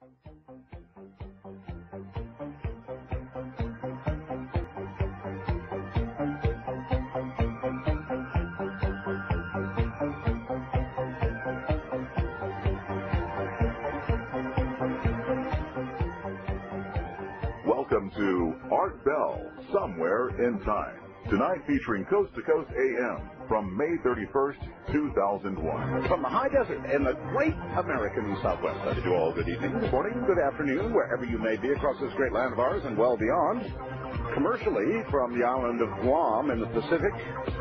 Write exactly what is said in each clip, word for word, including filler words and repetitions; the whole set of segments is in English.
Welcome to Art Bell, Somewhere in Time. Tonight featuring Coast to Coast A M from May thirty-first, two thousand one. From the high desert in the great American Southwest. I bid you all good evening, good morning, good afternoon, wherever you may be across this great land of ours and well beyond. Commercially, from the island of Guam in the Pacific,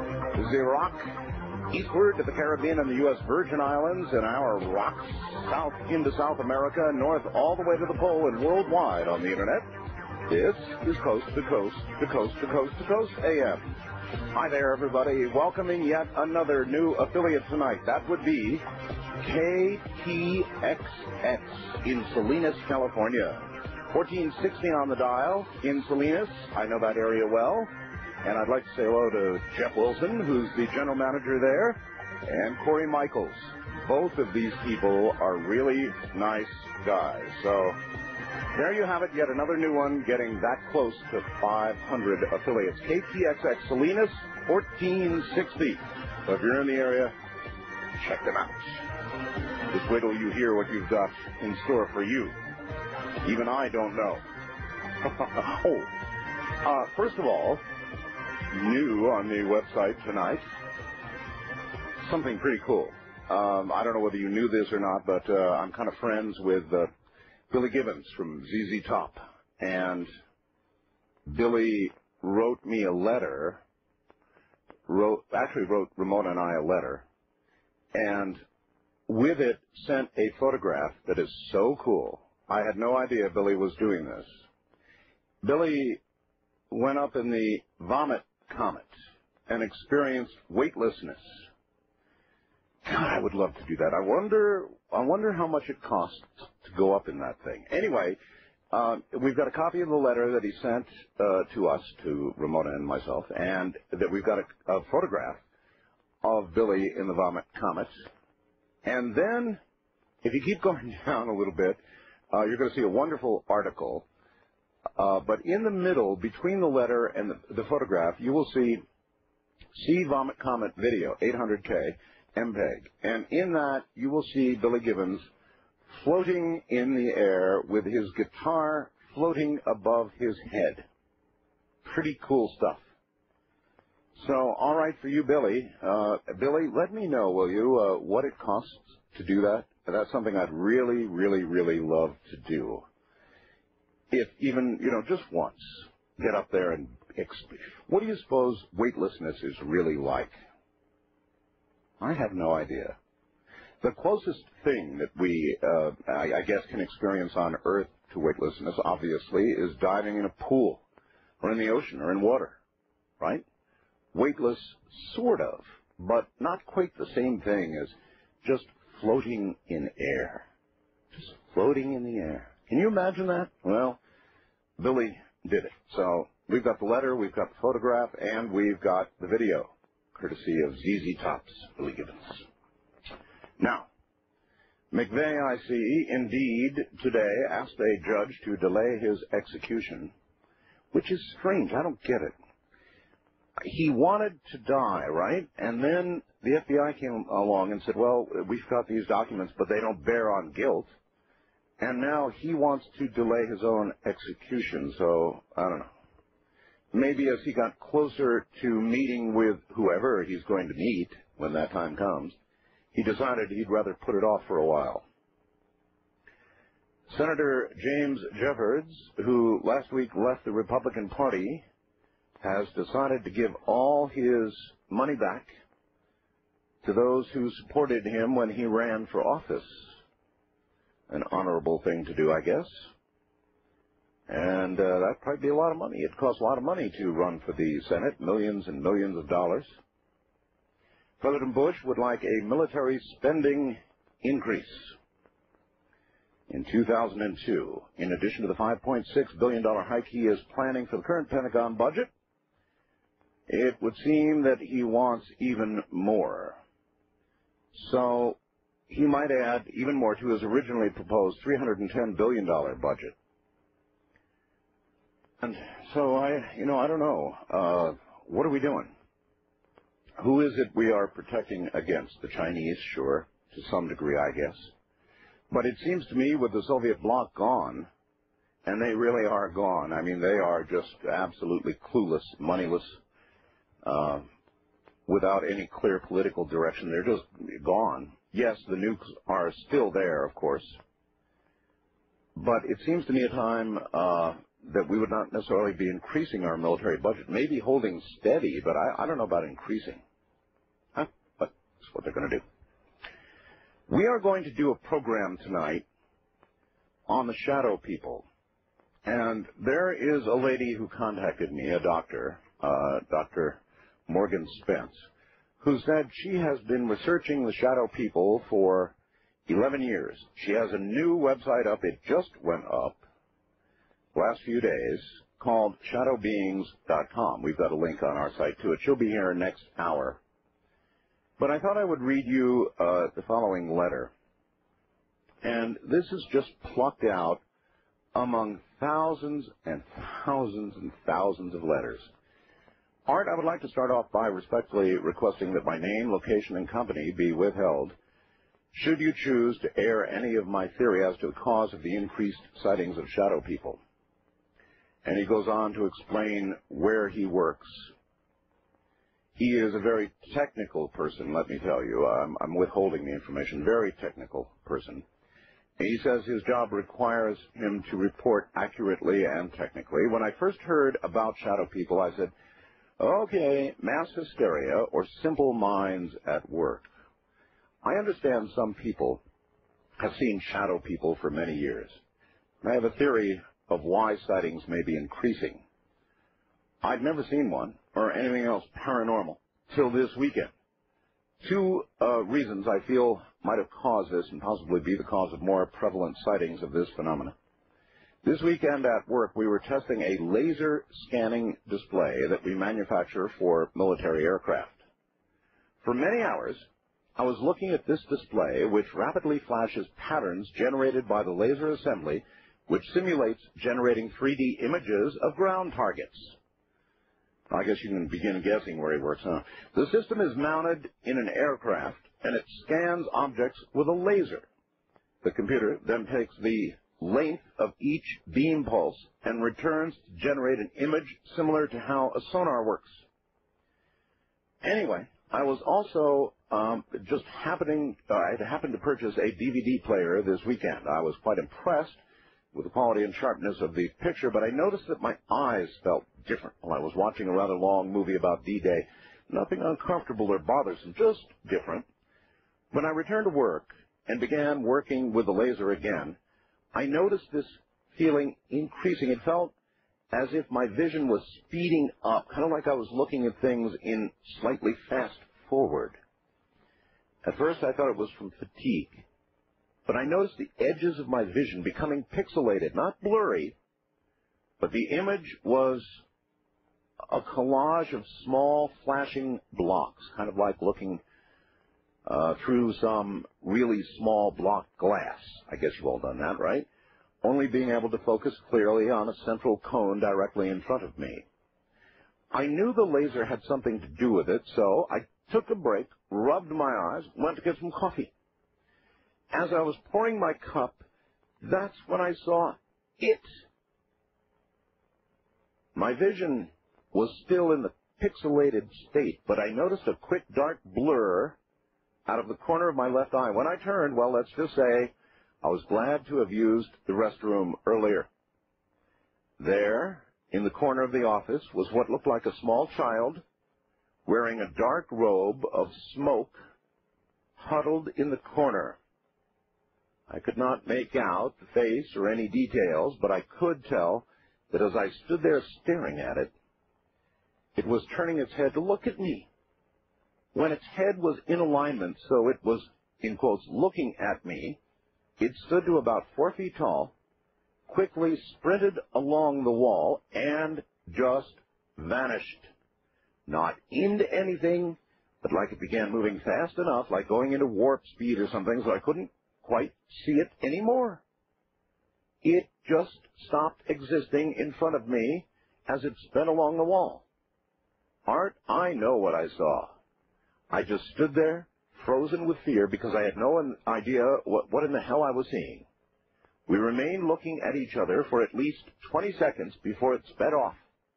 Iraq, eastward to the Caribbean and the U S Virgin Islands and our rocks, south into South America, north all the way to the pole and worldwide on the Internet. This is Coast to Coast, to Coast to Coast to Coast A M. Hi there, everybody. Welcoming yet another new affiliate tonight. That would be K T X X in Salinas, California. fourteen sixty on the dial in Salinas. I know that area well. And I'd like to say hello to Jeff Wilson, who's the general manager there, and Corey Michaels. Both of these people are really nice guys. So there you have it, yet another new one getting that close to five hundred affiliates. K T X X Salinas, fourteen sixty. So if you're in the area, check them out. Just wait till you hear what you've got in store for you. Even I don't know. oh, uh, first of all, new on the website tonight, something pretty cool. Um, I don't know whether you knew this or not, but uh, I'm kind of friends with uh, Billy Gibbons from Z Z Top. And Billy wrote me a letter, wrote, actually wrote Ramona and I a letter, and with it sent a photograph that is so cool. I had no idea Billy was doing this. Billy went up in the Vomit Comet and experienced weightlessness. God, I would love to do that. I wonder, I wonder how much it costs to go up in that thing. Anyway, uh, we've got a copy of the letter that he sent uh, to us, to Ramona and myself, and that we've got a, a photograph of Billy in the Vomit Comet. And then, if you keep going down a little bit, uh, you're going to see a wonderful article. Uh, but in the middle, between the letter and the, the photograph, you will see See Vomit Comet Video, eight hundred K. M P E G. And in that, you will see Billy Gibbons floating in the air with his guitar floating above his head. Pretty cool stuff. So, all right for you, Billy. Uh, Billy, let me know, will you, uh, what it costs to do that? That's something I'd really, really, really love to do. If even, you know, just once, get up there and exp- what do you suppose weightlessness is really like? I have no idea. The closest thing that we, uh, I, I guess, can experience on Earth to weightlessness, obviously, is diving in a pool or in the ocean or in water, right? Weightless, sort of, but not quite the same thing as just floating in air. Just floating in the air. Can you imagine that? Well, Billy did it. So we've got the letter, we've got the photograph, and we've got the video, courtesy of Z Z Top's Billy Gibbons. Now, McVeigh, I see, indeed, today asked a judge to delay his execution, which is strange. I don't get it. He wanted to die, right? And then the F B I came along and said, well, we've got these documents, but they don't bear on guilt. And now he wants to delay his own execution, so I don't know. Maybe as he got closer to meeting with whoever he's going to meet when that time comes, he decided he'd rather put it off for a while. Senator James Jeffords, who last week left the Republican Party, has decided to give all his money back to those who supported him when he ran for office. An honorable thing to do, I guess. And uh, that'd probably be a lot of money. It costs a lot of money to run for the Senate, millions and millions of dollars. President Bush would like a military spending increase in two thousand two. In addition to the five point six billion dollars hike he is planning for the current Pentagon budget, it would seem that he wants even more. So he might add even more to his originally proposed three hundred ten billion dollars budget. And so I, you know, I don't know. Uh, what are we doing? Who is it we are protecting against? The Chinese, sure, to some degree, I guess. But it seems to me with the Soviet bloc gone, and they really are gone. I mean, they are just absolutely clueless, moneyless, uh, without any clear political direction. They're just gone. Yes, the nukes are still there, of course. But it seems to me a time uh, that we would not necessarily be increasing our military budget, maybe holding steady, but I, I don't know about increasing. Huh? But that's what they're going to do. We are going to do a program tonight on the shadow people. And there is a lady who contacted me, a doctor, uh, Doctor Morgan Spence, who said she has been researching the shadow people for eleven years. She has a new website up. It just went up last few days called shadow beings dot com. We've got a link on our site to it. She'll be here next hour. But I thought I would read you uh, the following letter. And this is just plucked out among thousands and thousands and thousands of letters. Art, I would like to start off by respectfully requesting that my name, location, and company be withheld should you choose to air any of my theory as to the cause of the increased sightings of shadow people. And he goes on to explain where he works. He is a very technical person, let me tell you. I'm, I'm withholding the information. Very technical person. And he says his job requires him to report accurately and technically. When I first heard about shadow people, I said, okay, mass hysteria or simple minds at work. I understand some people have seen shadow people for many years. I have a theory of why sightings may be increasing. I'd never seen one or anything else paranormal till this weekend. Two uh, reasons I feel might have caused this and possibly be the cause of more prevalent sightings of this phenomenon. This weekend at work, we were testing a laser scanning display that we manufacture for military aircraft. For many hours, I was looking at this display, which rapidly flashes patterns generated by the laser assembly, which simulates generating three D images of ground targets. I guess you can begin guessing where he works, huh? The system is mounted in an aircraft, and it scans objects with a laser. The computer then takes the length of each beam pulse and returns to generate an image similar to how a sonar works. Anyway, I was also um, just happening, uh, I happened to purchase a D V D player this weekend. I was quite impressed with the quality and sharpness of the picture, but I noticed that my eyes felt different while I was watching a rather long movie about D-Day. Nothing uncomfortable or bothersome, just different. When I returned to work and began working with the laser again, I noticed this feeling increasing. It felt as if my vision was speeding up, kind of like I was looking at things in slightly fast forward. At first I thought it was from fatigue, but I noticed the edges of my vision becoming pixelated, not blurry, but the image was a collage of small flashing blocks, kind of like looking uh, through some really small block glass. I guess you've all done that, right? Only being able to focus clearly on a central cone directly in front of me. I knew the laser had something to do with it, so I took a break, rubbed my eyes, went to get some coffee. As I was pouring my cup, that's when I saw it. My vision was still in the pixelated state, but I noticed a quick dark blur out of the corner of my left eye. When I turned, well, let's just say I was glad to have used the restroom earlier. There, in the corner of the office, was what looked like a small child wearing a dark robe of smoke, huddled in the corner. I could not make out the face or any details, but I could tell that as I stood there staring at it, it was turning its head to look at me. When its head was in alignment, so it was, in quotes, looking at me, it stood to about four feet tall, quickly sprinted along the wall, and just vanished. Not into anything but like it began moving fast enough, like going into warp speed or something, so I couldn't quite see it anymore. It just stopped existing in front of me as it sped along the wall. Art, I know what I saw. I just stood there, frozen with fear, because I had no idea what, what in the hell I was seeing. We remained looking at each other for at least twenty seconds before it sped off.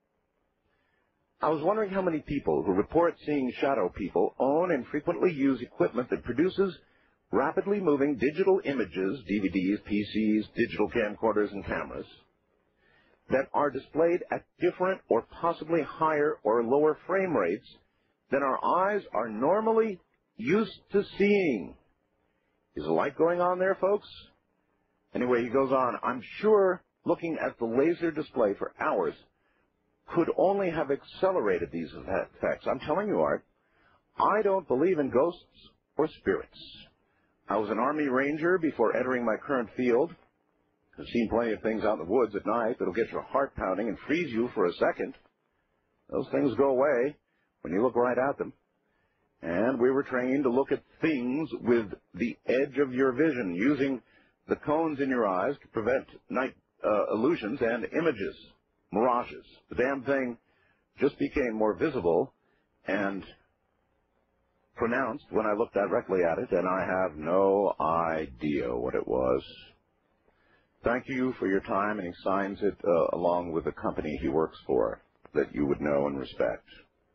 I was wondering how many people who report seeing shadow people own and frequently use equipment that produces rapidly moving digital images, D V Ds, P Cs, digital camcorders, and cameras, that are displayed at different or possibly higher or lower frame rates than our eyes are normally used to seeing. Is a light going on there, folks? Anyway, he goes on, I'm sure looking at the laser display for hours could only have accelerated these effects. I'm telling you, Art, I don't believe in ghosts or spirits. I was an Army Ranger before entering my current field. I've seen plenty of things out in the woods at night that'll get your heart pounding and freeze you for a second. Those things go away when you look right at them. And we were trained to look at things with the edge of your vision, using the cones in your eyes to prevent night uh, illusions and images, mirages. The damn thing just became more visible and pronounced when I looked directly at it, and I have no idea what it was. Thank you for your time, and he signs it uh, along with the company he works for that you would know and respect.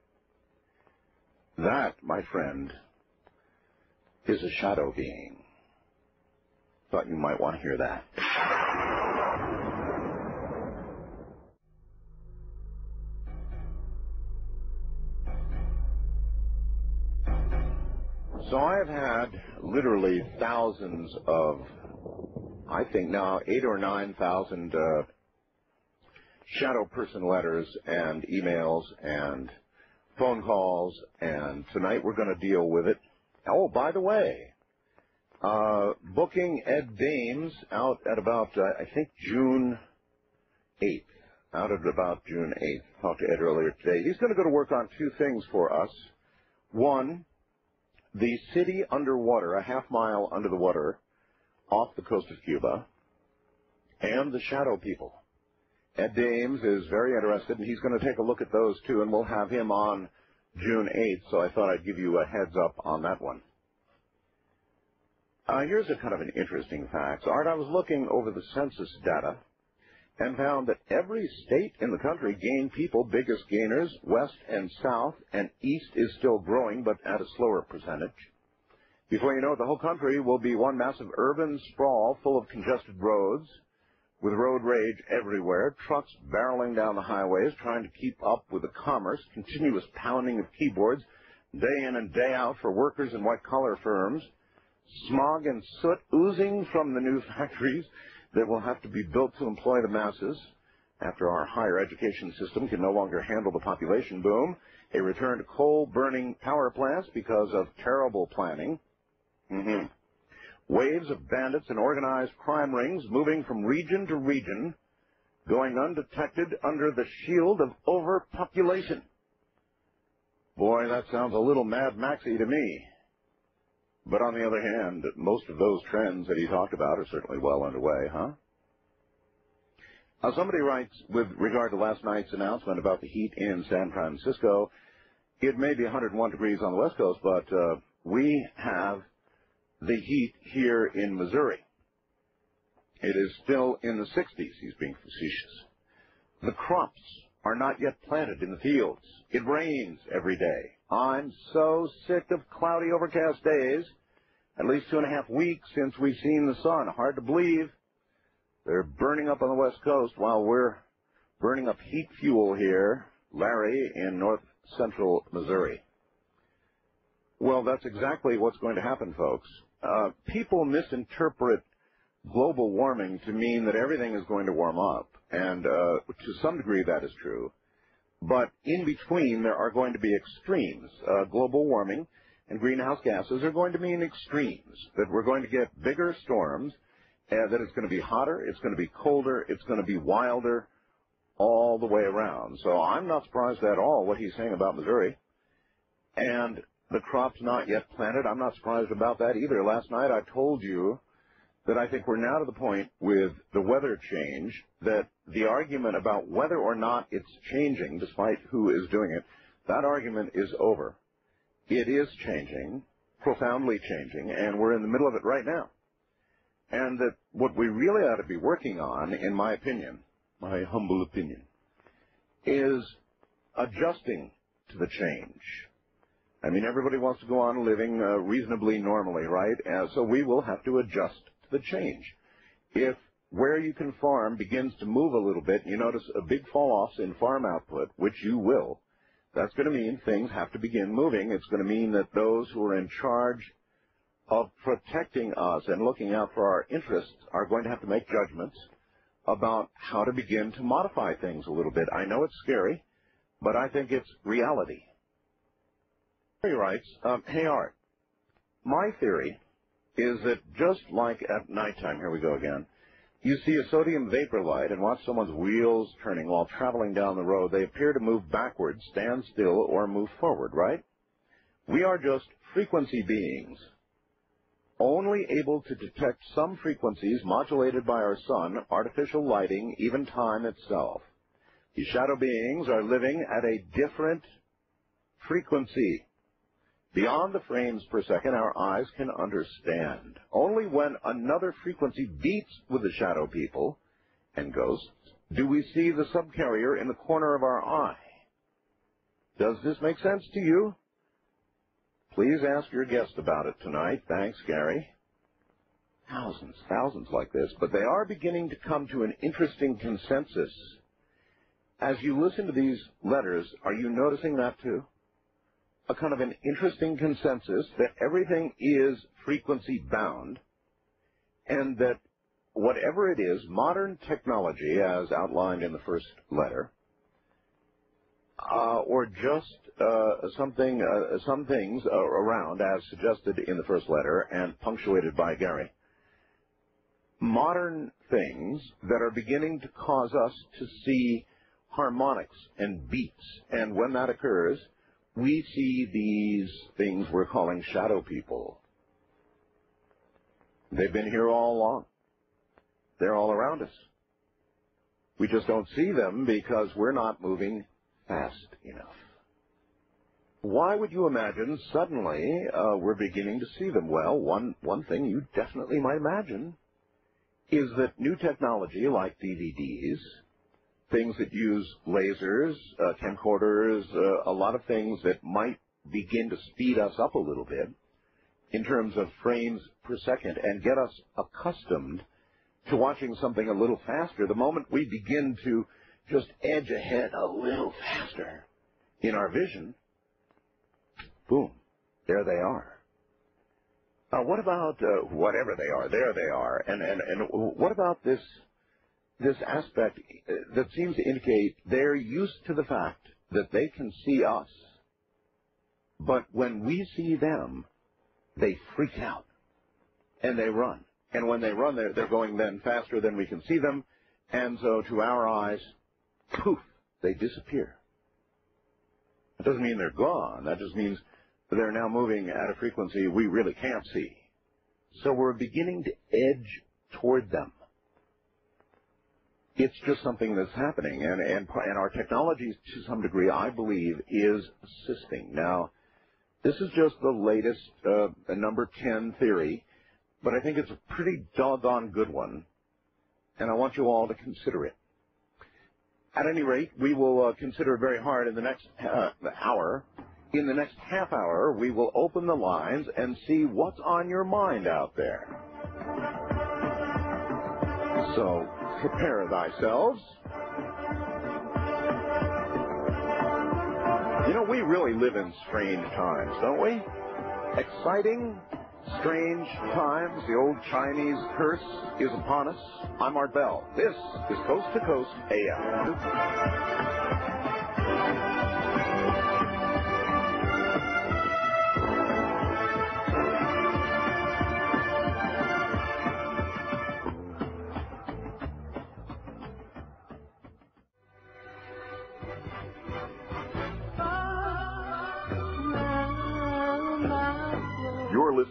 That, my friend, is a shadow being. Thought you might want to hear that. So I have had literally thousands of, I think now eight or nine thousand uh, shadow person letters and emails and phone calls, and tonight we're going to deal with it. Oh, by the way, uh, booking Ed Dames out at about, uh, I think, June eighth. Out at about June eighth. Talked to Ed earlier today. He's going to go to work on two things for us. One, the city underwater, a half mile under the water, off the coast of Cuba, and the shadow people. Ed Dames is very interested, and he's going to take a look at those two, and we'll have him on June eighth, so I thought I'd give you a heads up on that one. Uh, here's a kind of an interesting fact. Art, I was looking over the census data and found that every state in the country gained people, biggest gainers, west and south, and east is still growing, but at a slower percentage. Before you know it, the whole country will be one massive urban sprawl full of congested roads, with road rage everywhere, trucks barreling down the highways, trying to keep up with the commerce, continuous pounding of keyboards, day in and day out for workers in white-collar firms, smog and soot oozing from the new factories that will have to be built to employ the masses after our higher education system can no longer handle the population boom, a return to coal-burning power plants because of terrible planning, mm-hmm. waves of bandits and organized crime rings moving from region to region, going undetected under the shield of overpopulation. Boy, that sounds a little Mad Maxy to me. But on the other hand, most of those trends that he talked about are certainly well underway, huh? Uh, somebody writes, with regard to last night's announcement about the heat in San Francisco, it may be one hundred one degrees on the West Coast, but uh, we have the heat here in Missouri. It is still in the sixties, he's being facetious. The crops are not yet planted in the fields. It rains every day. I'm so sick of cloudy, overcast days. At least two and a half weeks since we've seen the sun. Hard to believe. They're burning up on the West Coast while we're burning up heat fuel here, Larry, in north central Missouri. Well, that's exactly what's going to happen, folks. Uh, people misinterpret global warming to mean that everything is going to warm up, and uh, to some degree that is true. But in between, there are going to be extremes. Uh, global warming and greenhouse gases are going to mean extremes, that we're going to get bigger storms, uh, that it's going to be hotter, it's going to be colder, it's going to be wilder all the way around. So I'm not surprised at all what he's saying about Missouri. And the crop's not yet planted. I'm not surprised about that either. Last night I told you that I think we're now to the point with the weather change that the argument about whether or not it's changing, despite who is doing it, that argument is over. It is changing, profoundly changing, and we're in the middle of it right now. And that what we really ought to be working on, in my opinion, my humble opinion, is adjusting to the change. I mean, everybody wants to go on living uh, reasonably normally, right? Uh, so we will have to adjust to the change. If where you can farm begins to move a little bit, you notice a big fall-offs in farm output, which you will, that's going to mean things have to begin moving. It's going to mean that those who are in charge of protecting us and looking out for our interests are going to have to make judgments about how to begin to modify things a little bit. I know it's scary, but I think it's reality. He writes, um, hey, Art, my theory is that just like at nighttime, here we go again, you see a sodium vapor light and watch someone's wheels turning while traveling down the road. They appear to move backwards, stand still, or move forward, right? We are just frequency beings, only able to detect some frequencies modulated by our sun, artificial lighting, even time itself. These shadow beings are living at a different frequency. Beyond the frames per second, our eyes can understand. Only when another frequency beats with the shadow people and ghosts do we see the subcarrier in the corner of our eye. Does this make sense to you? Please ask your guest about it tonight. Thanks, Gary. Thousands, thousands like this, but they are beginning to come to an interesting consensus. As you listen to these letters, are you noticing that too? A kind of an interesting consensus that everything is frequency bound and that whatever it is, modern technology, as outlined in the first letter, uh, or just uh, something, uh, some things uh, around, as suggested in the first letter and punctuated by Gary, modern things that are beginning to cause us to see harmonics and beats, and when that occurs, we see these things we're calling shadow people. They've been here all along. They're all around us. We just don't see them because we're not moving fast enough. Why would you imagine suddenly uh, we're beginning to see them? Well, one, one thing you definitely might imagine is that new technology like D V Ds, things that use lasers, uh, camcorders, uh, a lot of things that might begin to speed us up a little bit in terms of frames per second and get us accustomed to watching something a little faster. The moment we begin to just edge ahead a little faster in our vision, boom, there they are. Uh, what about uh, whatever they are? There they are. And, and, and what about this this aspect that seems to indicate they're used to the fact that they can see us, but when we see them, they freak out and they run. And when they run, they're, they're going then faster than we can see them, and so to our eyes, poof, they disappear. That doesn't mean they're gone. That just means they're now moving at a frequency we really can't see. So we're beginning to edge toward them. It's just something that's happening, and, and, and our technology, to some degree, I believe, is assisting. Now, this is just the latest uh, number ten theory, but I think it's a pretty doggone good one, and I want you all to consider it. At any rate, we will uh, consider it very hard in the next uh, hour. In the next half hour, we will open the lines and see what's on your mind out there. So, prepare thyselves. You know, we really live in strange times, don't we? Exciting, strange times. The old Chinese curse is upon us. I'm Art Bell. This is Coast to Coast A M.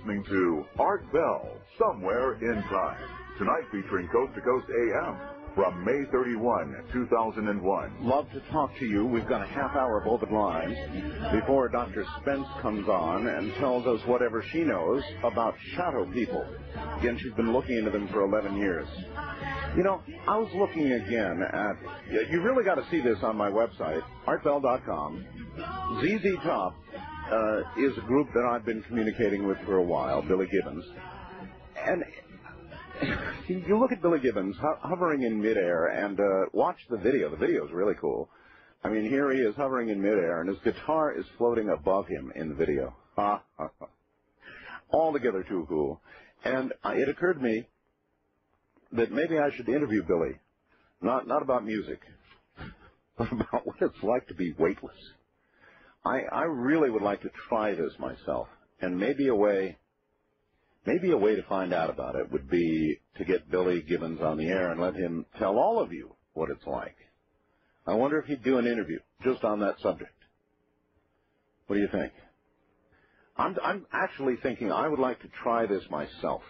listening to Art Bell, Somewhere in Time. Tonight featuring Coast to Coast A M from May thirty-first, two thousand one. Love to talk to you. We've got a half hour of open lines before Doctor Spence comes on and tells us whatever she knows about shadow people. Again, she's been looking into them for eleven years. You know, I was looking again at, you really got to see this on my website, art bell dot com. Z Z Top uh, is a group that I've been communicating with for a while, Billy Gibbons. And you look at Billy Gibbons ho- hovering in midair and uh, watch the video. The video is really cool. I mean, here he is hovering in midair, and his guitar is floating above him in the video. Ha, ha, ha. Altogether too cool. And uh, it occurred to me that maybe I should interview Billy, not not about music, but about what it's like to be weightless. I, I really would like to try this myself, and maybe a way... Maybe a way to find out about it would be to get Billy Gibbons on the air and let him tell all of you what it's like. I wonder if he'd do an interview just on that subject. What do you think? I'm, I'm actually thinking I would like to try this myself.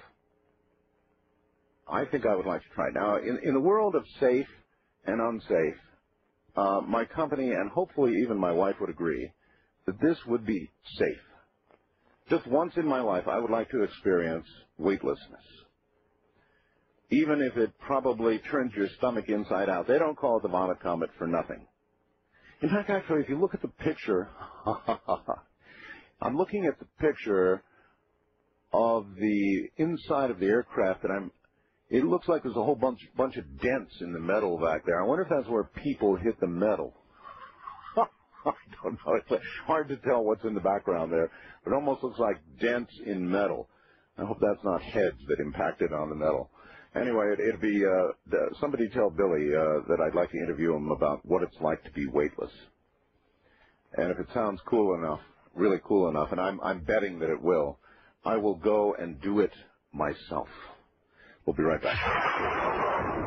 I think I would like to try it. Now, in, in the world of safe and unsafe, uh, my company and hopefully even my wife would agree that this would be safe. Just once in my life, I would like to experience weightlessness, even if it probably turns your stomach inside out. They don't call it the vomit comet for nothing. In fact, actually, if you look at the picture, I'm looking at the picture of the inside of the aircraft, and I'm. It looks like there's a whole bunch, bunch of dents in the metal back there. I wonder if that's where people hit the metal. I don't know. It's hard to tell what's in the background there. It almost looks like dents in metal. I hope that's not heads that impacted on the metal. Anyway, it, it'd be uh, somebody tell Billy uh, that I'd like to interview him about what it's like to be weightless. And if it sounds cool enough, really cool enough, and I'm, I'm betting that it will, I will go and do it myself. We'll be right back.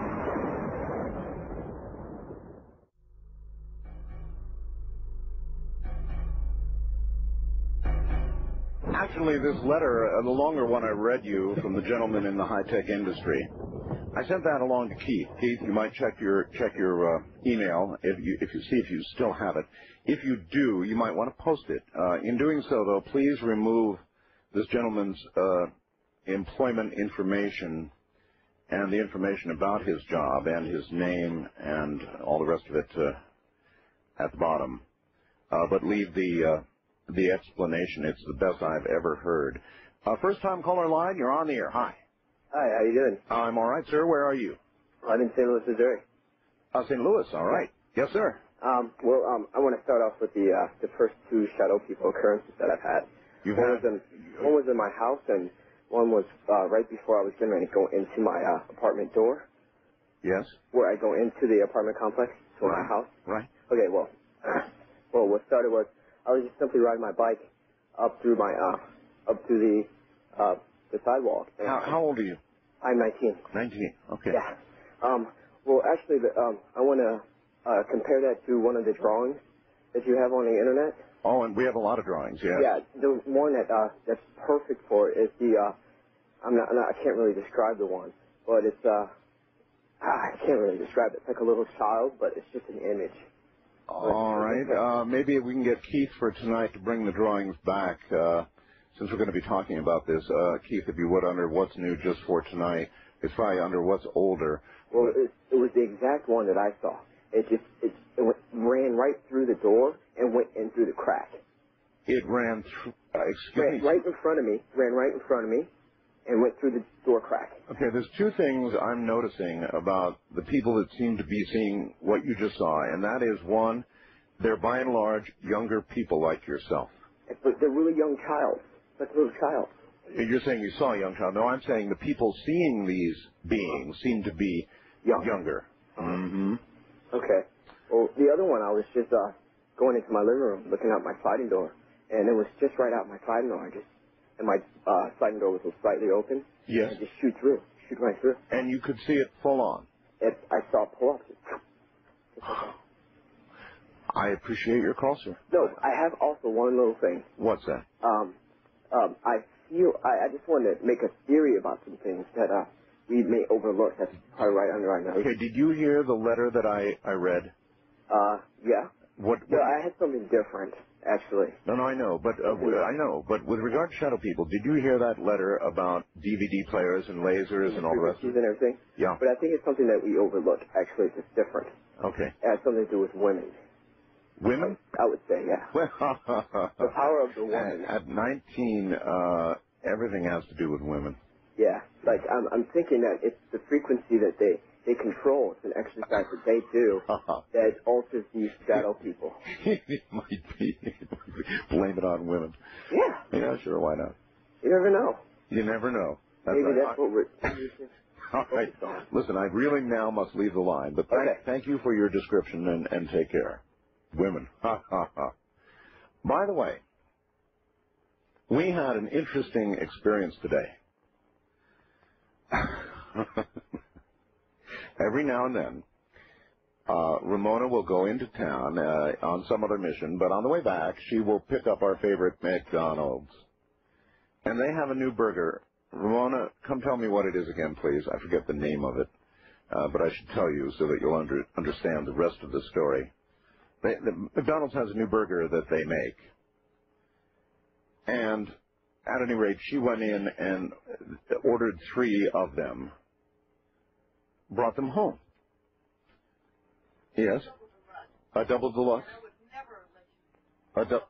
Actually, this letter, uh, the longer one I read you from the gentleman in the high-tech industry, I sent that along to Keith. Keith, you might check your check your uh, email if you if you see if you still have it. If you do, you might want to post it. Uh, in doing so, though, please remove this gentleman's uh, employment information and the information about his job and his name and all the rest of it uh, at the bottom, uh, but leave the uh, the explanation. It's the best I've ever heard. Uh, first-time caller line, you're on the air. Hi. Hi, how you doing? I'm all right, sir. Where are you? I'm in Saint Louis, Missouri. Uh, Saint Louis, all right. Yes, sir. Um, well, um, I want to start off with the uh, the first two shadow people occurrences that I've had. You've one had... was in one was in my house, and one was uh, right before I was getting ready to go into my uh, apartment door. Yes. Where I go into the apartment complex to right. my house. Right. Okay. Well, well, what started was I was just simply riding my bike up through my uh, up to the uh, the sidewalk. And how, how old are you? I'm nineteen. nineteen. Okay. Yeah. Um. Well, actually, the, um, I want to uh, compare that to one of the drawings that you have on the internet. Oh, and we have a lot of drawings. Yes. Yeah. The one that uh, that's perfect for it is the. Uh, I'm not, I'm not. I can't really describe the one, but it's. Uh, I can't really describe it. It's like a little child, but it's just an image. All right. Uh, maybe we can get Keith for tonight to bring the drawings back, uh, since we're going to be talking about this. Uh, Keith, if you would, under What's New just for tonight. It's probably under What's Older. Well, it, it was the exact one that I saw. It just it, it went, ran right through the door and went in through the crack. It ran through, uh, excuse ran me. Right in front of me, ran right in front of me, and went through the door crack. Okay, there's two things I'm noticing about the people that seem to be seeing what you just saw, and that is, one, they're by and large younger people like yourself. But they're really young child, like a little child. You're saying you saw a young child. No, I'm saying the people seeing these beings seem to be young. younger. Mm-hmm. Okay. Well, the other one, I was just uh, going into my living room, looking out my sliding door, and it was just right out my sliding door. I just, and my uh, sliding door was slightly open. Yes. And just shoot through, shoot right through. And you could see it full on. It, I saw it pull up. Just like that. I appreciate your call, sir. No, I have also one little thing. What's that? Um, um, I've feel, I, I just want to make a theory about some things that uh, we may overlook. That's probably right under our nose. Okay, did you hear the letter that I, I read? Uh, yeah. What, what? No, I had something different, actually. No, no, I know, but uh, I know. But with regard to shadow people, did you hear that letter about D V D players and lasers and all the rest of it? And everything? Yeah. But I think it's something that we overlook. Actually, it's just different. Okay. It has something to do with women. Women? I would say, yeah. The power of the woman. At, at nineteen, uh, everything has to do with women. Yeah. Like, I'm, I'm thinking that it's the frequency that they, they control. It's an exercise that they do that alters these shadow people. It might be. Blame it on women. Yeah. Yeah, sure, why not? You never know. You never know. That's Maybe right. that's what we're... All right. Listen, I really now must leave the line, but thank, okay. thank you for your description, and, and take care. Women. Ha, ha, ha. By the way, we had an interesting experience today. Every now and then, uh, Ramona will go into town uh, on some other mission, but on the way back, she will pick up our favorite McDonald's. And they have a new burger. Ramona, come tell me what it is again, please. I forget the name of it, uh, but I should tell you so that you'll under, understand the rest of the story. They, the, McDonald's has a new burger that they make. And at any rate, she went in and ordered three of them, brought them home. Yes? A double deluxe? A du-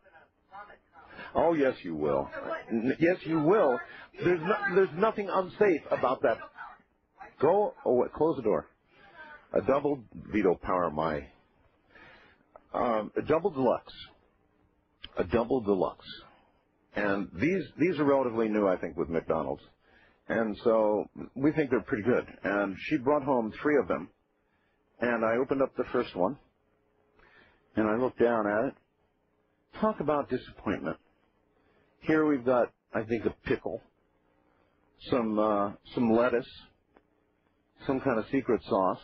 oh, yes, you will. N- yes, you will. There's, no, there's nothing unsafe about that. Go, oh, wait, close the door. A double, Vito, power my... Um, a double deluxe, a double deluxe, and these these are relatively new, I think, with McDonald's, and so we think they're pretty good. And she brought home three of them, and I opened up the first one, and I looked down at it. Talk about disappointment. Here we've got, I think, a pickle, some uh, some lettuce, some kind of secret sauce,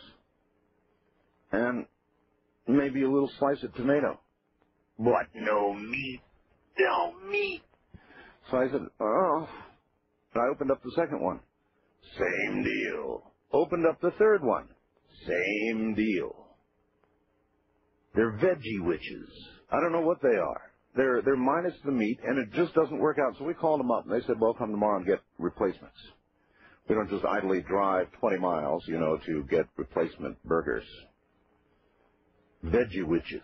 and maybe a little slice of tomato. But no meat. No meat. So I said, oh. And I opened up the second one. Same deal. Opened up the third one. Same deal. They're veggie witches. I don't know what they are. They're they're minus the meat, and it just doesn't work out. So we called them up, and they said, well, come tomorrow and get replacements. We don't just idly drive twenty miles, you know, to get replacement burgers. Veggie witches.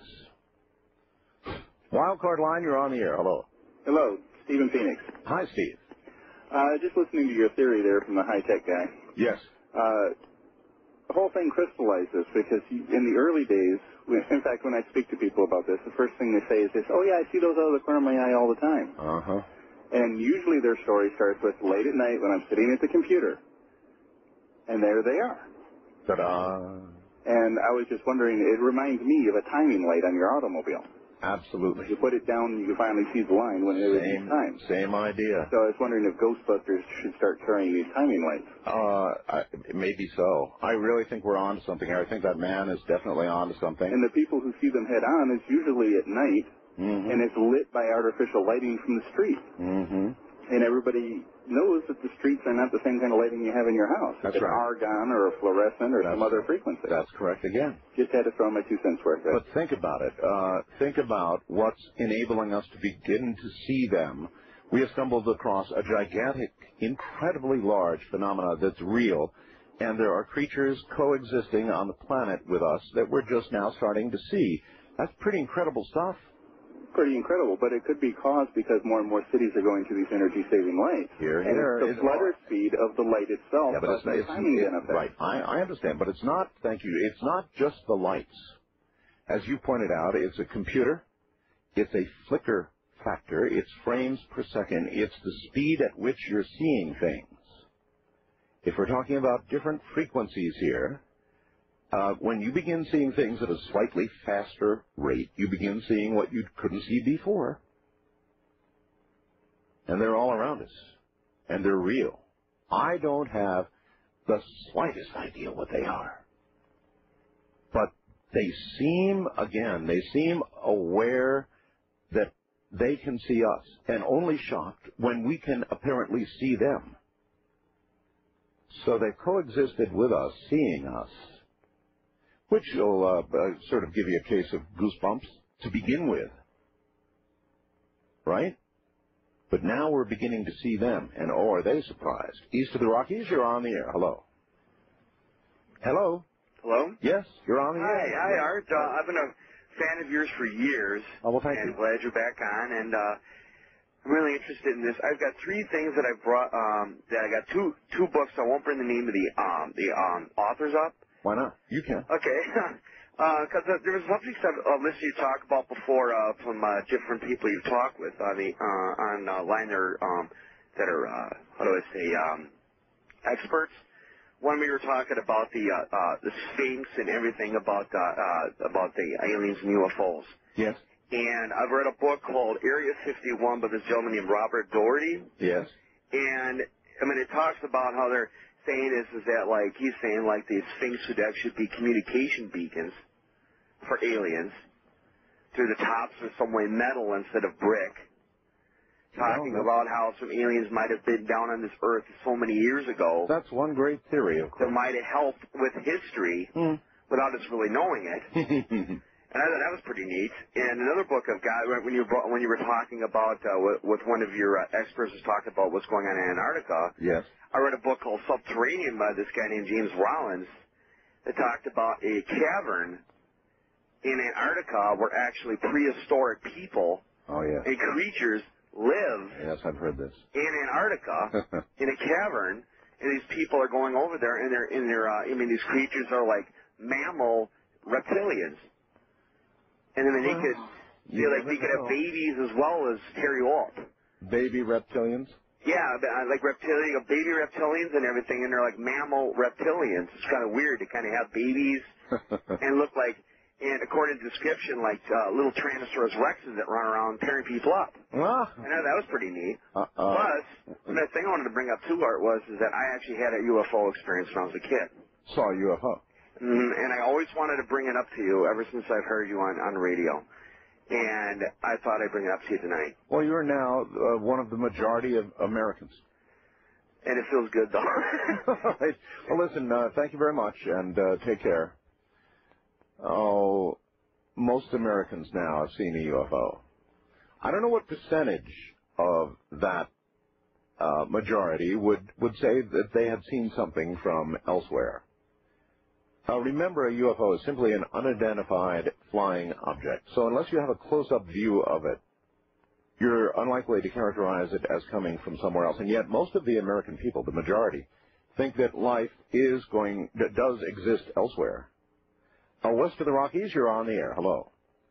Wildcard line, you're on the air. Hello. Hello, Stephen Phoenix. Hi, Steve. Uh, just listening to your theory there from the high-tech guy. Yes. Uh, the whole thing crystallizes because you, in the early days, when, in fact, when I speak to people about this, the first thing they say is this, oh, yeah, I see those out of the corner of my eye all the time. Uh-huh. And usually their story starts with late at night when I'm sitting at the computer. And there they are. Ta-da. And I was just wondering, it reminds me of a timing light on your automobile. Absolutely. You put it down, you can finally see the line when it is Same time. Same idea. So I was wondering if Ghostbusters should start carrying these timing lights. Uh, I, maybe so. I really think we're on to something here. I think that man is definitely on to something. And the people who see them head on is usually at night, mm-hmm. and it's lit by artificial lighting from the street. Mm-hmm. And everybody knows that the streets are not the same kind of lighting you have in your house. That's it's right. argon or a fluorescent or That's some other right. frequency. That's correct again. Just had to throw my two cents worth. But think about it. Uh, think about what's enabling us to begin to see them. We have stumbled across a gigantic, incredibly large phenomena that's real, and there are creatures coexisting on the planet with us that we're just now starting to see. That's pretty incredible stuff. Pretty incredible, but it could be caused because more and more cities are going to these energy-saving lights. Here, and here. it's the flutter speed of the light itself. Yeah, but it's, the it's, timing it's benefit. right. I, I understand, but it's not. Thank you. It's not just the lights, as you pointed out. It's a computer. It's a flicker factor. It's frames per second. It's the speed at which you're seeing things. If we're talking about different frequencies here. Uh, when you begin seeing things at a slightly faster rate, you begin seeing what you couldn't see before. And they're all around us. And they're real. I don't have the slightest idea what they are. But they seem, again, they seem aware that they can see us, and only shocked when we can apparently see them. So they coexisted with us, seeing us, which will uh, uh, sort of give you a case of goosebumps to begin with, right? But now we're beginning to see them, and oh, are they surprised? East of the Rockies, you're on the air. Hello. Hello. Hello? Yes, you're on the hi, air. Hi, Art. Uh, I've been a fan of yours for years. Oh, well, thank and you. glad you're back on. And uh, I'm really interested in this. I've got three things that I brought. Um, that I got two two books. I won't bring the name of the um, the um, authors up. Why not? You can. Okay. Because uh, there was subjects I've uh, listened to you talk about before uh, from uh, different people you've talked with on the uh, on uh, line that are, um, that are uh, how do I say um, experts. When we were talking about the uh, uh, the Sphinx and everything about uh, uh, about the aliens and U F Os. Yes. And I've read a book called Area fifty-one by this gentleman named Robert Doherty. Yes. And I mean, it talks about how they're saying is is that like he's saying like the Sphinx should actually be communication beacons for aliens through the tops of some way metal instead of brick. Talking well, about how some aliens might have been down on this earth so many years ago. That's one great theory, of course. That might have helped with history mm. without us really knowing it. And I thought that was pretty neat. And another book I've got, when you brought, when you were talking about, uh, with, with one of your uh, experts was talking about what's going on in Antarctica. Yes. I read a book called Subterranean by this guy named James Rollins that talked about a cavern in Antarctica where actually prehistoric people oh, yeah. and creatures live. Yes, I've heard this. In Antarctica, in a cavern, and these people are going over there, and they're in their. Uh, I mean, these creatures are like mammal reptilians, and then they could, they like they could have babies as well as tear you up. Baby reptilians. Yeah, like reptilian, baby reptilians and everything, and they're like mammal reptilians. It's kind of weird to kind of have babies and look like. And according to description, like uh, little Tyrannosaurus rexes that run around tearing people up. Ah. I know that was pretty neat. Uh-uh. Plus, the thing I wanted to bring up too, Art, was is that I actually had a U F O experience when I was a kid. Saw a U F O. Mm, and I always wanted to bring it up to you ever since I've heard you on, on radio. And I thought I'd bring it up to you tonight. Well, you're now uh, one of the majority of Americans. And it feels good, though. Well, listen, uh, thank you very much, and uh, take care. Oh, most Americans now have seen a U F O. I don't know what percentage of that uh, majority would, would say that they have seen something from elsewhere. Uh, remember, a U F O is simply an unidentified flying object. So unless you have a close-up view of it, you're unlikely to characterize it as coming from somewhere else. And yet most of the American people, the majority, think that life is going, that does exist elsewhere. Uh, west of the Rockies, you're on the air. Hello.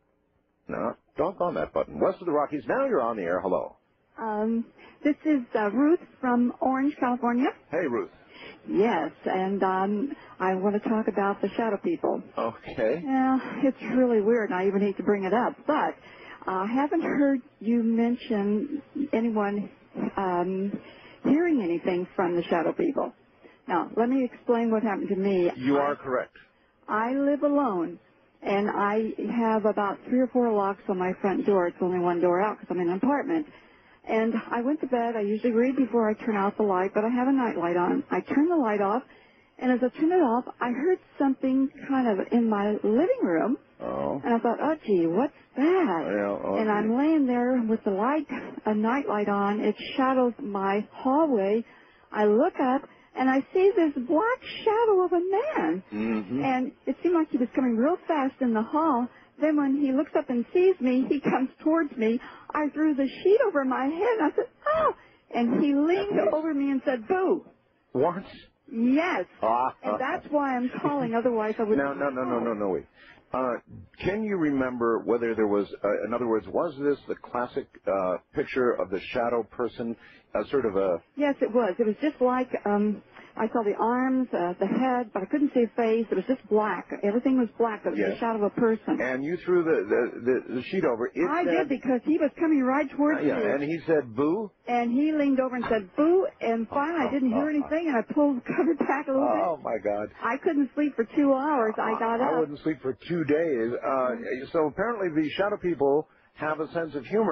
No, don't on that button. West of the Rockies, now you're on the air. Hello. Um, this is uh, Ruth from Orange, California. Hey, Ruth. Yes, and um, I want to talk about the shadow people. Okay. Yeah, it's really weird, and I even hate to bring it up, but I haven't heard you mention anyone um, hearing anything from the shadow people. Now, let me explain what happened to me. You are correct. I live alone, and I have about three or four locks on my front door. It's only one door out because I'm in an apartment. And I went to bed. I usually read before I turn out the light, but I have a night light on. I turn the light off, and as I turn it off, I heard something kind of in my living room. Oh. And I thought, oh, gee, what's that? Yeah, oh, and I'm laying there with the light, a night light on. It shadows my hallway. I look up, and I see this black shadow of a man. Mm-hmm. And it seemed like he was coming real fast in the hall. Then when he looks up and sees me, he comes towards me. I threw the sheet over my head, and I said, oh! And he leaned over me and said, boo. What? Yes. Ah. And that's why I'm calling. Otherwise, I would No, no, no, no, no, no, wait. Uh, can you remember whether there was, uh, in other words, was this the classic uh, picture of the shadow person, uh, sort of a... Yes, it was. It was just like, um, I saw the arms, uh, the head, but I couldn't see a face. It was just black. Everything was black. It was yes. the shadow of a person. And you threw the, the, the, the sheet over. It I said, did, because he was coming right towards uh, yeah, me. and he said, boo? And he leaned over and said, boo, and finally I didn't hear anything, and I pulled the cover back a little bit. Oh, my God. I couldn't sleep for two hours. I got I up. I wouldn't sleep for two days. Uh, so apparently the shadow people have a sense of humor.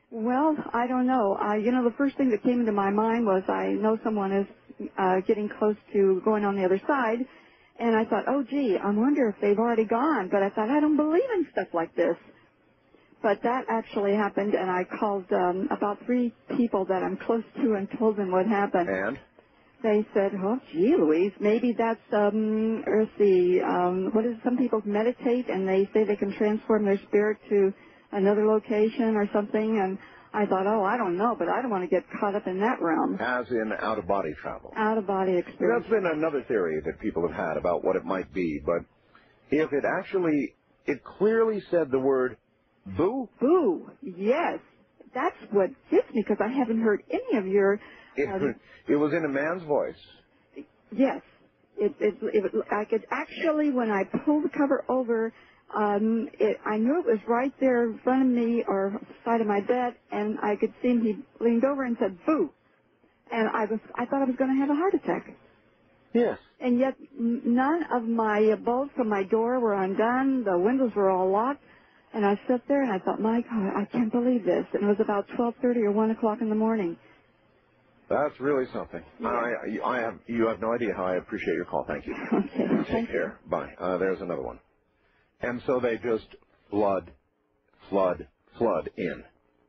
Well, I don't know. Uh, you know, the first thing that came into my mind was I know someone is uh, getting close to going on the other side, and I thought, oh, gee, I wonder if they've already gone. But I thought, I don't believe in stuff like this. But that actually happened, and I called um, about three people that I'm close to and told them what happened. And? They said, oh, gee, Louise, maybe that's, um, let's see, um, what is it? Some people meditate, and they say they can transform their spirit to another location or something, and I thought, oh, I don't know, but I don't want to get caught up in that realm. As in out-of-body travel. Out-of-body experience. That's been another theory that people have had about what it might be, but if it actually, it clearly said the word boo. Boo, yes. That's what gets me, because I haven't heard any of your... It, uh, it was in a man's voice. Yes. It, it, it, I could actually, when I pulled the cover over, um, it, I knew it was right there in front of me or side of my bed, and I could see him. He leaned over and said, boo. And I was, I thought I was going to have a heart attack. Yes. And yet n- none of my bolts from my door were undone. The windows were all locked. And I sat there and I thought, my God, I can't believe this. And it was about twelve thirty or one o'clock in the morning. That's really something. Yeah. I, I have, you have no idea how I appreciate your call. Thank you. Okay. Take Thank care. Bye. Uh, there's another one. And so they just flood, flood, flood in.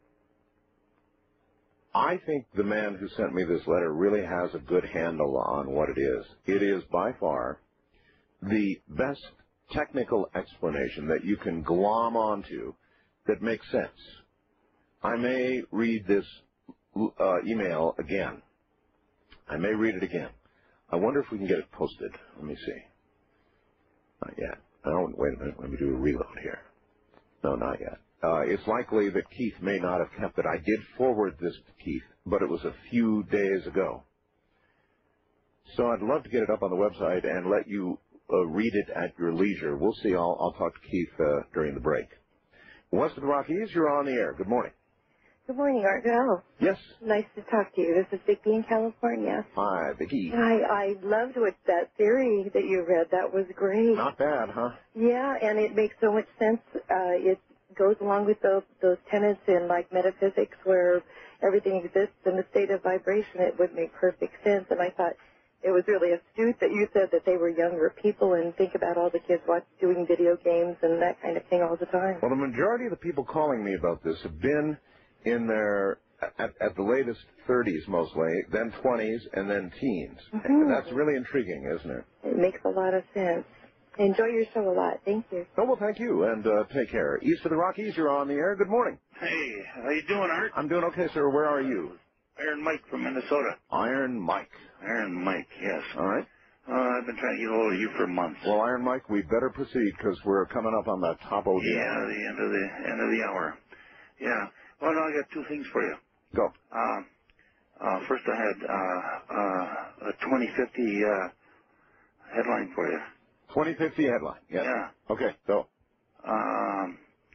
I think the man who sent me this letter really has a good handle on what it is. It is by far the best technical explanation that you can glom onto that makes sense. I may read this uh, email again. I may read it again. I wonder if we can get it posted. Let me see. Not yet. Oh, wait a minute. Let me do a reload here. No, not yet. Uh, it's likely that Keith may not have kept it. I did forward this to Keith, but it was a few days ago. So I'd love to get it up on the website and let you uh, read it at your leisure. We'll see. I'll, I'll talk to Keith uh, during the break. West of the Rockies, you're on the air. Good morning. Good morning, Art Bell. Yes. Nice to talk to you. This is Vicki in California. Hi, Vicki. I, I loved what that theory that you read. That was great. Not bad, huh? Yeah, and it makes so much sense. Uh, it goes along with those, those tenets in, like, metaphysics where everything exists in a state of vibration. It would make perfect sense. And I thought it was really astute that you said that they were younger people and think about all the kids watch, doing video games and that kind of thing all the time. Well, the majority of the people calling me about this have been in their, at, at the latest thirties mostly, then twenties, and then teens. Mm-hmm. That's really intriguing, isn't it? It makes a lot of sense. I enjoy your show a lot. Thank you. Oh, well, thank you, and uh, take care. East of the Rockies, you're on the air. Good morning. Hey, how you doing, Art? I'm doing okay, sir. Where are you? Iron Mike from Minnesota. Iron Mike. Iron Mike, yes. All right. Uh, I've been trying to get a hold of you for months. Well, Iron Mike, we better proceed because we're coming up on the top of the Yeah, hour. the end of the end of the hour. Yeah. Well, no, I got two things for you. Go. Uh, uh, first, I had uh, uh, a twenty fifty uh, headline for you. twenty fifty headline. Yes. Yeah. Okay, go. Um,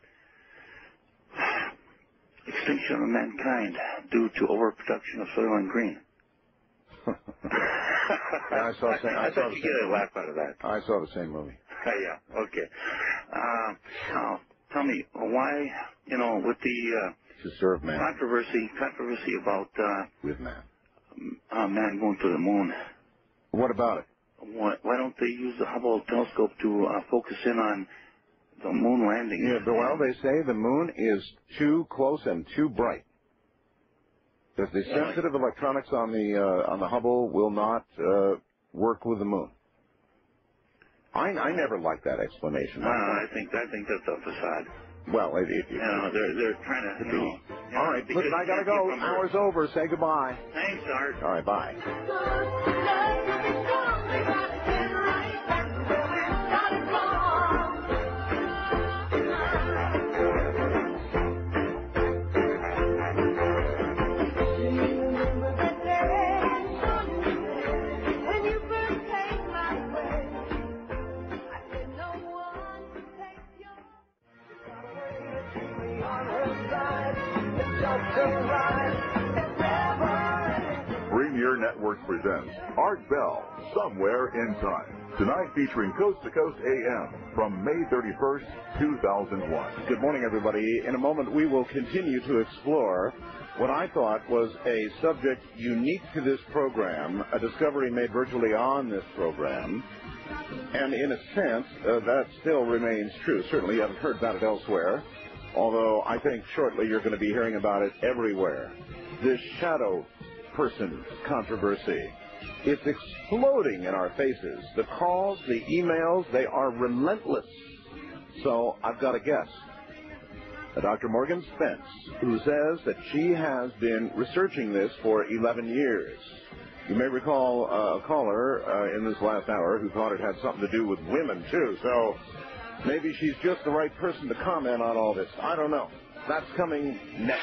extinction of mankind due to overproduction of soil and green. Yeah, I saw the same. I, I saw thought the you same get a movie. laugh out of that. I saw the same movie. Yeah, okay. Uh, now, tell me, why, you know, with the uh, To serve man controversy controversy about uh, with man. uh, man going to the moon, What about it? why, why don't they use the Hubble telescope to uh, focus in on the moon landing? Yeah, but, well, they say the moon is too close and too bright. That the Yeah. sensitive electronics on the uh, on the Hubble will not uh, work with the moon. I, I never liked that explanation. Uh, I think I think that's a facade. Well, it, it, it, You know, they're they're trying to. You know, you all know, right, because listen, I you gotta can't go. keep them Hour's over. Say goodbye. Thanks, Art. All right, bye. Bring Pioneer Network presents Art Bell, Somewhere in Time. Tonight featuring Coast to Coast A M from May thirty-first, two thousand one. Good morning, everybody. In a moment, we will continue to explore what I thought was a subject unique to this program, a discovery made virtually on this program. And in a sense, uh, that still remains true. Certainly you haven't heard about it elsewhere, although I think shortly you're going to be hearing about it everywhere. This shadow person controversy. It's exploding in our faces. The calls, the emails, they are relentless. So I've got a guest, Doctor Morgan Spence, who says that she has been researching this for eleven years. You may recall uh, a caller uh, in this last hour who thought it had something to do with women, too. So maybe she's just the right person to comment on all this. I don't know. That's coming next.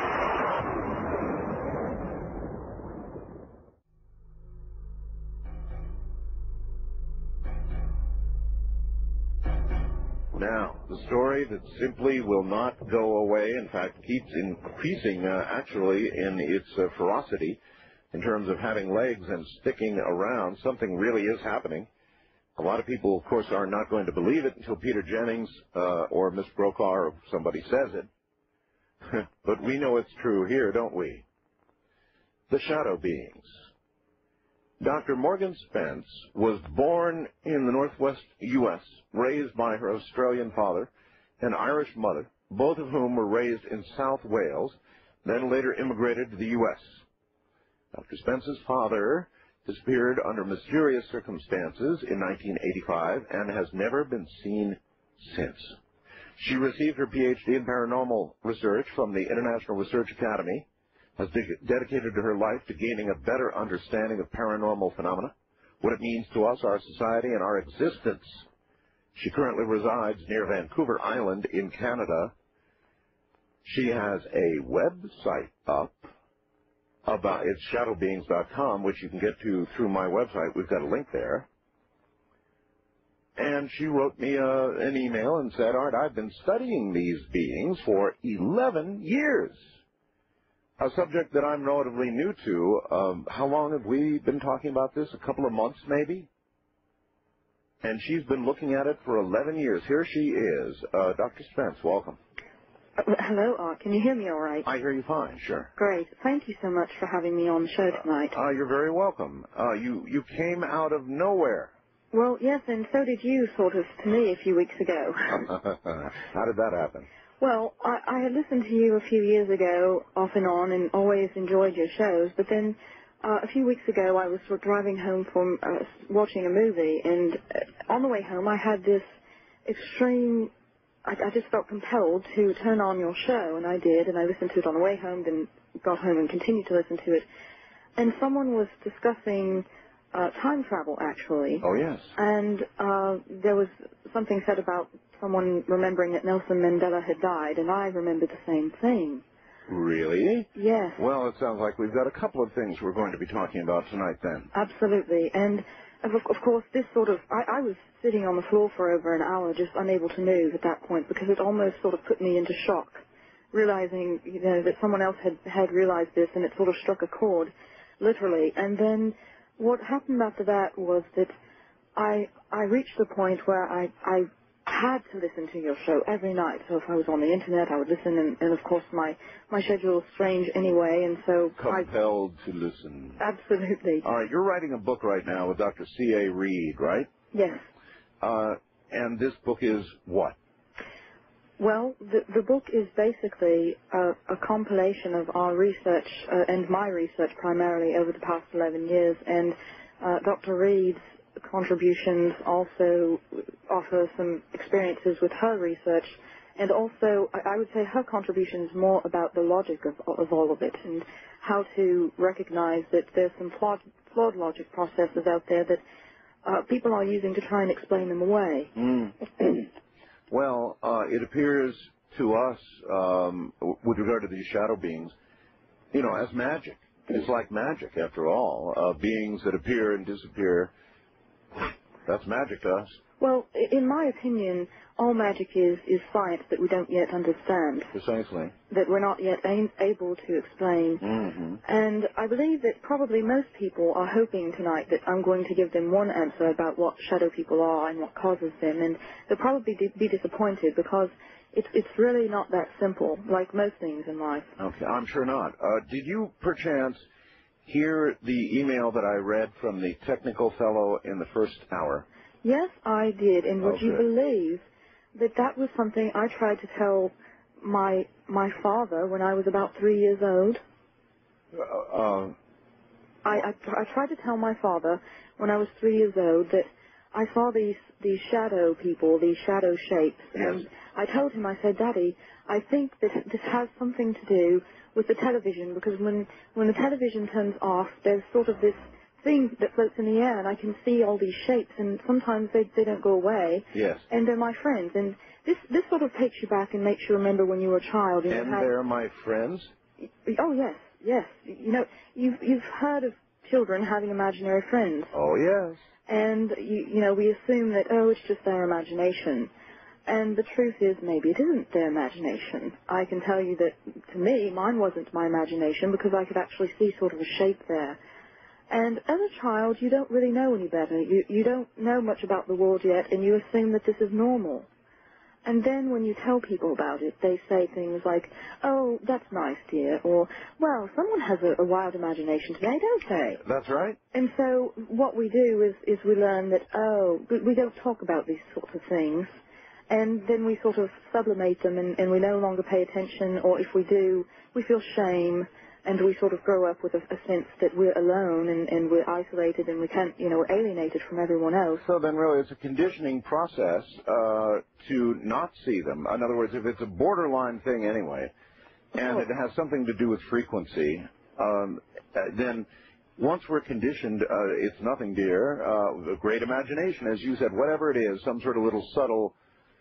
Now, the story that simply will not go away, in fact, keeps increasing, uh, actually, in its uh, ferocity in terms of having legs and sticking around. Something really is happening. A lot of people, of course, are not going to believe it until Peter Jennings uh, or Miss Brokaw or somebody says it. But we know it's true here, don't we? The shadow beings. Doctor Morgan Spence was born in the northwest U S, raised by her Australian father and Irish mother, both of whom were raised in South Wales, then later immigrated to the U S. Doctor Spence's father disappeared under mysterious circumstances in nineteen eighty-five and has never been seen since. She received her P H D in paranormal research from the International Research Academy, has de- dedicated her life to gaining a better understanding of paranormal phenomena, what it means to us, our society, and our existence. She currently resides near Vancouver Island in Canada. She has a website up about it's shadow beings dot com, which you can get to through my website. We've got a link there. And she wrote me uh, an email and said, Art, I've been studying these beings for eleven years. A subject that I'm relatively new to. Um, how long have we been talking about this? A couple of months, maybe? And she's been looking at it for eleven years. Here she is. Uh, Doctor Spence, welcome. Uh, hello, Art. Can you hear me all right? I hear you fine, sure. Great. Thank you so much for having me on the show tonight. Uh, uh, you're very welcome. Uh, you, you came out of nowhere. Well, yes, and so did you, sort of, to me a few weeks ago. How did that happen? Well, I, I had listened to you a few years ago, off and on, and always enjoyed your shows. But then uh, a few weeks ago, I was sort of driving home from uh, watching a movie, and uh, on the way home, I had this extreme. I, I just felt compelled to turn on your show, and I did, and I listened to it on the way home, then got home and continued to listen to it. And someone was discussing uh, time travel, actually. Oh yes. And uh, there was something said about someone remembering that Nelson Mandela had died, and I remembered the same thing. Really? Yes. Well, it sounds like we've got a couple of things we're going to be talking about tonight then. Absolutely. And, of, of course, this sort of... I, I was sitting on the floor for over an hour just unable to move at that point because it almost sort of put me into shock, realizing, you know, that someone else had, had realized this, and it sort of struck a chord, literally. And then what happened after that was that I I reached the point where I... I had to listen to your show every night. So if I was on the internet, I would listen, and, and of course my, my schedule is strange anyway, and so... Compelled I, to listen. Absolutely. All right, you're writing a book right now with Doctor C A. Reed, right? Yes. Uh, and this book is what? Well, the, the book is basically a, a compilation of our research, uh, and my research primarily over the past eleven years, and uh, Doctor Reed's contributions also offer some experiences with her research, and also I would say her contribution is more about the logic of, of all of it and how to recognize that there's some flawed, flawed logic processes out there that uh, people are using to try and explain them away. Mm. Well, uh, it appears to us, um, with regard to these shadow beings, you know, as magic. It's like magic, after all. Uh, beings that appear and disappear. That's magic to us. Well, i- in my opinion, all magic is, is science that we don't yet understand, Precisely. that we're not yet a- able to explain. Mm-hmm. And I believe that probably most people are hoping tonight that I'm going to give them one answer about what shadow people are and what causes them, and they'll probably di- be disappointed because it's, it's really not that simple, like most things in life. Okay, I'm sure not. Uh, did you, perchance, hear the email that I read from the technical fellow in the first hour? Yes, I did, and would Oh, you good. believe that that was something I tried to tell my my father when I was about three years old? Uh, uh, I, I, I tried to tell my father when I was three years old that I saw these these shadow people, these shadow shapes, and I told him, I said, Daddy, I think that this has something to do with the television, because when when the television turns off, there's sort of this thing that floats in the air, and I can see all these shapes, and sometimes they they don't go away. Yes. And they're my friends, and this this sort of takes you back and makes you remember when you were a child. And, and you had, they're my friends? Oh yes, yes. You know, you've you've heard of children having imaginary friends. Oh, yes. And, you, you know, we assume that, oh, it's just their imagination. And the truth is, maybe it isn't their imagination. I can tell you that, to me, mine wasn't my imagination because I could actually see sort of a shape there. And as a child, you don't really know any better. You, you don't know much about the world yet, and you assume that this is normal. And then when you tell people about it, they say things like, oh, that's nice, dear, or, well, someone has a, a wild imagination today, don't they? That's right. And so what we do is, is we learn that, oh, we we don't talk about these sorts of things, and then we sort of sublimate them, and, and we no longer pay attention, or if we do, we feel shame, and we sort of grow up with a, a sense that we're alone, and, and we're isolated, and we can't, you know, we're alienated from everyone else. So then really it's a conditioning process uh, to not see them. In other words, if it's a borderline thing anyway, and it has something to do with frequency, um, uh, then once we're conditioned, uh, it's nothing, dear, uh, a great imagination, as you said, whatever it is, some sort of little subtle,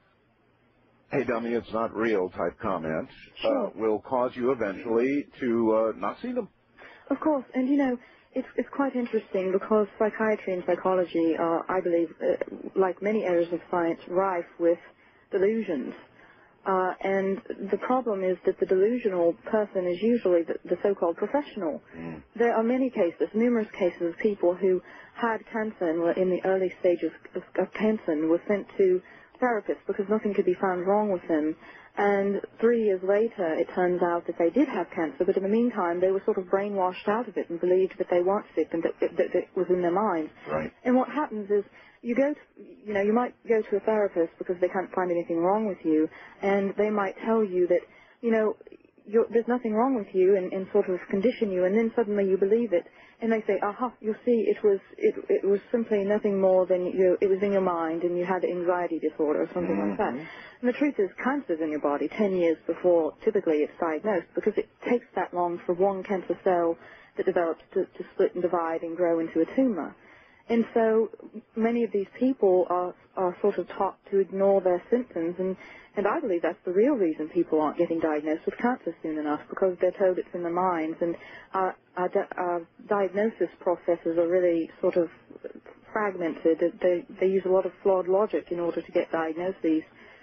hey, dummy, it's not real type comment, uh, will cause you eventually to uh, not see them. Of course, and you know, it's it's quite interesting because psychiatry and psychology are, I believe, uh, like many areas of science, rife with delusions. Uh, and the problem is that the delusional person is usually the, the so-called professional. Mm. There are many cases, numerous cases of people who had cancer and were in the early stages of, of cancer and were sent to therapists because nothing could be found wrong with them. And three years later, it turns out that they did have cancer, but in the meantime, they were sort of brainwashed out of it and believed that they weren't sick and that, that, that it was in their mind. Right. And what happens is, you go to, you know, you might go to a therapist because they can't find anything wrong with you, and they might tell you that, you know, you're, there's nothing wrong with you, and, and sort of condition you, and then suddenly you believe it, and they say, aha, you'll see, it was it it was simply nothing more than you, it was in your mind, and you had anxiety disorder or something Mm-hmm. like that. And the truth is, cancer's in your body ten years before typically it's diagnosed, because it takes that long for one cancer cell that develops to, to split and divide and grow into a tumor. And so many of these people are, are sort of taught to ignore their symptoms, and, and I believe that's the real reason people aren't getting diagnosed with cancer soon enough, because they're told it's in their minds, and our, our, di- our diagnosis processes are really sort of fragmented. They, they use a lot of flawed logic in order to get diagnoses.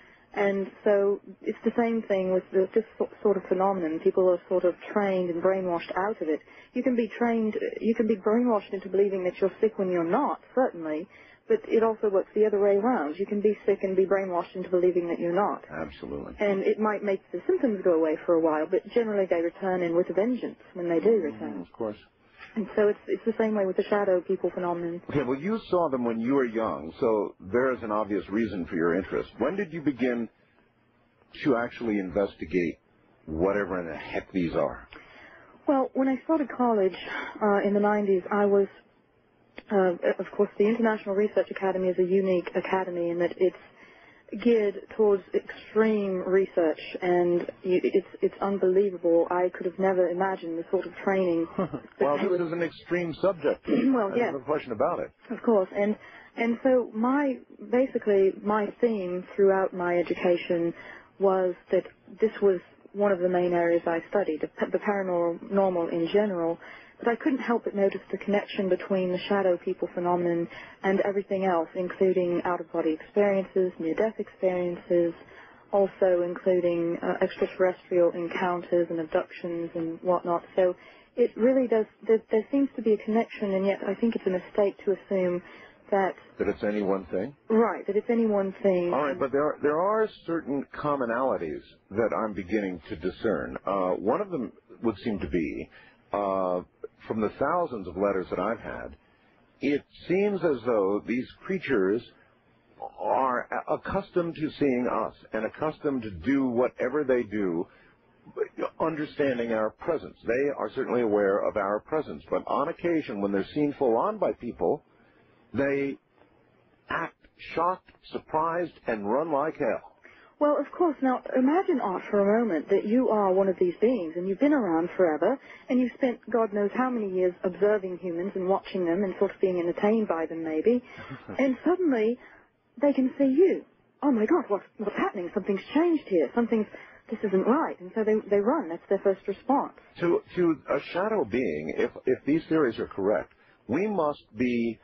And so it's the same thing with the, this sort of phenomenon. People are sort of trained and brainwashed out of it. You can be trained, you can be brainwashed into believing that you're sick when you're not, certainly, but it also works the other way around. You can be sick and be brainwashed into believing that you're not. Absolutely. And it might make the symptoms go away for a while, but generally they return in with a vengeance when they do return. Mm, of course. And so it's it's the same way with the shadow people phenomenon. Okay, well, you saw them when you were young, so there is an obvious reason for your interest. When did you begin to actually investigate whatever in the heck these are? Well, when I started college uh, in the nineties, I was, uh, of course, the International Research Academy is a unique academy in that it's geared towards extreme research, and you, it's it's unbelievable. I could have never imagined the sort of training. Well, this is an extreme subject. Well, There's yes. no question about it. Of course, and and so my basically my theme throughout my education was that this was one of the main areas I studied, the, the paranormal in general, but I couldn't help but notice the connection between the shadow people phenomenon and everything else, including out-of-body experiences, near-death experiences, also including uh, extraterrestrial encounters and abductions and whatnot. So it really does, there, there seems to be a connection, and yet I think it's a mistake to assume that... That it's any one thing? Right, that it's any one thing. All right, but there are, there are certain commonalities that I'm beginning to discern. Uh, one of them would seem to be, uh, from the thousands of letters that I've had, it seems as though these creatures are accustomed to seeing us and accustomed to do whatever they do, understanding our presence. They are certainly aware of our presence, but on occasion, when they're seen full on by people, they act shocked, surprised, and run like hell. Well, of course. Now, imagine, Art, for a moment that you are one of these beings and you've been around forever and you've spent God knows how many years observing humans and watching them and sort of being entertained by them, maybe, and suddenly they can see you. Oh, my God, what, what's happening? Something's changed here. Something's, this isn't right. And so they, they run. That's their first response. To, to a shadow being, if, if these theories are correct, we must be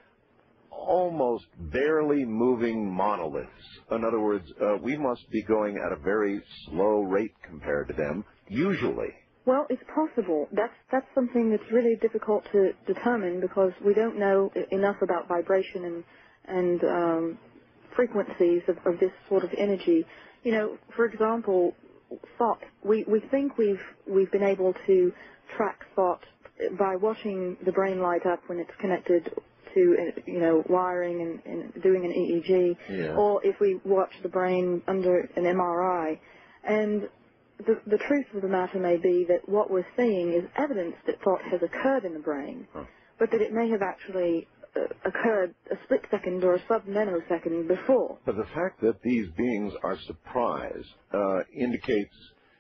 almost barely moving monoliths. In other words, uh, we must be going at a very slow rate compared to them, usually. Well, it's possible. That's that's something that's really difficult to determine because we don't know enough about vibration and and um, frequencies of, of this sort of energy. You know, for example, thought. We we think we've we've been able to track thought by watching the brain light up when it's connected to, you know, wiring and, and doing an E E G, yeah. or if we watch the brain under an M R I. And the, the truth of the matter may be that what we're seeing is evidence that thought has occurred in the brain, huh. but that it may have actually uh, occurred a split second or a sub-nanosecond before. But the fact that these beings are surprised uh, indicates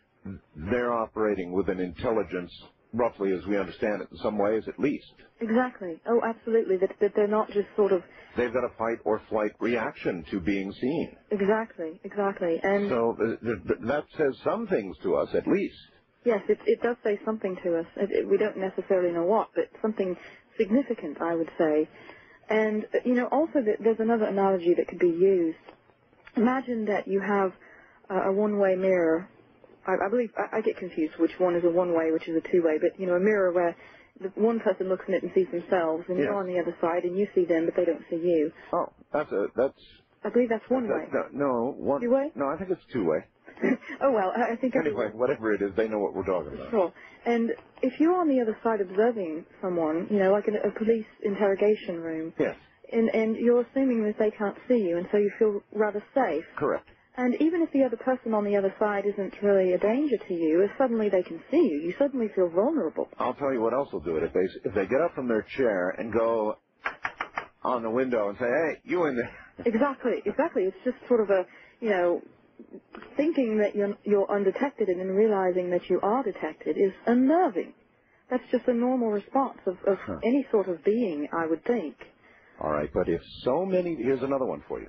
they're operating with an intelligence roughly as we understand it in some ways, at least. Exactly. Oh, absolutely. That, that they're not just sort of... They've got a fight or flight reaction to being seen. Exactly, exactly. And so uh, th th that says some things to us, at least. Yes, it, it does say something to us. It, it, we don't necessarily know what, but something significant, I would say. And, you know, also that there's another analogy that could be used. Imagine that you have uh, a one-way mirror. I, I believe, I, I get confused which one is a one-way, which is a two-way, but, you know, a mirror where the one person looks in it and sees themselves, and yes. you're on the other side, and you see them, but they don't see you. Oh, that's a, that's... I believe that's one that, way. That, no, one... Two-way? No, I think it's two-way. Oh, well, I think... Anyway, whatever it is, they know what we're talking about. Sure. And if you're on the other side observing someone, you know, like in a police interrogation room... Yes. And, and you're assuming that they can't see you, and so you feel rather safe. Correct. And even if the other person on the other side isn't really a danger to you, if suddenly they can see you, you suddenly feel vulnerable. I'll tell you what else will do it. If they if they get up from their chair and go on the window and say, hey, you in there. Exactly, exactly. It's just sort of a, you know, thinking that you're, you're undetected and then realizing that you are detected is unnerving. That's just a normal response of, of huh. any sort of being, I would think. All right, but if so many, here's another one for you.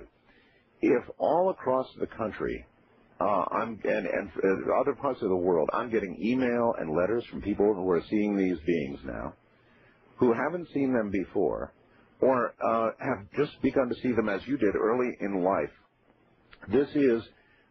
If all across the country, uh, I'm and, and uh, other parts of the world, I'm getting email and letters from people who are seeing these beings now, who haven't seen them before, or uh, have just begun to see them as you did early in life, this is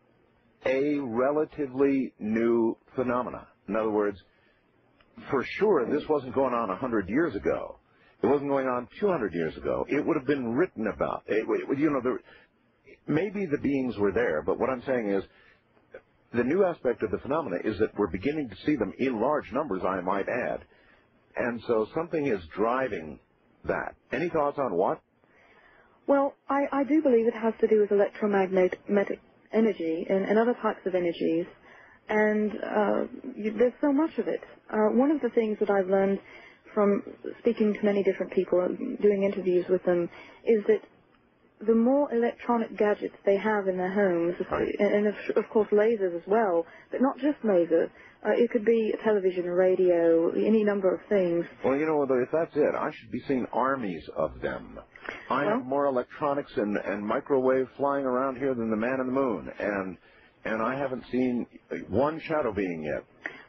a relatively new phenomena. In other words, for sure, this wasn't going on a hundred years ago. It wasn't going on two hundred years ago. It would have been written about. It, you know, the, maybe the beings were there, but what I'm saying is the new aspect of the phenomena is that we're beginning to see them in large numbers, I might add. And so something is driving that. Any thoughts on what? Well, I, I do believe it has to do with electromagnetic energy and, and other types of energies. And uh, you, there's so much of it. Uh, one of the things that I've learned from speaking to many different people and doing interviews with them is that the more electronic gadgets they have in their homes, right. and, and of, of course lasers as well, but not just lasers, uh, it could be a television, a radio, any number of things. Well, you know, if that's it, I should be seeing armies of them. I well, have more electronics and, and microwave flying around here than the man in the moon, and and I haven't seen one shadow being yet.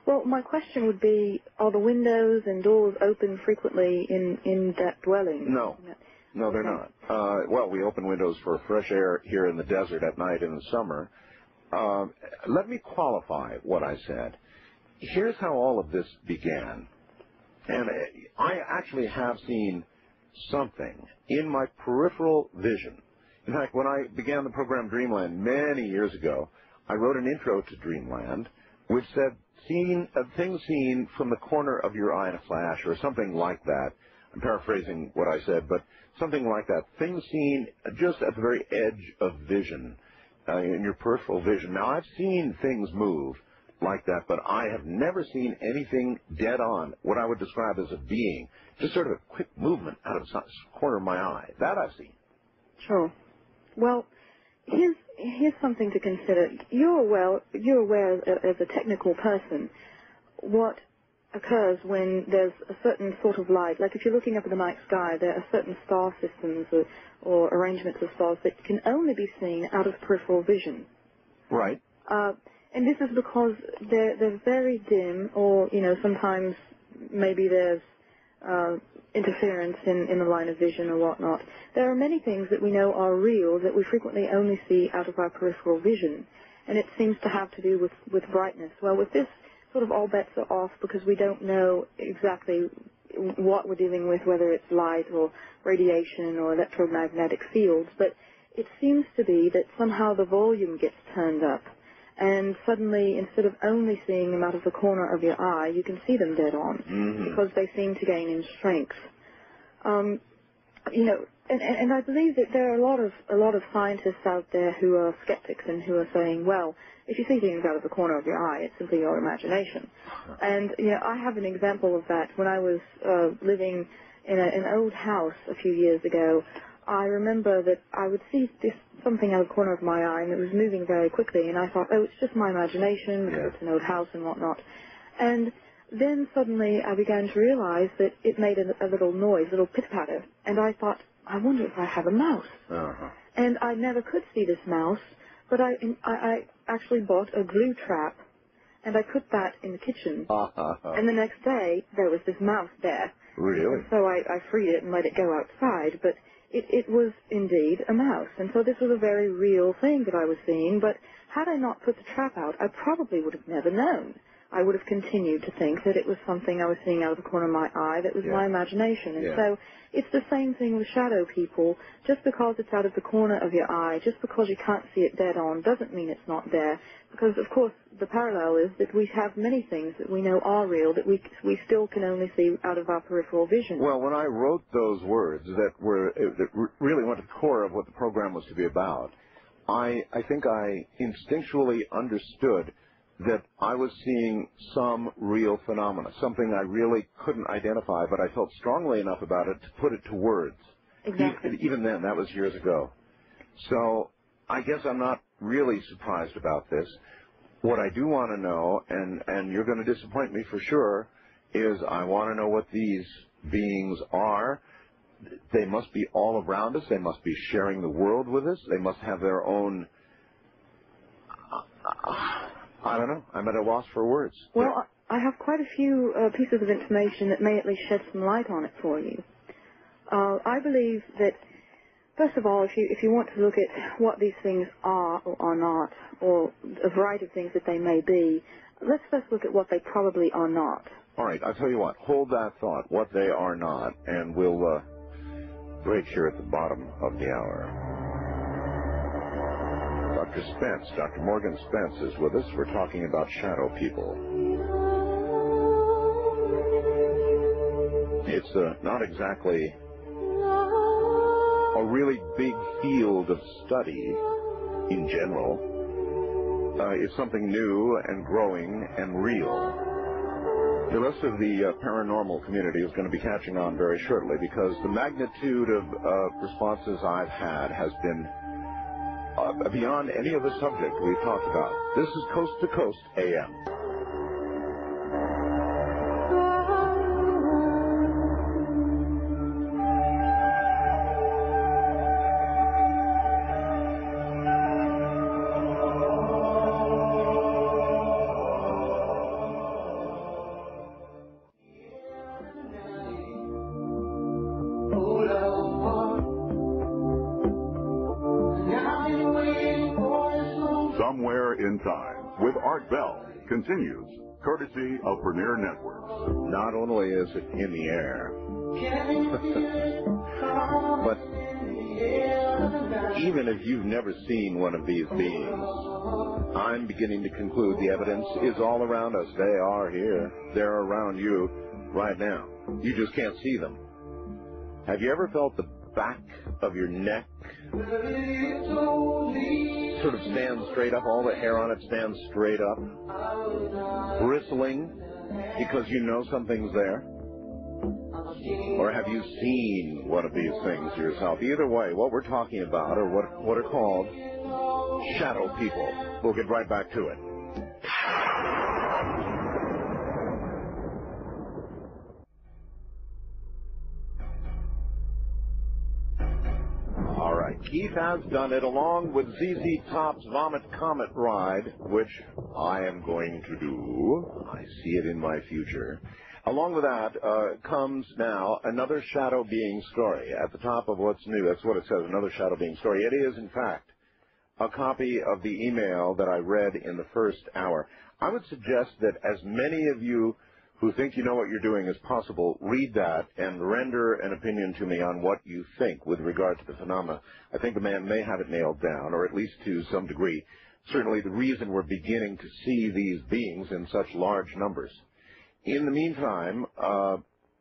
Well, my question would be, are the windows and doors open frequently in, in that dwelling? No. No, they're not. Uh, well, we open windows for fresh air here in the desert at night in the summer. Uh, let me qualify what I said. Here's how all of this began. And I actually have seen something in my peripheral vision. In fact, when I began the program Dreamland many years ago, I wrote an intro to Dreamland which said, seen, uh, things seen from the corner of your eye in a flash, or something like that. I'm paraphrasing what I said, but something like that. Things seen just at the very edge of vision, uh, in your peripheral vision. Now, I've seen things move like that, but I have never seen anything dead on, what I would describe as a being, just sort of a quick movement out of the corner of my eye. That I've seen. Sure. Well, here's here's something to consider. You're aware, you're aware as a technical person what occurs when there's a certain sort of light. Like if you're looking up at the night sky, there are certain star systems or, or arrangements of stars that can only be seen out of peripheral vision. Right. Uh, and this is because they're, they're very dim, or, you know, sometimes maybe there's uh, interference in, in the line of vision or whatnot. There are many things that we know are real that we frequently only see out of our peripheral vision, and it seems to have to do with, with brightness. Well, with this, sort of all bets are off because we don't know exactly what we're dealing with, whether it's light or radiation or electromagnetic fields, but it seems to be that somehow the volume gets turned up, and suddenly, instead of only seeing them out of the corner of your eye, you can see them dead on, mm-hmm. because they seem to gain in strength. Um, you know, and, and I believe that there are a lot of a lot of scientists out there who are skeptics and who are saying, well, if you see things out of the corner of your eye, it's simply your imagination. And, you know, I have an example of that. When I was uh, living in a, an old house a few years ago, I remember that I would see this something out of the corner of my eye, and it was moving very quickly, and I thought, oh, it's just my imagination, because yeah. it's an old house and whatnot. And then suddenly I began to realize that it made a, a little noise, a little pitter-patter, and I thought, I wonder if I have a mouse. Uh-huh. And I never could see this mouse, but I, I, I actually bought a glue trap, and I put that in the kitchen. Uh-huh. And the next day, there was this mouse there. Really? And so I, I freed it and let it go outside, but it, it was indeed a mouse. And so this was a very real thing that I was seeing, but had I not put the trap out, I probably would have never known. I would have continued to think that it was something I was seeing out of the corner of my eye that was yeah. my imagination. And yeah. so it's the same thing with shadow people. Just because it's out of the corner of your eye, just because you can't see it dead on, doesn't mean it's not there. Because, of course, the parallel is that we have many things that we know are real that we we still can only see out of our peripheral vision. Well, when I wrote those words that were that really went to the core of what the program was to be about, I I think I instinctually understood that I was seeing some real phenomena, something I really couldn't identify, but I felt strongly enough about it to put it to words. Exactly. Even, even then, that was years ago. So I guess I'm not really surprised about this. What I do want to know, and, and you're going to disappoint me for sure, is I want to know what these beings are. They must be all around us. They must be sharing the world with us. They must have their own... Uh, I don't know. I'm at a loss for words. Well, I have quite a few uh, pieces of information that may at least shed some light on it for you. Uh, I believe that, first of all, if you if you want to look at what these things are or are not, or a variety of things that they may be, let's first look at what they probably are not. All right. I'll tell you what. Hold that thought, what they are not, and we'll uh, break here at the bottom of the hour. Doctor Spence, Doctor Morgan Spence is with us. We're talking about shadow people. It's uh, not exactly a really big field of study in general. Uh, it's something new and growing and real. The rest of the uh, paranormal community is going to be catching on very shortly because the magnitude of uh, responses I've had has been Uh, beyond any other subject we've talked about. This is Coast to Coast A M. Somewhere in Time with Art Bell continues, courtesy of Premier Networks. Not only is it in the air, but even if you've never seen one of these beings, I'm beginning to conclude the evidence is all around us. They are here. They're around you right now. You just can't see them. Have you ever felt the back of your neck sort of stand straight up? All the hair on it stands straight up, bristling because you know something's there? Or have you seen one of these things yourself? Either way, what we're talking about are what, what are called shadow people. We'll get right back to it. All right, Keith has done it along with Z Z Top's Vomit Comet Ride, which I am going to do. I see it in my future. Along with that uh, comes now another shadow being story. At the top of what's new, that's what it says, another shadow being story. It is, in fact, a copy of the email that I read in the first hour. I would suggest that as many of you who think you know what you're doing as possible, read that and render an opinion to me on what you think with regard to the phenomena. I think the man may have it nailed down, or at least to some degree. Certainly the reason we're beginning to see these beings in such large numbers. In the meantime, uh,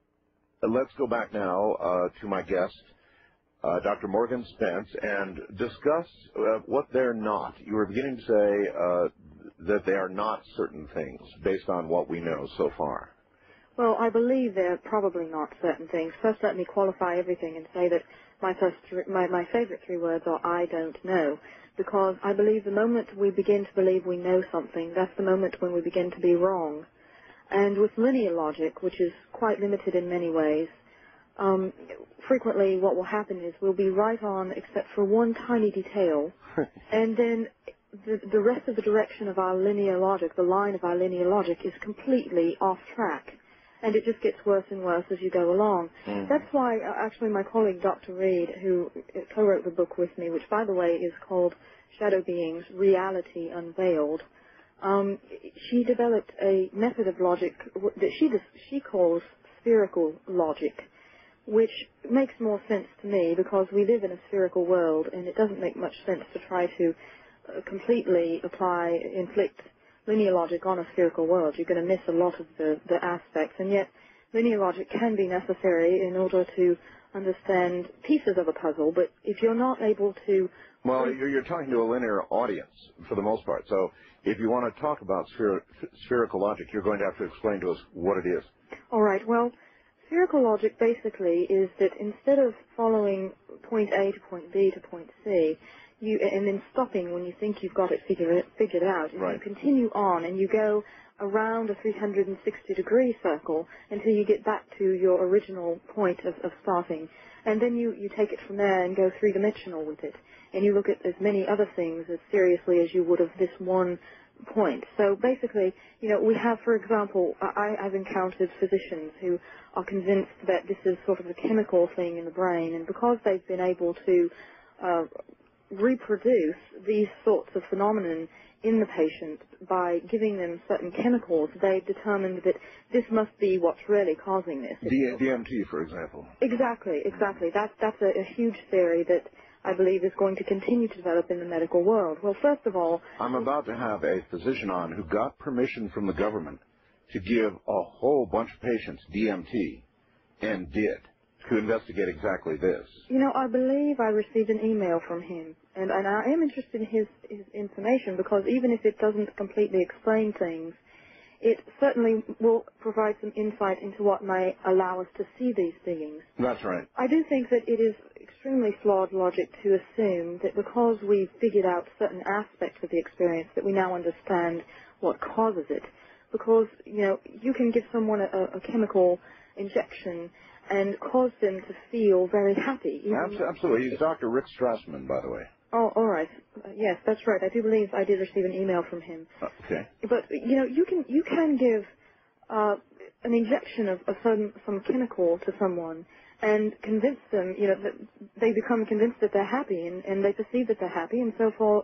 let's go back now uh, to my guest, uh, Doctor Morgan Spence, and discuss uh, what they're not. You were beginning to say uh, that they are not certain things based on what we know so far. Well, I believe they're probably not certain things. First, let me qualify everything and say that my first, th- my, my favorite three words are "I don't know," because I believe the moment we begin to believe we know something, that's the moment when we begin to be wrong. And with linear logic, which is quite limited in many ways, um, frequently what will happen is we'll be right on except for one tiny detail, and then the, the rest of the direction of our linear logic, the line of our linear logic, is completely off track. And it just gets worse and worse as you go along. Mm. That's why, uh, actually, my colleague, Doctor Reed, who co-wrote the book with me, which, by the way, is called Shadow Beings, Reality Unveiled, Um, she developed a method of logic that she she calls spherical logic, which makes more sense to me because we live in a spherical world, and it doesn't make much sense to try to uh, completely apply, inflict linear logic on a spherical world. You're going to miss a lot of the, the aspects, and yet linear logic can be necessary in order to understand pieces of a puzzle, but if you're not able to... Well, you're, you're talking to a linear audience for the most part, so if you want to talk about spher- spherical logic, you're going to have to explain to us what it is. All right, well, spherical logic basically is that instead of following point A to point B to point C, you, and then stopping when you think you've got it figured, figured out, right. You continue on and you go around a three hundred sixty degree circle until you get back to your original point of, of starting. And then you, you take it from there and go three-dimensional with it. And you look at as many other things as seriously as you would of this one point. So basically, you know, we have, for example, I, I've encountered physicians who are convinced that this is sort of a chemical thing in the brain, and because they've been able to uh, reproduce these sorts of phenomenon in the patient by giving them certain chemicals, they've determined that this must be what's really causing this. D- DMT, for example. Exactly, exactly. That, that's a, a huge theory that I believe is going to continue to develop in the medical world. Well, first of all... I'm about to have a physician on who got permission from the government to give a whole bunch of patients D M T, and did, to investigate exactly this. You know, I believe I received an email from him, and, and I am interested in his, his information because even if it doesn't completely explain things, it certainly will provide some insight into what may allow us to see these beings. That's right. I do think that it is extremely flawed logic to assume that because we've figured out certain aspects of the experience that we now understand what causes it. Because, you know, you can give someone a, a chemical injection and cause them to feel very happy. Absolutely. He's Doctor Rick Strassman, by the way. Oh, all right. Uh, yes, that's right. I do believe I did receive an email from him. Okay. But you know, you can you can give uh, an injection of, of some some chemical to someone and convince them, you know, that they become convinced that they're happy, and, and they perceive that they're happy, and so for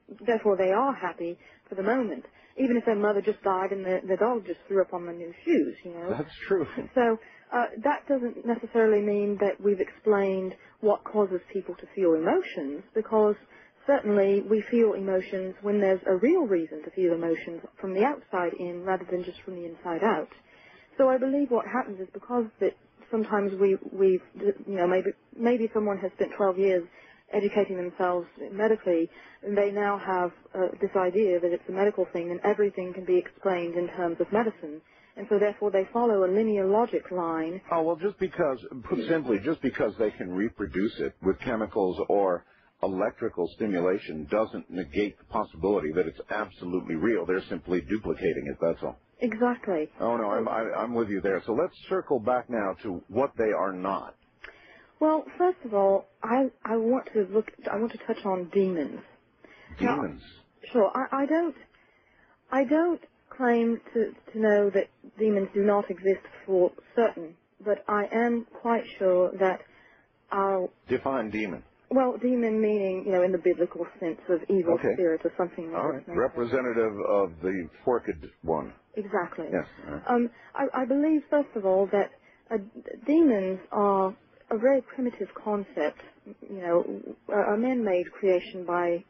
therefore they are happy for the moment, even if their mother just died and the, the dog just threw up on the new shoes, you know. That's true. So uh, that doesn't necessarily mean that we've explained what causes people to feel emotions, because certainly we feel emotions when there's a real reason to feel emotions from the outside in rather than just from the inside out. So I believe what happens is because that sometimes we, we've, you know, maybe, maybe someone has spent twelve years educating themselves medically, and they now have uh, this idea that it's a medical thing and everything can be explained in terms of medicine. And so therefore they follow a linear logic line. Oh, well, just because, put simply, just because they can reproduce it with chemicals or electrical stimulation doesn't negate the possibility that it's absolutely real. They're simply duplicating it, that's all. Exactly. Oh, no, I'm, I, I'm with you there. So let's circle back now to what they are not. Well, first of all, I, I want to look, I want to touch on demons. Demons? Now, sure, I, I don't, I don't claim to, to know that demons do not exist for certain, but I am quite sure that our... Define demon. Well, demon meaning, you know, in the biblical sense of evil Okay. spirit or something like All right. that. Representative of the forked one. Exactly. Yes. All right. Um, I, I believe, first of all, that uh, demons are a very primitive concept, you know, a, a man-made creation by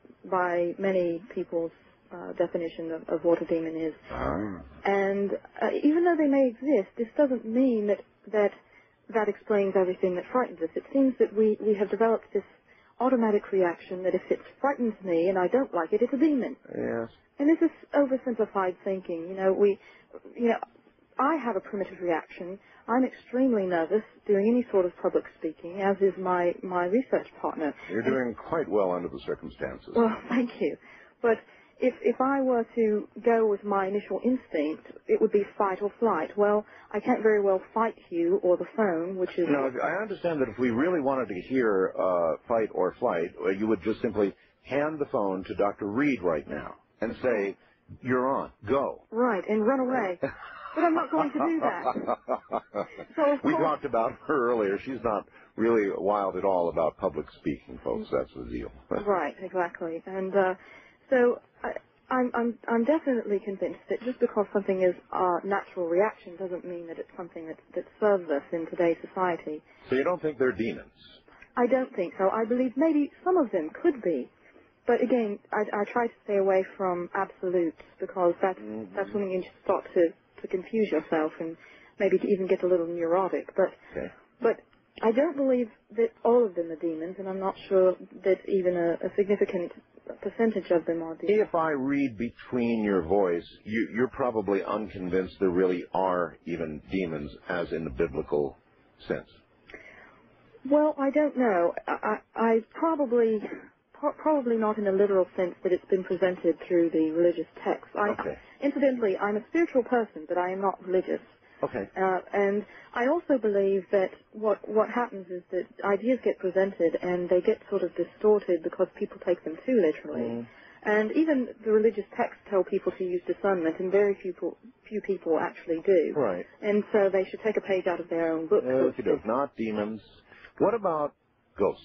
by many people's uh, definition of, of what a demon is. Ah. And uh, even though they may exist, this doesn't mean that that that explains everything that frightens us. It seems that we, we have developed this automatic reaction that if it frightens me and I don't like it, it's a demon. Yes. And this is oversimplified thinking. You know, we, you know, I have a primitive reaction. I'm extremely nervous doing any sort of public speaking, as is my, my research partner. You're doing quite well under the circumstances. Well, thank you. But if, if I were to go with my initial instinct, it would be fight or flight. Well, I can't very well fight you or the phone, which is... No, I understand that if we really wanted to hear uh, fight or flight, uh, you would just simply hand the phone to Doctor Reed right now and say, you're on, go. Right, and run away. But I'm not going to do that. So of we course, talked about her earlier. She's not really wild at all about public speaking, folks. That's the deal. Right, exactly. And uh, so I, I'm, I'm, I'm definitely convinced that just because something is a natural reaction doesn't mean that it's something that, that serves us in today's society. So you don't think they're demons? I don't think so. I believe maybe some of them could be. But again, I, I try to stay away from absolutes because that's, mm-hmm. that's when you start to, to confuse yourself and maybe to even get a little neurotic. But, okay. but I don't believe that all of them are demons, and I'm not sure that even a, a significant percentage of them are demons. If I read between your voice, you, you're probably unconvinced there really are even demons, as in the biblical sense. Well, I don't know. I, I probably... Probably not in a literal sense that it's been presented through the religious text. I, okay. Incidentally, I'm a spiritual person, but I am not religious. Okay. Uh, and I also believe that what what happens is that ideas get presented and they get sort of distorted because people take them too literally. Mm. And even the religious texts tell people to use discernment, and very few people, few people actually do. Right. And so they should take a page out of their own book. Uh, so not demons. What about ghosts?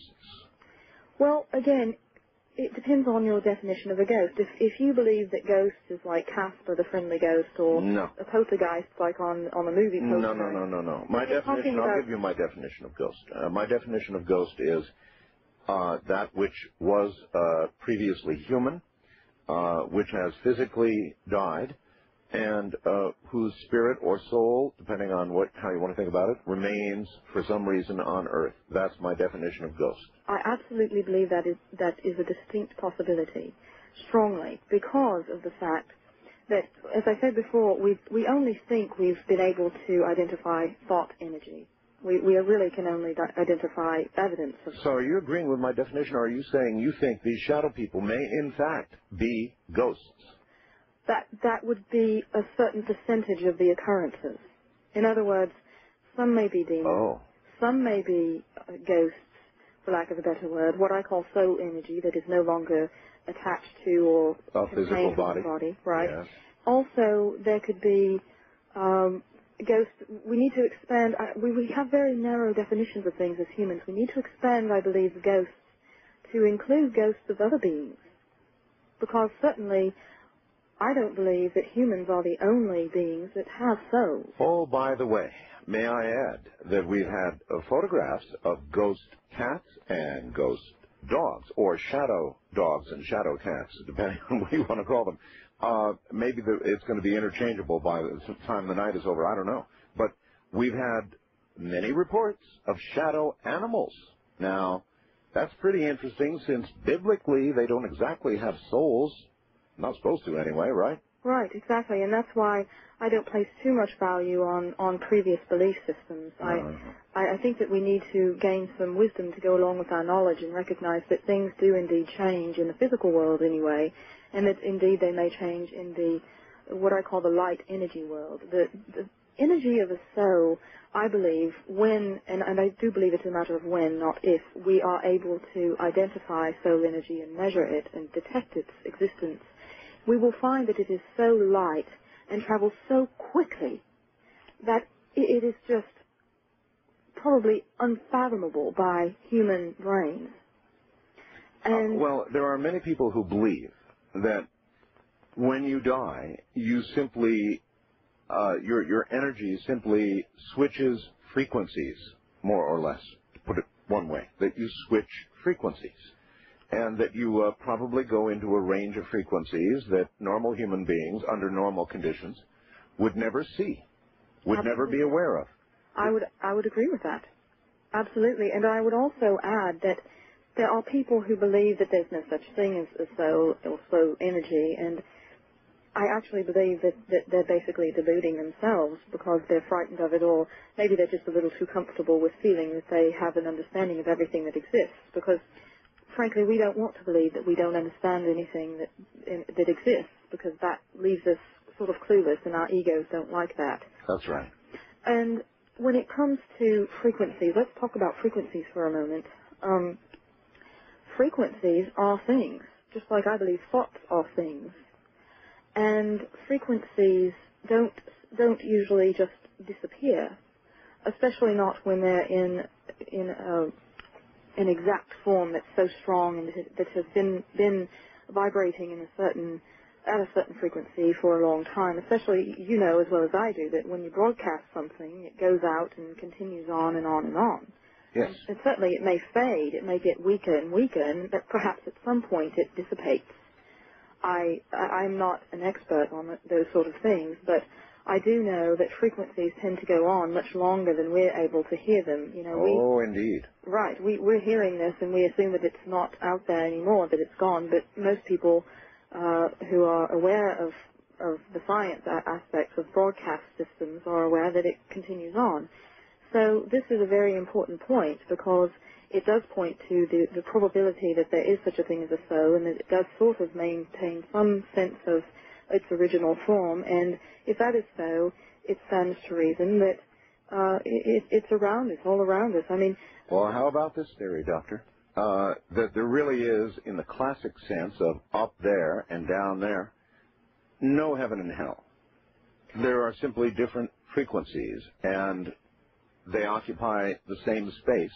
Well, again, it depends on your definition of a ghost. If if you believe that ghosts is like Casper the Friendly Ghost or no. a poltergeist like on, on a movie poster. No, no, no, no, no. My definition, I'll give you my definition of ghost. Uh, my definition of ghost is uh, that which was uh, previously human, uh, which has physically died, and uh, whose spirit or soul, depending on what how you want to think about it, remains for some reason on Earth. That's my definition of ghost. I absolutely believe that is that is a distinct possibility, strongly, because of the fact that, as I said before, we we only think we've been able to identify thought energy. We we really can only identify evidence of. So are you agreeing with my definition, or are you saying you think these shadow people may, in fact, be ghosts? That that would be a certain percentage of the occurrences. In other words, some may be demons, oh. some may be uh, ghosts, for lack of a better word, what I call soul energy that is no longer attached to or a physical body. The body, right? Yes. Also, there could be um, ghosts. We need to expand. Uh, we, we have very narrow definitions of things as humans. We need to expand, I believe, ghosts to include ghosts of other beings. because certainly I don't believe that humans are the only beings that have souls. Oh, by the way, may I add that we've had uh, photographs of ghost cats and ghost dogs, or shadow dogs and shadow cats, depending on what you want to call them. Uh, maybe the, it's going to be interchangeable by the time the night is over. I don't know. But we've had many reports of shadow animals. Now, that's pretty interesting, since biblically they don't exactly have souls. Not supposed to anyway, right? Right, exactly, and that's why I don't place too much value on, on previous belief systems. Uh-huh. I, I I think that we need to gain some wisdom to go along with our knowledge and recognize that things do indeed change in the physical world anyway, and that indeed they may change in the, what I call the light energy world. The, the energy of a soul, I believe, when, and, and I do believe it's a matter of when, not if, we are able to identify soul energy and measure it and detect its existence, we will find that it is so light and travels so quickly that it is just probably unfathomable by human brains. And uh, well, there are many people who believe that when you die, you simply, uh, your your energy simply switches frequencies, more or less, to put it one way, that you switch frequencies. And that you uh, probably go into a range of frequencies that normal human beings, under normal conditions, would never see, would Absolutely. never be aware of. I would I would agree with that. Absolutely. And I would also add that there are people who believe that there's no such thing as, as soul or soul energy, and I actually believe that, that they're basically deluding themselves because they're frightened of it, or maybe they're just a little too comfortable with feeling that they have an understanding of everything that exists, because frankly, we don't want to believe that we don't understand anything that in, that exists, because that leaves us sort of clueless, and our egos don't like that. That's right. And when it comes to frequencies, let's talk about frequencies for a moment. Um, frequencies are things, just like I believe thoughts are things. And frequencies don't don't usually just disappear, especially not when they're in in a an exact form that's so strong and that has been been vibrating in a certain at a certain frequency for a long time. Especially, you know as well as I do, that when you broadcast something, it goes out and continues on and on and on. Yes. And certainly it may fade, it may get weaker and weaker, and but perhaps at some point it dissipates. I, I I'm not an expert on those sort of things, but I do know that frequencies tend to go on much longer than we're able to hear them. You know, we, oh, indeed. Right. We, we're hearing this, and we assume that it's not out there anymore, that it's gone. But most people uh, who are aware of, of the science aspects of broadcast systems are aware that it continues on. So this is a very important point, because it does point to the, the probability that there is such a thing as a soul, and that it does sort of maintain some sense of its original form. And if that is so, it stands to reason that uh, it, it's around us, all around us. I mean, well, how about this theory, Doctor? Uh, that there really is, in the classic sense of up there and down there, no heaven and hell. There are simply different frequencies, and they occupy the same space,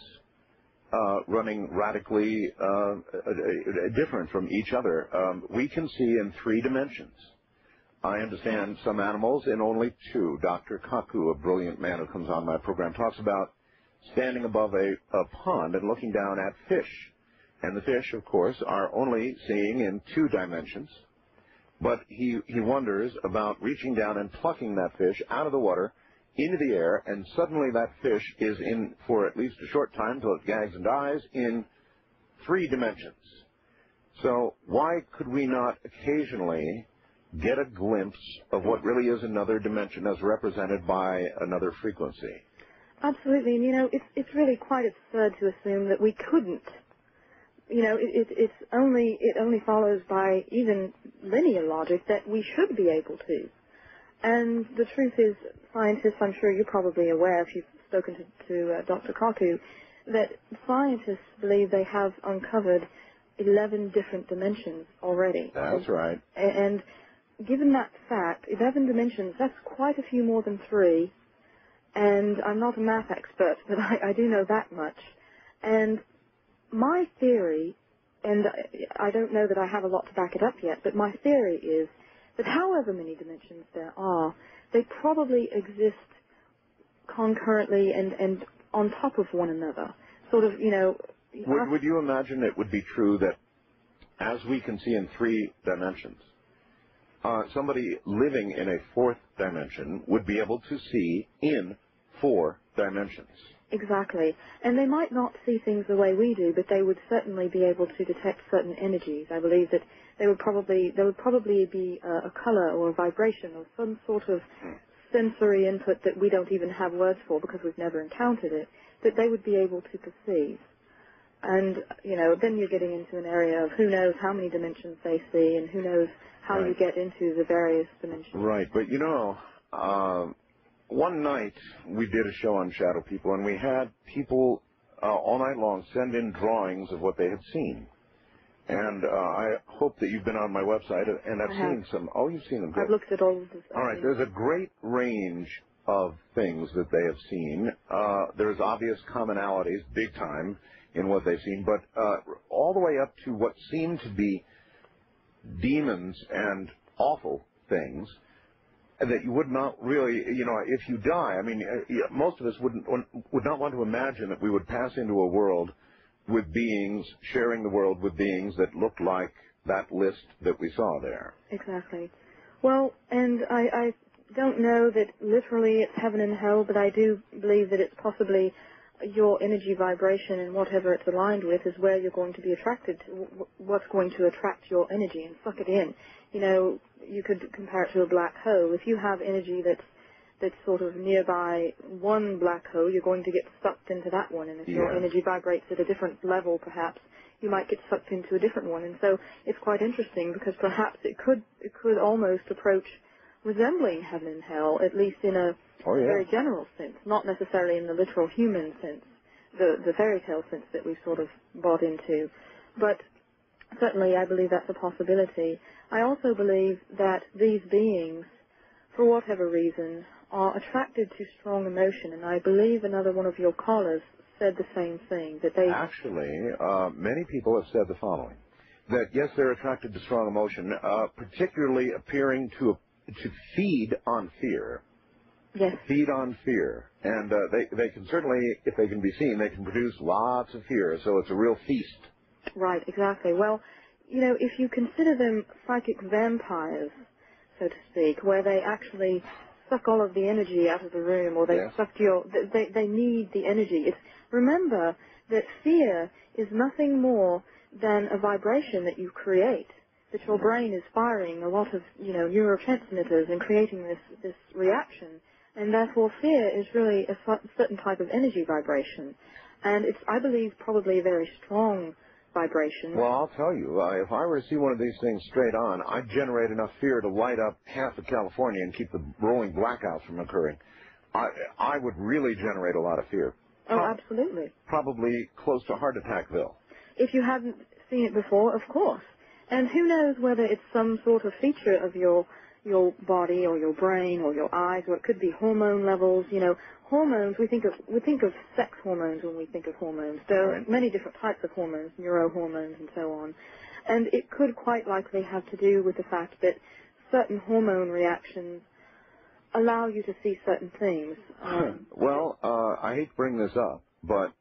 uh, running radically uh, different from each other. Um, we can see in three dimensions. I understand some animals in only two. Doctor Kaku, a brilliant man who comes on my program, talks about standing above a, a pond and looking down at fish. And the fish, of course, are only seeing in two dimensions. But he, he wonders about reaching down and plucking that fish out of the water into the air, and suddenly that fish is in, for at least a short time, till it gags and dies, in three dimensions. So why could we not occasionally get a glimpse of what really is another dimension as represented by another frequency? Absolutely, and you know, it's it's really quite absurd to assume that we couldn't. You know, it, it it's only it only follows by even linear logic that we should be able to. And the truth is, scientists, I'm sure you're probably aware if you've spoken to, to uh, Doctor Kaku, that scientists believe they have uncovered eleven different dimensions already. That's right. And given that fact, eleven dimensions, that's quite a few more than three. And I'm not a math expert, but I, I do know that much. And my theory and I don't know that I have a lot to back it up yet, but my theory is that however many dimensions there are, they probably exist concurrently and, and on top of one another. Sort of, you know... Would, would you imagine it would be true that as we can see in three dimensions, uh, somebody living in a fourth dimension would be able to see in four dimensions? Exactly. And they might not see things the way we do, but they would certainly be able to detect certain energies. I believe that they would probably, there would probably be a, a color or a vibration or some sort of sensory input that we don't even have words for because we've never encountered it, that they would be able to perceive. And, you know, then you're getting into an area of who knows how many dimensions they see and who knows how Right. you get into the various dimensions. Right, but you know, uh, one night we did a show on shadow people, and we had people uh, all night long send in drawings of what they had seen. And uh, I hope that you've been on my website, and I've I have. seen some. Oh, you've seen them. Good. I've looked at all of this. All right, there's a great range of things that they have seen. Uh, there's obvious commonalities, big time, in what they've seen, but uh, all the way up to what seem to be demons and awful things that you would not really, you know, if you die, I mean, uh, most of us wouldn't would not want to imagine that we would pass into a world with beings, sharing the world with beings that looked like that list that we saw there. Exactly. Well, and I, I don't know that literally it's heaven and hell, but I do believe that it's possibly your energy vibration and whatever it's aligned with is where you're going to be attracted to, what's going to attract your energy and suck it in. You know, you could compare it to a black hole. If you have energy that's that's sort of nearby one black hole, you're going to get sucked into that one. And if Yeah. your energy vibrates at a different level, perhaps, you might get sucked into a different one. And so it's quite interesting because perhaps it could it could almost approach resembling heaven and hell, at least in a Oh, yeah. very general sense, not necessarily in the literal human sense, the, the fairy tale sense that we've sort of bought into. But certainly I believe that's a possibility. I also believe that these beings, for whatever reason, are attracted to strong emotion, and I believe another one of your callers said the same thing, that they... Actually, uh, many people have said the following, that yes, they're attracted to strong emotion, uh, particularly appearing to to feed on fear. Yes. Feed on fear. And uh, they, they can certainly, if they can be seen, they can produce lots of fear, so it's a real feast. Right, exactly. Well, you know, if you consider them psychic vampires, so to speak, where they actually suck all of the energy out of the room, or they Yes. suck your, they, they need the energy. It's, remember that fear is nothing more than a vibration that you create, that your brain is firing a lot of, you know, neurotransmitters and creating this, this reaction. And therefore fear is really a certain type of energy vibration. And it's, I believe, probably a very strong vibration. Well, I'll tell you, uh, if I were to see one of these things straight on, I'd generate enough fear to light up half of California and keep the rolling blackouts from occurring. I, I would really generate a lot of fear. Oh, absolutely. Probably close to heart attackville. If you haven't seen it before, of course. And who knows whether it's some sort of feature of your your body or your brain or your eyes, or it could be hormone levels. You know, hormones, we think of we think of sex hormones when we think of hormones. There are many different types of hormones, neurohormones and so on. And it could quite likely have to do with the fact that certain hormone reactions allow you to see certain things. Um, Well, uh, I hate to bring this up, but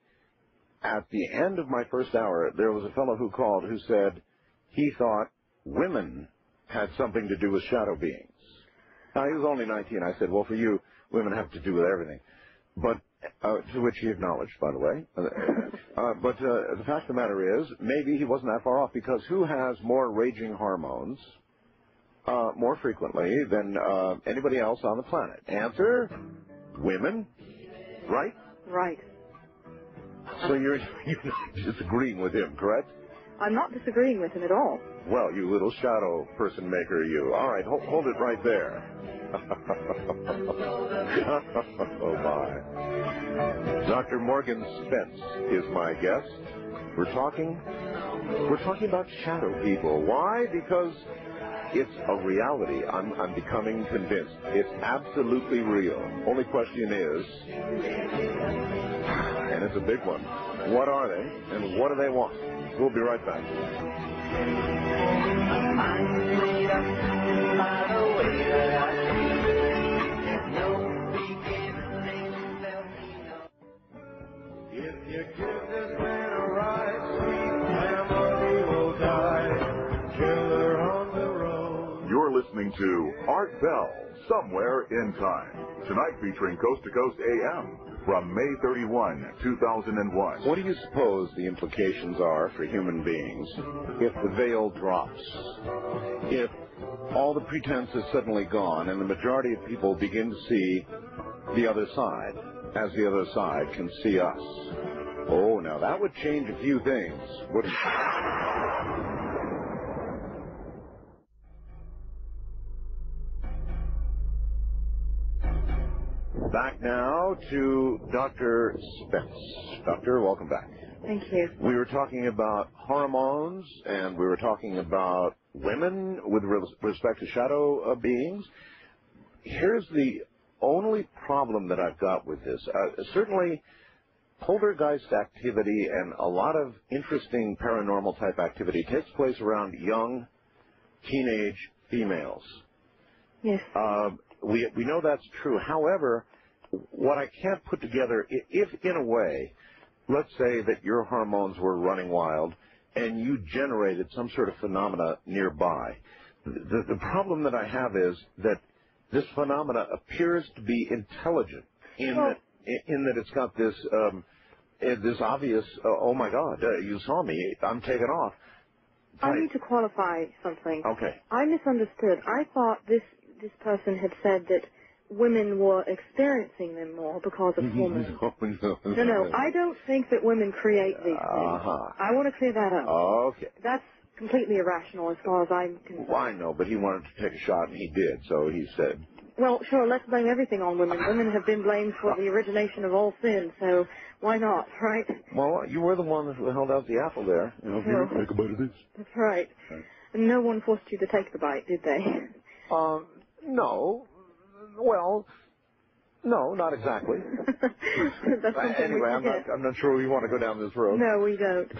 at the end of my first hour, there was a fellow who called who said he thought women had something to do with shadow beings. Now, he was only nineteen. I said, well, for you, women have to do with everything. But, uh, to which he acknowledged, by the way. Uh, but uh, the fact of the matter is, maybe he wasn't that far off, because who has more raging hormones uh, more frequently than uh, anybody else on the planet? Answer, women, right? right. So you're, you're not disagreeing with him, correct? I'm not disagreeing with him at all. Well, you little shadow person maker, you. All right, hold, hold it right there. Oh, my. Doctor Morgan Spence is my guest. We're talking, we're talking about shadow people. Why? Because it's a reality. I'm, I'm becoming convinced. It's absolutely real. Only question is, and it's a big one, What are they, and what do they want? We'll be right back. If you give this man a ride, sweet memory will die. Killer on the road. You're listening to Art Bell, Somewhere in Time. Tonight featuring Coast to Coast A M from May thirty-first, two thousand one. What do you suppose the implications are for human beings if the veil drops? If all the pretense is suddenly gone and the majority of people begin to see the other side as the other side can see us? Oh, now that would change a few things, wouldn't it? Back now to Doctor Spence. Doctor, welcome back. Thank you. We were talking about hormones, and we were talking about women with respect to shadow uh, beings. Here's the only problem that I've got with this. Uh, certainly, poltergeist activity and a lot of interesting paranormal type activity takes place around young, teenage females. Yes. Uh, we we know that's true. However, what I can't put together, if in a way, let's say that your hormones were running wild and you generated some sort of phenomena nearby, the, the problem that I have is that this phenomena appears to be intelligent in well, that in that it's got this um, this obvious, uh, oh my God, uh, you saw me, I'm taken off. I need to qualify something. Okay. I misunderstood. I thought this this person had said that women were experiencing them more because of hormones. no, no, no, no, no. I don't think that women create these things. Uh-huh. I want to clear that up. Okay. That's completely irrational as far as I'm concerned. Well, I know, but he wanted to take a shot, and he did, so he said. Well, sure, let's blame everything on women. Women have been blamed for the origination of all sin, so why not, right? Well, you were the one who held out the apple there. You know, Sure. here, take a bite of this. That's right. Right. And no one forced you to take the bite, did they? Um, no. Well, no, not exactly. That's something anyway, we I'm not, I'm not sure we want to go down this road. No, we don't.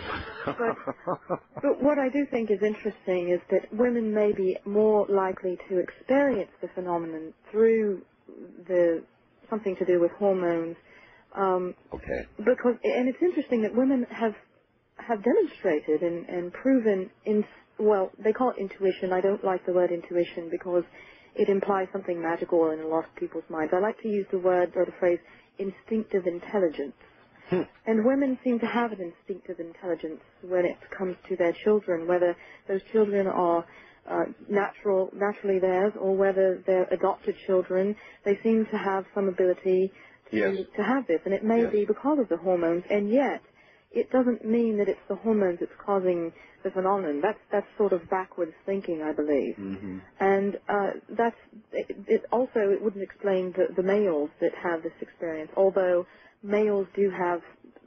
But, but what I do think is interesting is that women may be more likely to experience the phenomenon through the something to do with hormones. Um, okay. Because, and it's interesting that women have have demonstrated and, and proven in, well, they call it intuition. I don't like the word intuition because it implies something magical in a lot of people's minds. I like to use the word or the phrase instinctive intelligence. Hmm. And women seem to have an instinctive intelligence when it comes to their children, whether those children are uh, natural, naturally theirs or whether they're adopted children. They seem to have some ability to, yes. to have this, and it may yes. be because of the hormones, and yet it doesn't mean that it's the hormones that's causing the phenomenon. That's that's sort of backwards thinking, I believe. Mm-hmm. And uh, that's it, it. Also, it wouldn't explain the, the males that have this experience. Although males do have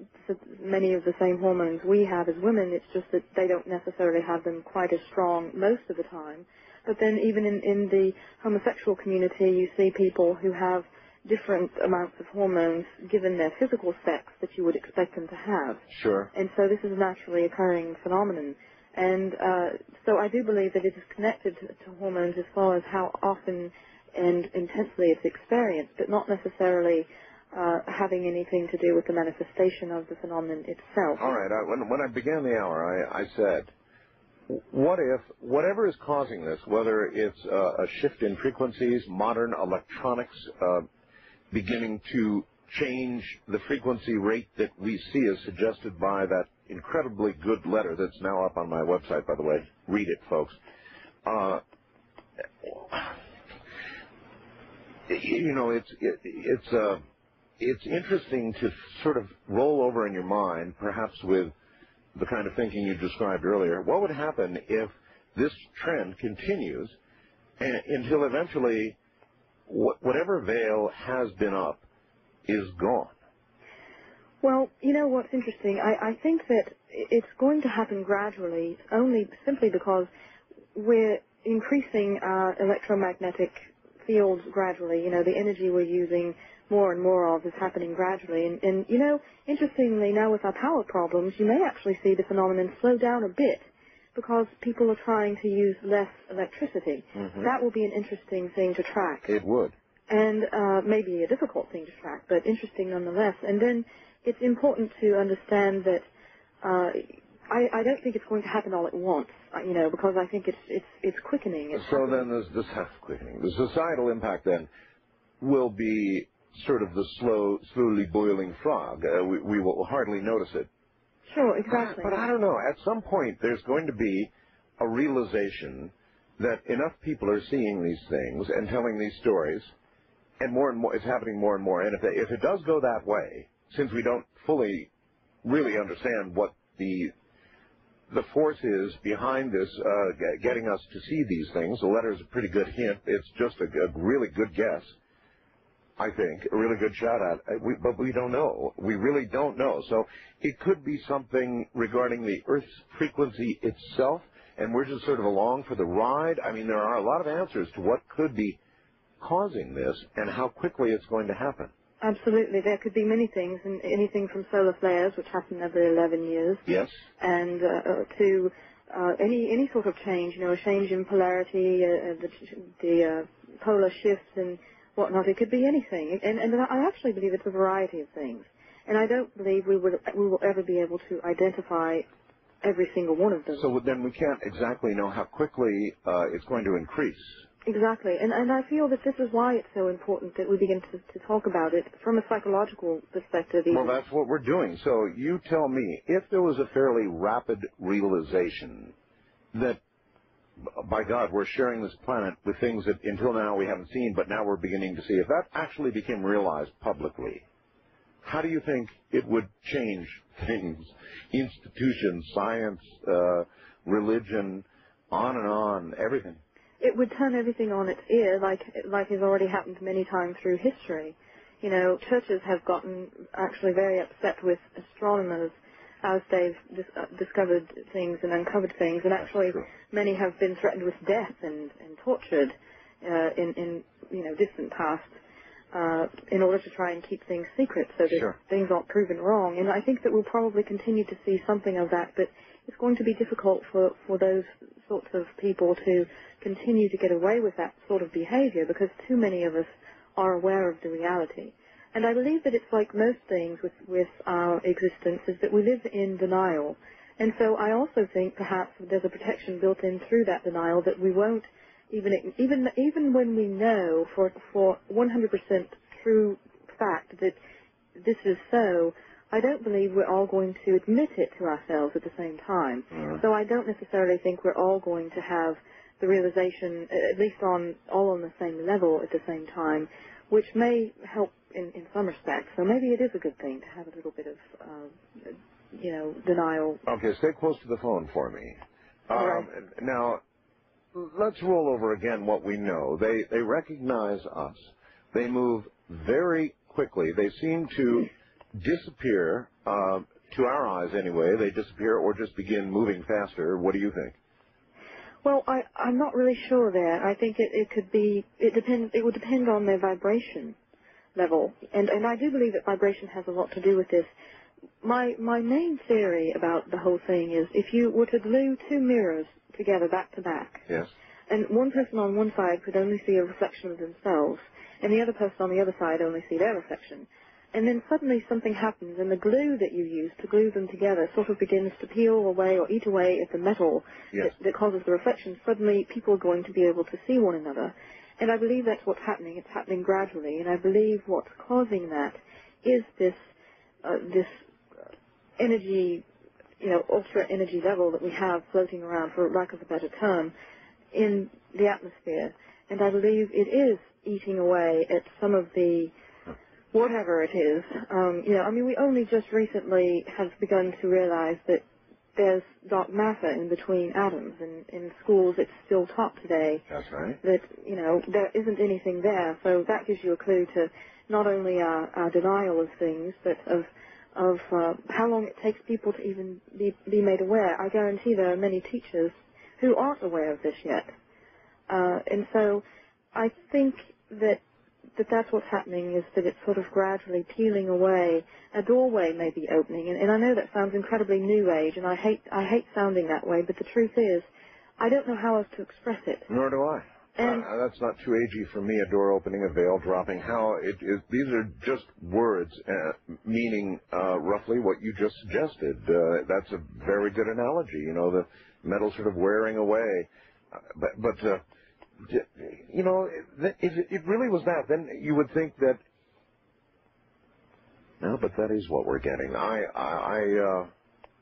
many of the same hormones we have as women, it's just that they don't necessarily have them quite as strong most of the time. But then, even in in the homosexual community, you see people who have different amounts of hormones given their physical sex that you would expect them to have. Sure. And so this is a naturally occurring phenomenon. And uh, so I do believe that it is connected to, to hormones as far as how often and intensely it's experienced, but not necessarily uh, having anything to do with the manifestation of the phenomenon itself. All right. I, when, when I began the hour, I, I said, what if whatever is causing this, whether it's uh, a shift in frequencies, modern electronics, uh, beginning to change the frequency rate that we see as suggested by that incredibly good letter that's now up on my website, by the way. Read it, folks. Uh, you know, it's it, it's uh, it's interesting to sort of roll over in your mind, perhaps with the kind of thinking you described earlier. What would happen if this trend continues and, until eventually whatever veil has been up is gone? Well, you know what's interesting? I, I think that it's going to happen gradually, only simply because we're increasing our electromagnetic fields gradually. You know, the energy we're using more and more of is happening gradually. And, and, you know, interestingly, now with our power problems, you may actually see the phenomenon slow down a bit because people are trying to use less electricity. Mm-hmm. That will be an interesting thing to track. It would. And uh, maybe a difficult thing to track, but interesting nonetheless. And then it's important to understand that uh, I, I don't think it's going to happen all at once, uh, you know, because I think it's it's it's quickening. It's so happening. then there's this quickening. The societal impact then will be sort of the slow, slowly boiling frog. Uh, we, we will hardly notice it. Sure, exactly. But I don't know. At some point, there's going to be a realization that enough people are seeing these things and telling these stories, and more and more, it's happening more and more. And if, they, if it does go that way, since we don't fully really understand what the the force is behind this, uh, getting us to see these things, the letter's a pretty good hint. It's just a, a really good guess, I think, a really good shot at. We, but we don't know. We really don't know. So it could be something regarding the Earth's frequency itself, and we're just sort of along for the ride. I mean, there are a lot of answers to what could be causing this and how quickly it's going to happen. Absolutely. There could be many things, and anything from solar flares, which happen every eleven years, yes, and uh, to uh, any any sort of change, you know, a change in polarity, uh, the, the uh, polar shifts and whatnot. It could be anything, and, and I actually believe it's a variety of things. And I don't believe we will we will ever be able to identify every single one of them. So then we can't exactly know how quickly uh, it's going to increase. Exactly, and and I feel that this is why it's so important that we begin to, to talk about it from a psychological perspective. Even. Well, that's what we're doing. So you tell me, if there was a fairly rapid realization that, by God, we're sharing this planet with things that until now we haven't seen, but now we're beginning to see, if that actually became realized publicly, how do you think it would change things, institutions, science, uh, religion, on and on, everything? It would turn everything on its ear, like like has already happened many times through history. You know, churches have gotten actually very upset with astronomers as they've dis uh, discovered things and uncovered things, and actually many have been threatened with death and, and tortured uh, in, in you know distant past uh, in order to try and keep things secret so that sure. things aren't proven wrong. And I think that we'll probably continue to see something of that, but it's going to be difficult for, for those sorts of people to continue to get away with that sort of behavior because too many of us are aware of the reality. And I believe that it's like most things with, with our existence is that we live in denial. And so I also think perhaps there's a protection built in through that denial that we won't even, even, even when we know for, for one hundred percent true fact that this is so, I don't believe we're all going to admit it to ourselves at the same time. Mm. So I don't necessarily think we're all going to have the realization, at least on all on the same level at the same time, which may help in, in some respects. So maybe it is a good thing to have a little bit of, uh, you know, denial. Okay, stay close to the phone for me. Um, right. Now, let's roll over again what we know. They they recognize us. They move very quickly. They seem to disappear, uh, to our eyes anyway. They disappear or just begin moving faster. What do you think? Well, I, I'm not really sure there. I think it, it could be, it depends, it would depend on their vibration level. And, and I do believe that vibration has a lot to do with this. My, my main theory about the whole thing is if you were to glue two mirrors together back to back, yes, and one person on one side could only see a reflection of themselves, and the other person on the other side only see their reflection, and then suddenly something happens, and the glue that you use to glue them together sort of begins to peel away or eat away at the metal yes. that, that causes the reflection. Suddenly, people are going to be able to see one another. And I believe that's what's happening. It's happening gradually. And I believe what's causing that is this uh, this energy, you know, ultra energy level that we have floating around, for lack of a better term, in the atmosphere. And I believe it is eating away at some of the whatever it is. Um, you know, I mean, we only just recently have begun to realize that there's dark matter in between atoms, and in schools it's still taught today. That's right. That, you know, there isn't anything there. So that gives you a clue to not only our, our denial of things, but of of uh, how long it takes people to even be, be made aware. I guarantee there are many teachers who aren't aware of this yet. Uh, and so I think that that that's what's happening, is that it's sort of gradually peeling away. A doorway may be opening, and, and I know that sounds incredibly new age, and I hate I hate sounding that way, but the truth is, I don't know how else to express it. Nor do I. And uh, that's not too agey for me, a door opening, a veil dropping. How it is, these are just words uh, meaning uh, roughly what you just suggested. Uh, that's a very good analogy, you know, the metal sort of wearing away. Uh, but, but uh, you know, if it really was that, then you would think that, no, but that is what we're getting. I, I, I uh,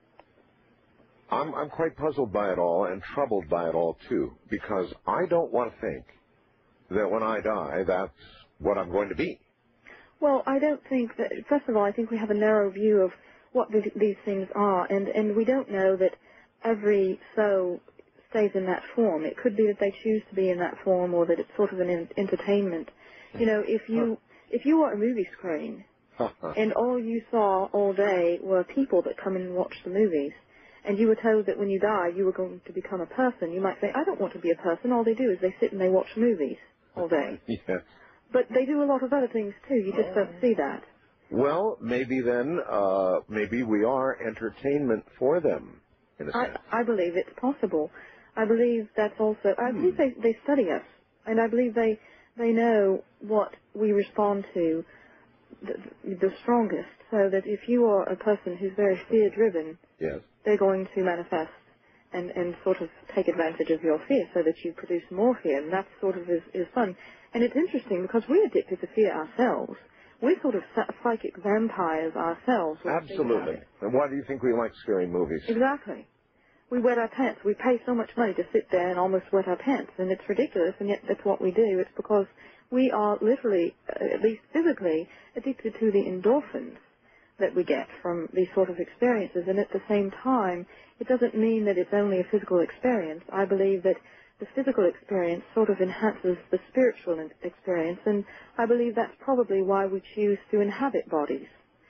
I'm, I'm quite puzzled by it all and troubled by it all, too, because I don't want to think that when I die, that's what I'm going to be. Well, I don't think that, first of all, I think we have a narrow view of what th- these things are, and, and we don't know that every soul stays in that form. It could be that they choose to be in that form, or that it's sort of an in- entertainment. You know, if you, if you were a movie screen, and all you saw all day were people that come in and watch the movies, and you were told that when you die you were going to become a person, you might say, I don't want to be a person. All they do is they sit and they watch movies all day. Yes. But they do a lot of other things, too. You just don't see that. Well, maybe then, uh, maybe we are entertainment for them, in a I, sense. I believe it's possible. I believe that's also, I believe they, they study us, and I believe they, they know what we respond to the, the strongest, so that if you are a person who's very fear-driven, yes, they're going to manifest and, and sort of take advantage of your fear so that you produce more fear, and that sort of is, is fun. And it's interesting because we're addicted to fear ourselves. We're sort of psychic vampires ourselves. Absolutely. And why do you think we like scary movies? Exactly. We wet our pants. We pay so much money to sit there and almost wet our pants, and it's ridiculous, and yet that's what we do. It's because we are literally, uh, at least physically, addicted to the endorphins that we get from these sort of experiences, and at the same time, it doesn't mean that it's only a physical experience. I believe that the physical experience sort of enhances the spiritual experience, and I believe that's probably why we choose to inhabit bodies.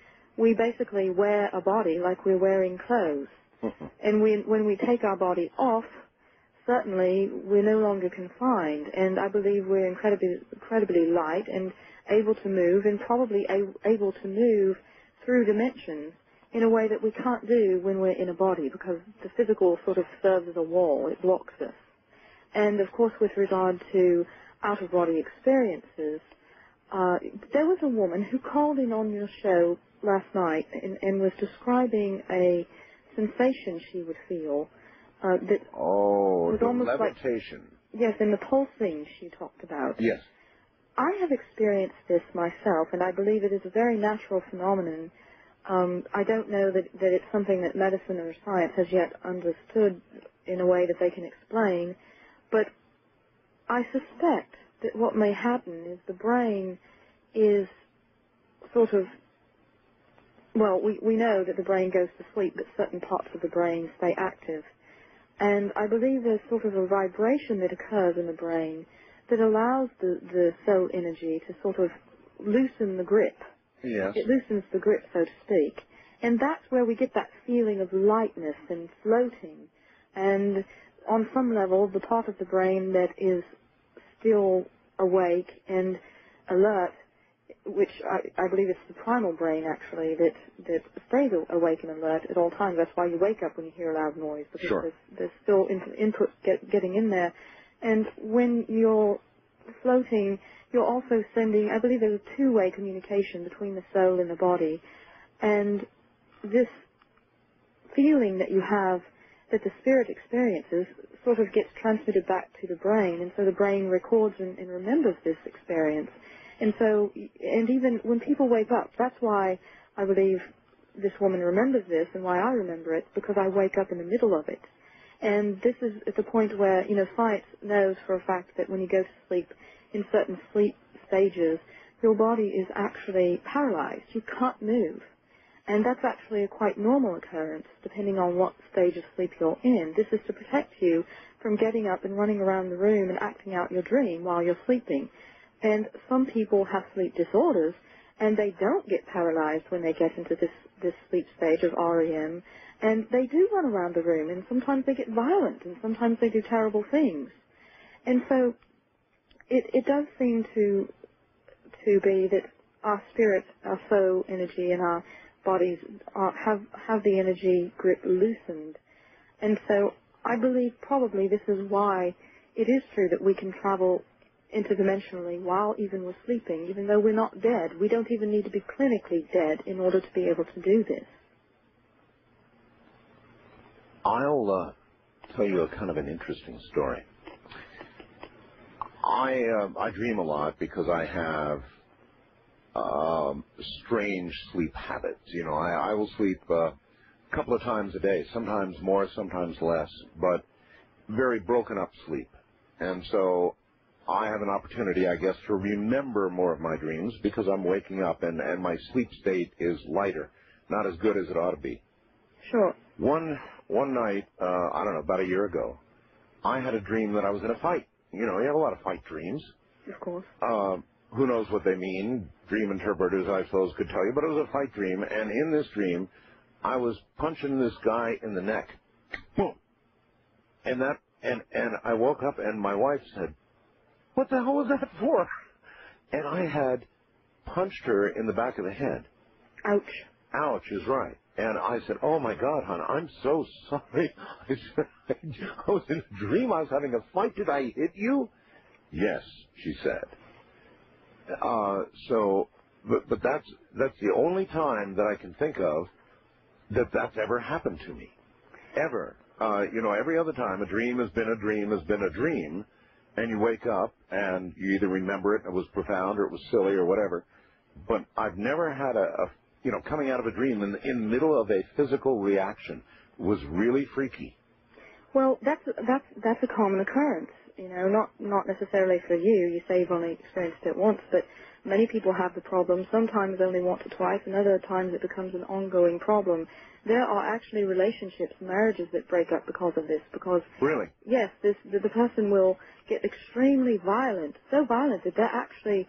We basically wear a body like we're wearing clothes, and we, when we take our body off, certainly we're no longer confined, and I believe we're incredibly, incredibly light and able to move, and probably a- able to move through dimensions in a way that we can't do when we're in a body, because the physical sort of serves as a wall. It blocks us. And, of course, with regard to out-of-body experiences, uh, there was a woman who called in on your show last night and, and was describing a sensation she would feel uh, that oh, was the almost levitation. like, yes, and the pulsing she talked about. Yes. I have experienced this myself, and I believe it is a very natural phenomenon. Um, I don't know that, that it's something that medicine or science has yet understood in a way that they can explain, but I suspect that what may happen is the brain is sort of, well, we, we know that the brain goes to sleep, but certain parts of the brain stay active. And I believe there's sort of a vibration that occurs in the brain that allows the, the soul energy to sort of loosen the grip. Yes. It loosens the grip, so to speak. And that's where we get that feeling of lightness and floating. And on some level, the part of the brain that is still awake and alert, which I, I believe it's the primal brain, actually, that, that stays awake and alert at all times. That's why you wake up when you hear a loud noise, because sure. there's, there's still in, input get, getting in there. And when you're floating, you're also sending, I believe there's a two-way communication between the soul and the body. And this feeling that you have that the spirit experiences sort of gets transmitted back to the brain, and so the brain records and, and remembers this experience. And so, and even when people wake up, that's why I believe this woman remembers this and why I remember it, because I wake up in the middle of it. And this is at the point where, you know, science knows for a fact that when you go to sleep, in certain sleep stages, your body is actually paralyzed. You can't move. And that's actually a quite normal occurrence, depending on what stage of sleep you're in. This is to protect you from getting up and running around the room and acting out your dream while you're sleeping. And some people have sleep disorders, and they don't get paralyzed when they get into this, this sleep stage of R E M. And they do run around the room, and sometimes they get violent, and sometimes they do terrible things. And so it, it does seem to to be that our spirits, our soul energy, and our bodies are, have have the energy grip loosened. And so I believe probably this is why it is true that we can travel interdimensionally while even we're sleeping, even though we're not dead. We don't even need to be clinically dead in order to be able to do this. I'll uh, tell you a kind of an interesting story. I uh, I dream a lot because I have um, strange sleep habits. You know, I, I will sleep uh, a couple of times a day, sometimes more, sometimes less, but very broken up sleep. And so I have an opportunity, I guess, to remember more of my dreams because I'm waking up and, and my sleep state is lighter, not as good as it ought to be. Sure. One one night, uh, I don't know, about a year ago, I had a dream that I was in a fight. You know, you have a lot of fight dreams. Of course. Uh, who knows what they mean? Dream interpreters, I suppose, could tell you. But it was a fight dream, and in this dream, I was punching this guy in the neck. Boom. And that, and and I woke up, and my wife said, "What the hell was that for?" And I had punched her in the back of the head. Ouch. Ouch is right. And I said, "Oh, my God, hon, I'm so sorry. I said, I was in a dream. I was having a fight. Did I hit you?" "Yes," she said. Uh, so, but, but that's that's the only time that I can think of that that's ever happened to me. Ever. Uh, you know, every other time a dream has been a dream has been a dream, and you wake up and you either remember it, it was profound, or it was silly, or whatever. But I've never had a, a you know, coming out of a dream in, in the middle of a physical reaction was really freaky. Well, that's that's that's a common occurrence. You know, not not necessarily for you. You say you've only experienced it once, but many people have the problem. Sometimes only once or twice, and other times it becomes an ongoing problem. There are actually relationships, marriages that break up because of this. Because really, yes, this the, the person will get extremely violent, so violent that they're actually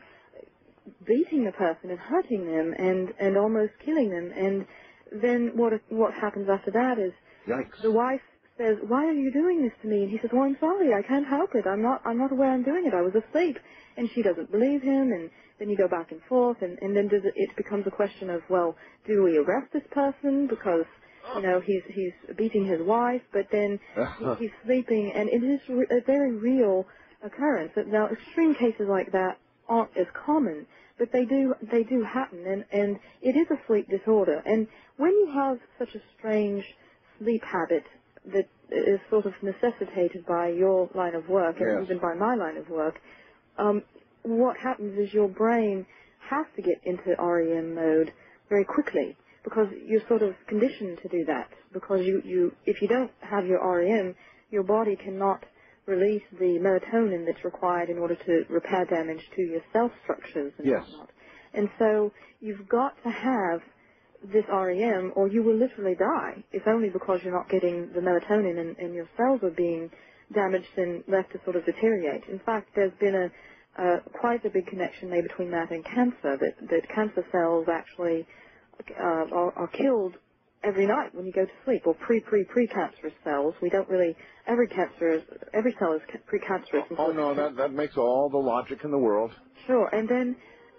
beating the person and hurting them and and almost killing them. And then what what happens after that is Yikes. the wife says, "Why are you doing this to me?" And he says, "Well, I'm sorry, I can't help it. I'm not I'm not aware I'm doing it. I was asleep." And she doesn't believe him, and then you go back and forth, and, and then does it, it becomes a question of, well, do we arrest this person because, you know, he's he's beating his wife, but then he, he's sleeping, and it is re- a very real occurrence. Now, extreme cases like that aren't as common, but they do they do happen, and, and it is a sleep disorder. And when you have such a strange sleep habit that is sort of necessitated by your line of work and yes. even by my line of work, um, what happens is your brain has to get into R E M mode very quickly because you're sort of conditioned to do that. Because you, you if you don't have your R E M, your body cannot release the melatonin that's required in order to repair damage to your cell structures and yes. whatnot. And so you've got to have this R E M or you will literally die. It's only because you're not getting the melatonin and, and your cells are being damaged and left to sort of deteriorate. In fact, there's been a uh, quite a big connection made between that and cancer, that, that cancer cells actually uh, are, are killed every night when you go to sleep, or pre-pre-pre-cancerous cells. We don't really, every cancer is, every cell is pre-cancerous. Oh, no, that, that makes all the logic in the world. Sure, and then,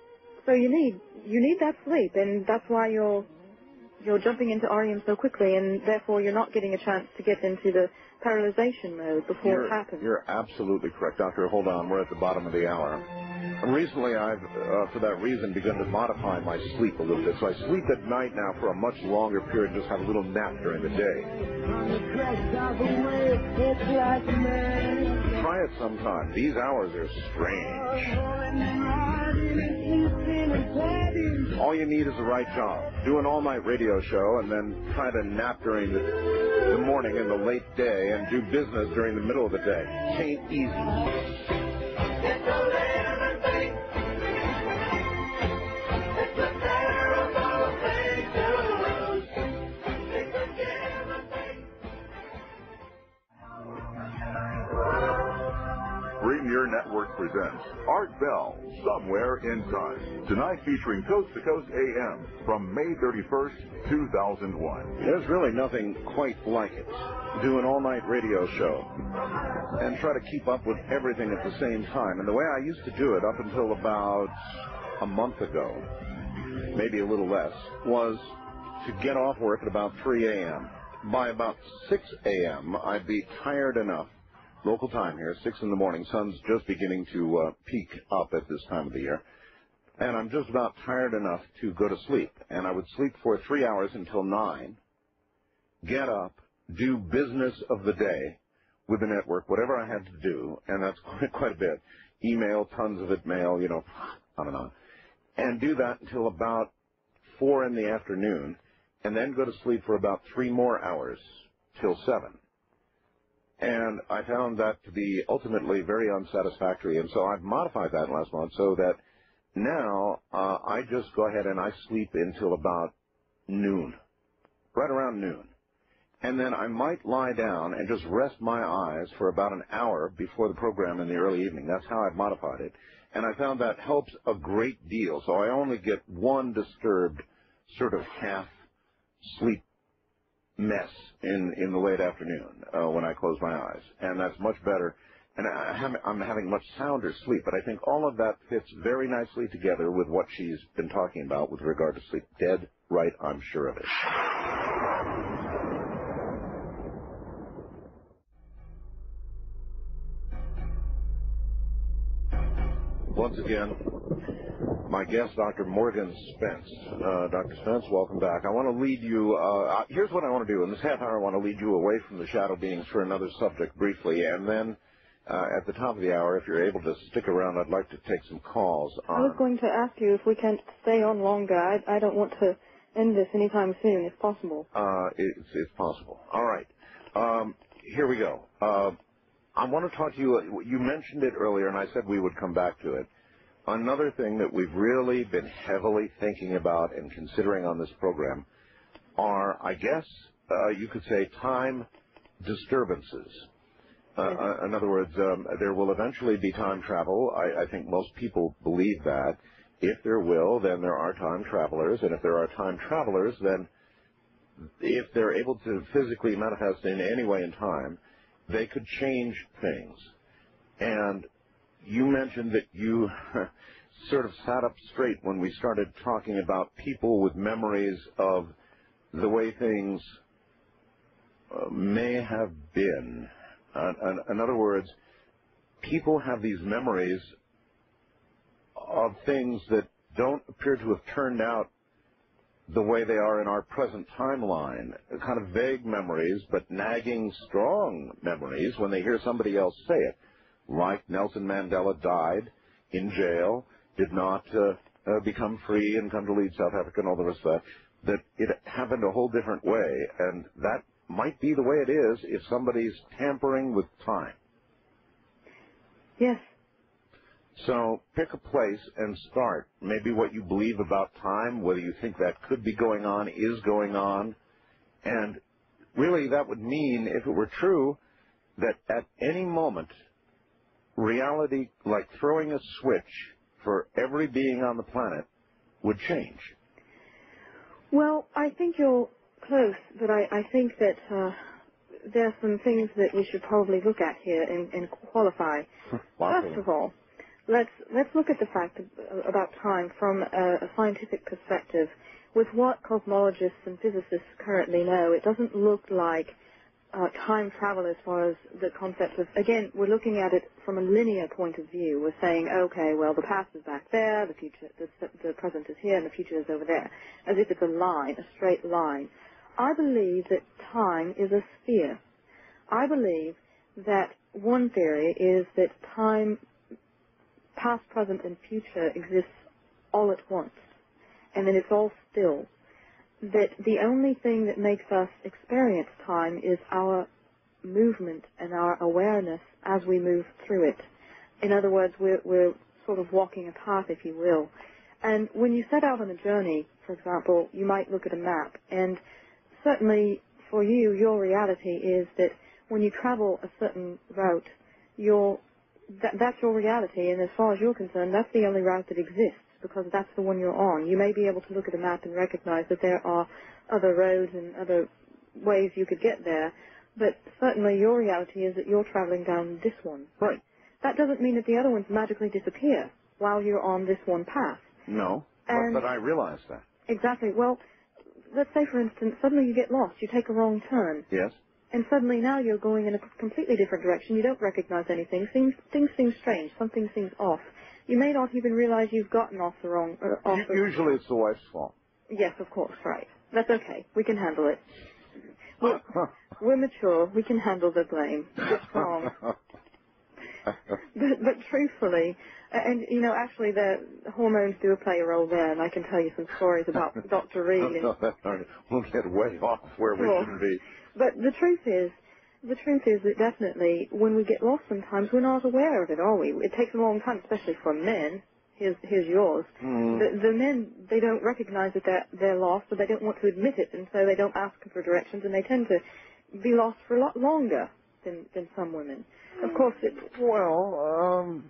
so you need, you need that sleep, and that's why you're, you're jumping into R E M so quickly, and therefore you're not getting a chance to get into the paralyzation mode before You're, it happens. you're absolutely correct, Doctor. Hold on, we're at the bottom of the hour. And recently I've, uh, for that reason, begun to modify my sleep a little bit. So I sleep at night now for a much longer period, just have a little nap during the day. Try it sometime. These hours are strange. All you need is the right job. Do an all-night radio show and then try to nap during the, the morning and the late day and do business during the middle of the day. Ain't easy. Premier Network presents Art Bell, Somewhere in Time. Tonight featuring Coast to Coast A M from May thirty-first, two thousand one. There's really nothing quite like it. Do an all-night radio show and try to keep up with everything at the same time. And the way I used to do it up until about, a month ago, maybe a little less, was to get off work at about three a.m. By about six a.m., I'd be tired enough, local time here, six in the morning, sun's just beginning to uh, peak up at this time of the year, and I'm just about tired enough to go to sleep. And I would sleep for three hours until nine, get up, do business of the day with the network, whatever I had to do, and that's quite, quite a bit. Email, tons of it, mail, you know, on and on. And do that until about four in the afternoon, and then go to sleep for about three more hours till seven. And I found that to be ultimately very unsatisfactory, and so I've modified that last month so that now uh, I just go ahead and I sleep until about noon, right around noon. And then I might lie down and just rest my eyes for about an hour before the program in the early evening. That's how I've modified it. And I found that helps a great deal. So I only get one disturbed sort of half sleep mess in, in the late afternoon uh, when I close my eyes. And that's much better. And I have, I'm having much sounder sleep. But I think all of that fits very nicely together with what she's been talking about with regard to sleep. Dead right, I'm sure of it. Once again, my guest, Doctor Morgan Spence. Uh, Doctor Spence, welcome back. I want to lead you, uh, here's what I want to do. In this half hour, I want to lead you away from the shadow beings for another subject briefly, and then uh, at the top of the hour, if you're able to stick around, I'd like to take some calls. On. I was going to ask you if we can stay on longer. I, I don't want to end this anytime soon, if possible. Uh, it's, it's possible. All right. Um, here we go. Uh, I want to talk to you. You mentioned it earlier, and I said we would come back to it. Another thing that we've really been heavily thinking about and considering on this program are, I guess, uh, you could say, time disturbances. Uh, uh, in other words, um, there will eventually be time travel. I, I think most people believe that. If there will, then there are time travelers, and if there are time travelers, then if they're able to physically manifest in any way in time, they could change things. And you mentioned that you sort of sat up straight when we started talking about people with memories of the way things uh, may have been. Uh, in other words, people have these memories of things that don't appear to have turned out the way they are in our present timeline, kind of vague memories, but nagging, strong memories when they hear somebody else say it. Like Nelson Mandela died in jail, did not uh, uh, become free and come to lead South Africa and all the rest of that, that it happened a whole different way, and that might be the way it is if somebody's tampering with time. Yes. So pick a place and start. Maybe what you believe about time, whether you think that could be going on, is going on. And really that would mean, if it were true, that at any moment, reality, like throwing a switch for every being on the planet, would change. Well, I think you're close, but I, I think that uh, there are some things that we should probably look at here and, and qualify. First of all, let's let's look at the fact of, about time from a, a scientific perspective. With what cosmologists and physicists currently know, it doesn't look like uh, time travel as far as the concept of, again, we're looking at it from a linear point of view. We're saying, okay, well, the past is back there, the future, the, the present is here, and the future is over there, as if it's a line, a straight line. I believe that time is a sphere. I believe that one theory is that time, past, present, and future exists all at once, and then it's all still. That the only thing that makes us experience time is our movement and our awareness as we move through it. In other words, we're, we're sort of walking a path, if you will. And when you set out on a journey, for example, you might look at a map, and certainly for you, your reality is that when you travel a certain route, your, that, that's your reality, and as far as you're concerned, that's the only route that exists, because that's the one you're on. You may be able to look at a map and recognize that there are other roads and other ways you could get there, but certainly your reality is that you're traveling down this one. Right. That doesn't mean that the other ones magically disappear while you're on this one path. No, And but, but I realize that. Exactly. Well, let's say, for instance, suddenly you get lost. You take a wrong turn. Yes. And suddenly now you're going in a completely different direction. You don't recognize anything. Things, things seem strange. Something seems off. You may not even realize you've gotten off the wrong... Uh, off the... Usually it's the wife's fault. Yes, of course, right. That's okay. We can handle it. We're, we're mature. We can handle the blame. It's wrong. but, but truthfully, and, you know, actually the hormones do play a role there, and I can tell you some stories about Doctor Reed. And, no, that's not, we'll get way off where we Sure. shouldn't be. But the truth is, the truth is that definitely when we get lost sometimes, we're not aware of it, are we? It takes a long time, especially for men. Here's, here's yours. Mm. The, the men, they don't recognize that they're, they're lost, or they don't want to admit it, and so they don't ask for directions, and they tend to be lost for a lot longer than, than some women. Of course, it... Well, um...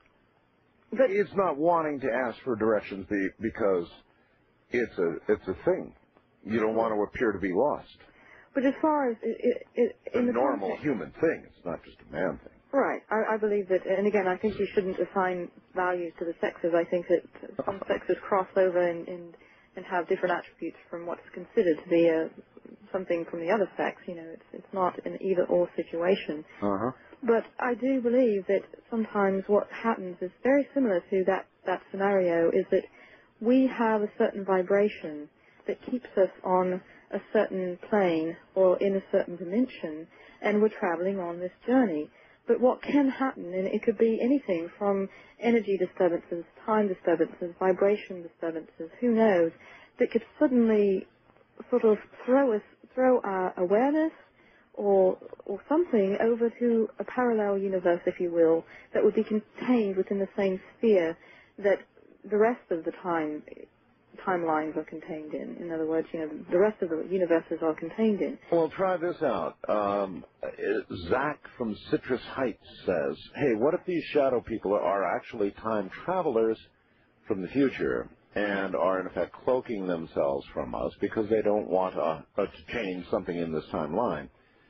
But it's not wanting to ask for directions be, because it's a it's a thing. You don't want to appear to be lost. But as far as... It, it, it, It's a in the normal context, human thing. It's not just a man thing. Right. I, I believe that, and again, I think you shouldn't assign values to the sexes. I think that some sexes cross over and, and, and have different attributes from what's considered to be a, something from the other sex. You know, it's, it's not an either-or situation. Uh-huh. But I do believe that sometimes what happens is very similar to that, that scenario, is that we have a certain vibration that keeps us on a certain plane or in a certain dimension, and we're traveling on this journey. But what can happen, and it could be anything from energy disturbances, time disturbances, vibration disturbances, who knows, that could suddenly sort of throw us, throw our awareness or or something over to a parallel universe, if you will, that would be contained within the same sphere that the rest of the time timelines are contained in. In other words, you know, the rest of the universes are contained in. Well, try this out. Um, Zach from Citrus Heights says, hey, what if these shadow people are actually time travelers from the future and are, in effect, cloaking themselves from us because they don't want uh, uh, to change something in this timeline?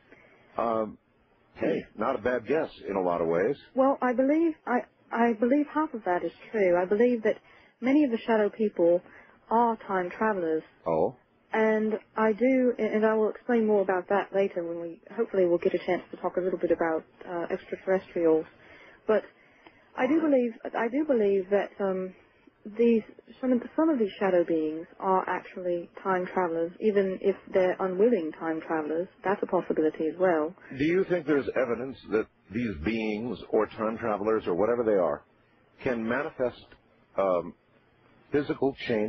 Um, hey, not a bad guess in a lot of ways. Well, I believe I I believe half of that is true. I believe that many of the shadow people are time travelers. Oh. And I do, and I will explain more about that later when we, hopefully we'll get a chance to talk a little bit about uh, extraterrestrials. But I do believe, I do believe that um, these, some of, some of these shadow beings are actually time travelers, even if they're unwilling time travelers. That's a possibility as well. Do you think there's evidence that these beings or time travelers or whatever they are can manifest um, physical change?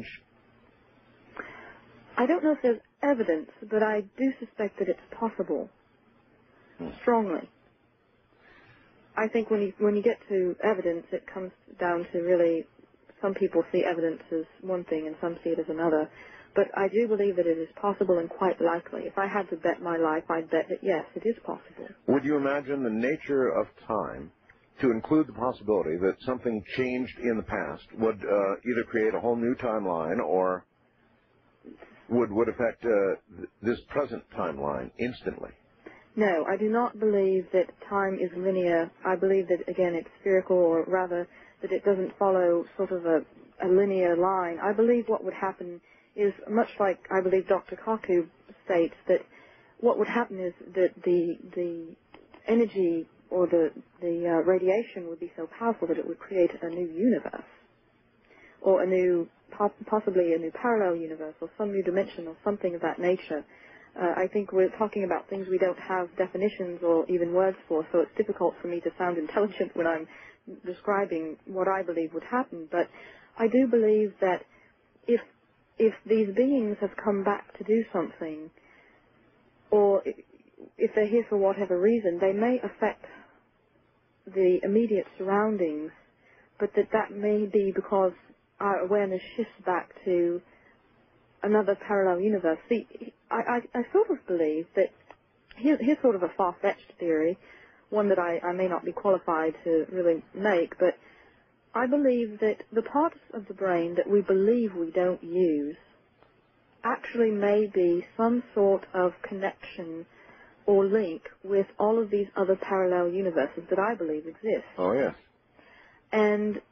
I don't know if there's evidence, but I do suspect that it's possible. Hmm. Strongly. I think when you when you get to evidence, it comes down to really, some people see evidence as one thing and some see it as another. But I do believe that it is possible and quite likely. If I had to bet my life, I'd bet that yes, it is possible. Would you imagine the nature of time to include the possibility that something changed in the past would uh, either create a whole new timeline or would would affect uh, th- this present timeline instantly? No, I do not believe that time is linear. I believe that, again, it's spherical, or rather that it doesn't follow sort of a, a linear line. I believe what would happen is much like I believe Doctor Kaku states, that what would happen is that the the energy or the, the uh, radiation would be so powerful that it would create a new universe, or a new, possibly a new parallel universe, or some new dimension, or something of that nature. Uh, I think we're talking about things we don't have definitions or even words for, so it's difficult for me to sound intelligent when I'm describing what I believe would happen. But I do believe that if if these beings have come back to do something, or if they're here for whatever reason, they may affect the immediate surroundings, but that that may be because our awareness shifts back to another parallel universe. See, I, I, I sort of believe that, here, here's sort of a far-fetched theory, one that I, I may not be qualified to really make, but I believe that the parts of the brain that we believe we don't use actually may be some sort of connection or link with all of these other parallel universes that I believe exist. Oh, yes. And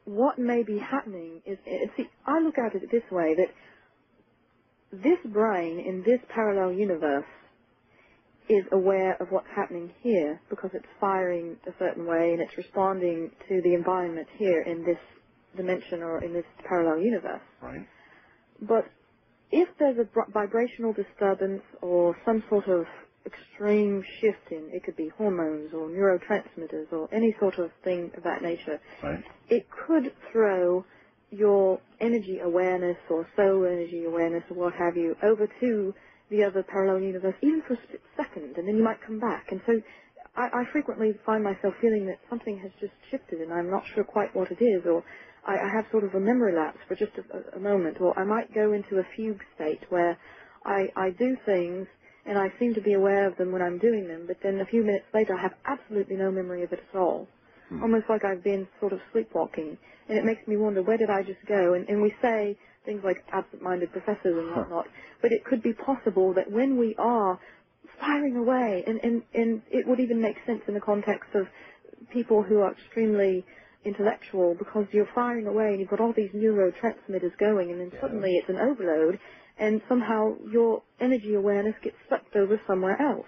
what may be happening is, see, I look at it this way, that this brain in this parallel universe is aware of what's happening here because it's firing a certain way and it's responding to the environment here in this dimension or in this parallel universe. Right. But if there's a vibrational disturbance or some sort of extreme shift in, it could be hormones or neurotransmitters or any sort of thing of that nature, right, it could throw your energy awareness or soul energy awareness or what have you over to the other parallel universe, even for a split second, and then you might come back. And so I, I frequently find myself feeling that something has just shifted and I'm not sure quite what it is, or I, I have sort of a memory lapse for just a, a moment, or I might go into a fugue state where I, I do things and I seem to be aware of them when I'm doing them, but then a few minutes later I have absolutely no memory of it at all. Hmm. Almost like I've been sort of sleepwalking. And it makes me wonder, where did I just go? And, and we say things like absent-minded professors and whatnot, huh. but it could be possible that when we are firing away, and, and, and it would even make sense in the context of people who are extremely intellectual, because you're firing away and you've got all these neurotransmitters going, and then yeah. suddenly it's an overload, and somehow your energy awareness gets sucked over somewhere else.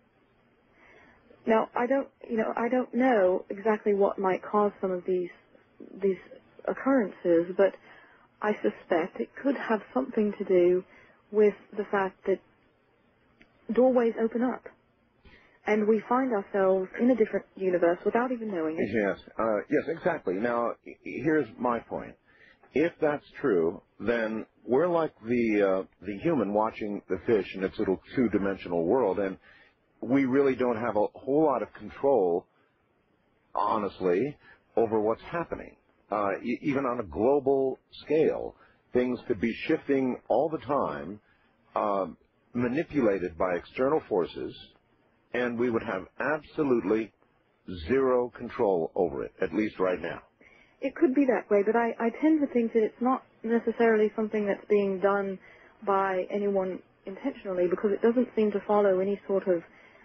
Now, I don't, you know, I don't know exactly what might cause some of these these occurrences, but I suspect it could have something to do with the fact that doorways open up, and we find ourselves in a different universe without even knowing it. Yes, uh, yes, exactly. Now, here's my point. If that's true, then we're like the uh, the human watching the fish in its little two-dimensional world, and we really don't have a whole lot of control, honestly, over what's happening. Uh, e- even on a global scale, things could be shifting all the time, uh, manipulated by external forces, and we would have absolutely zero control over it, at least right now. It could be that way, but I, I tend to think that it's not necessarily something that's being done by anyone intentionally, because it doesn't seem to follow any sort of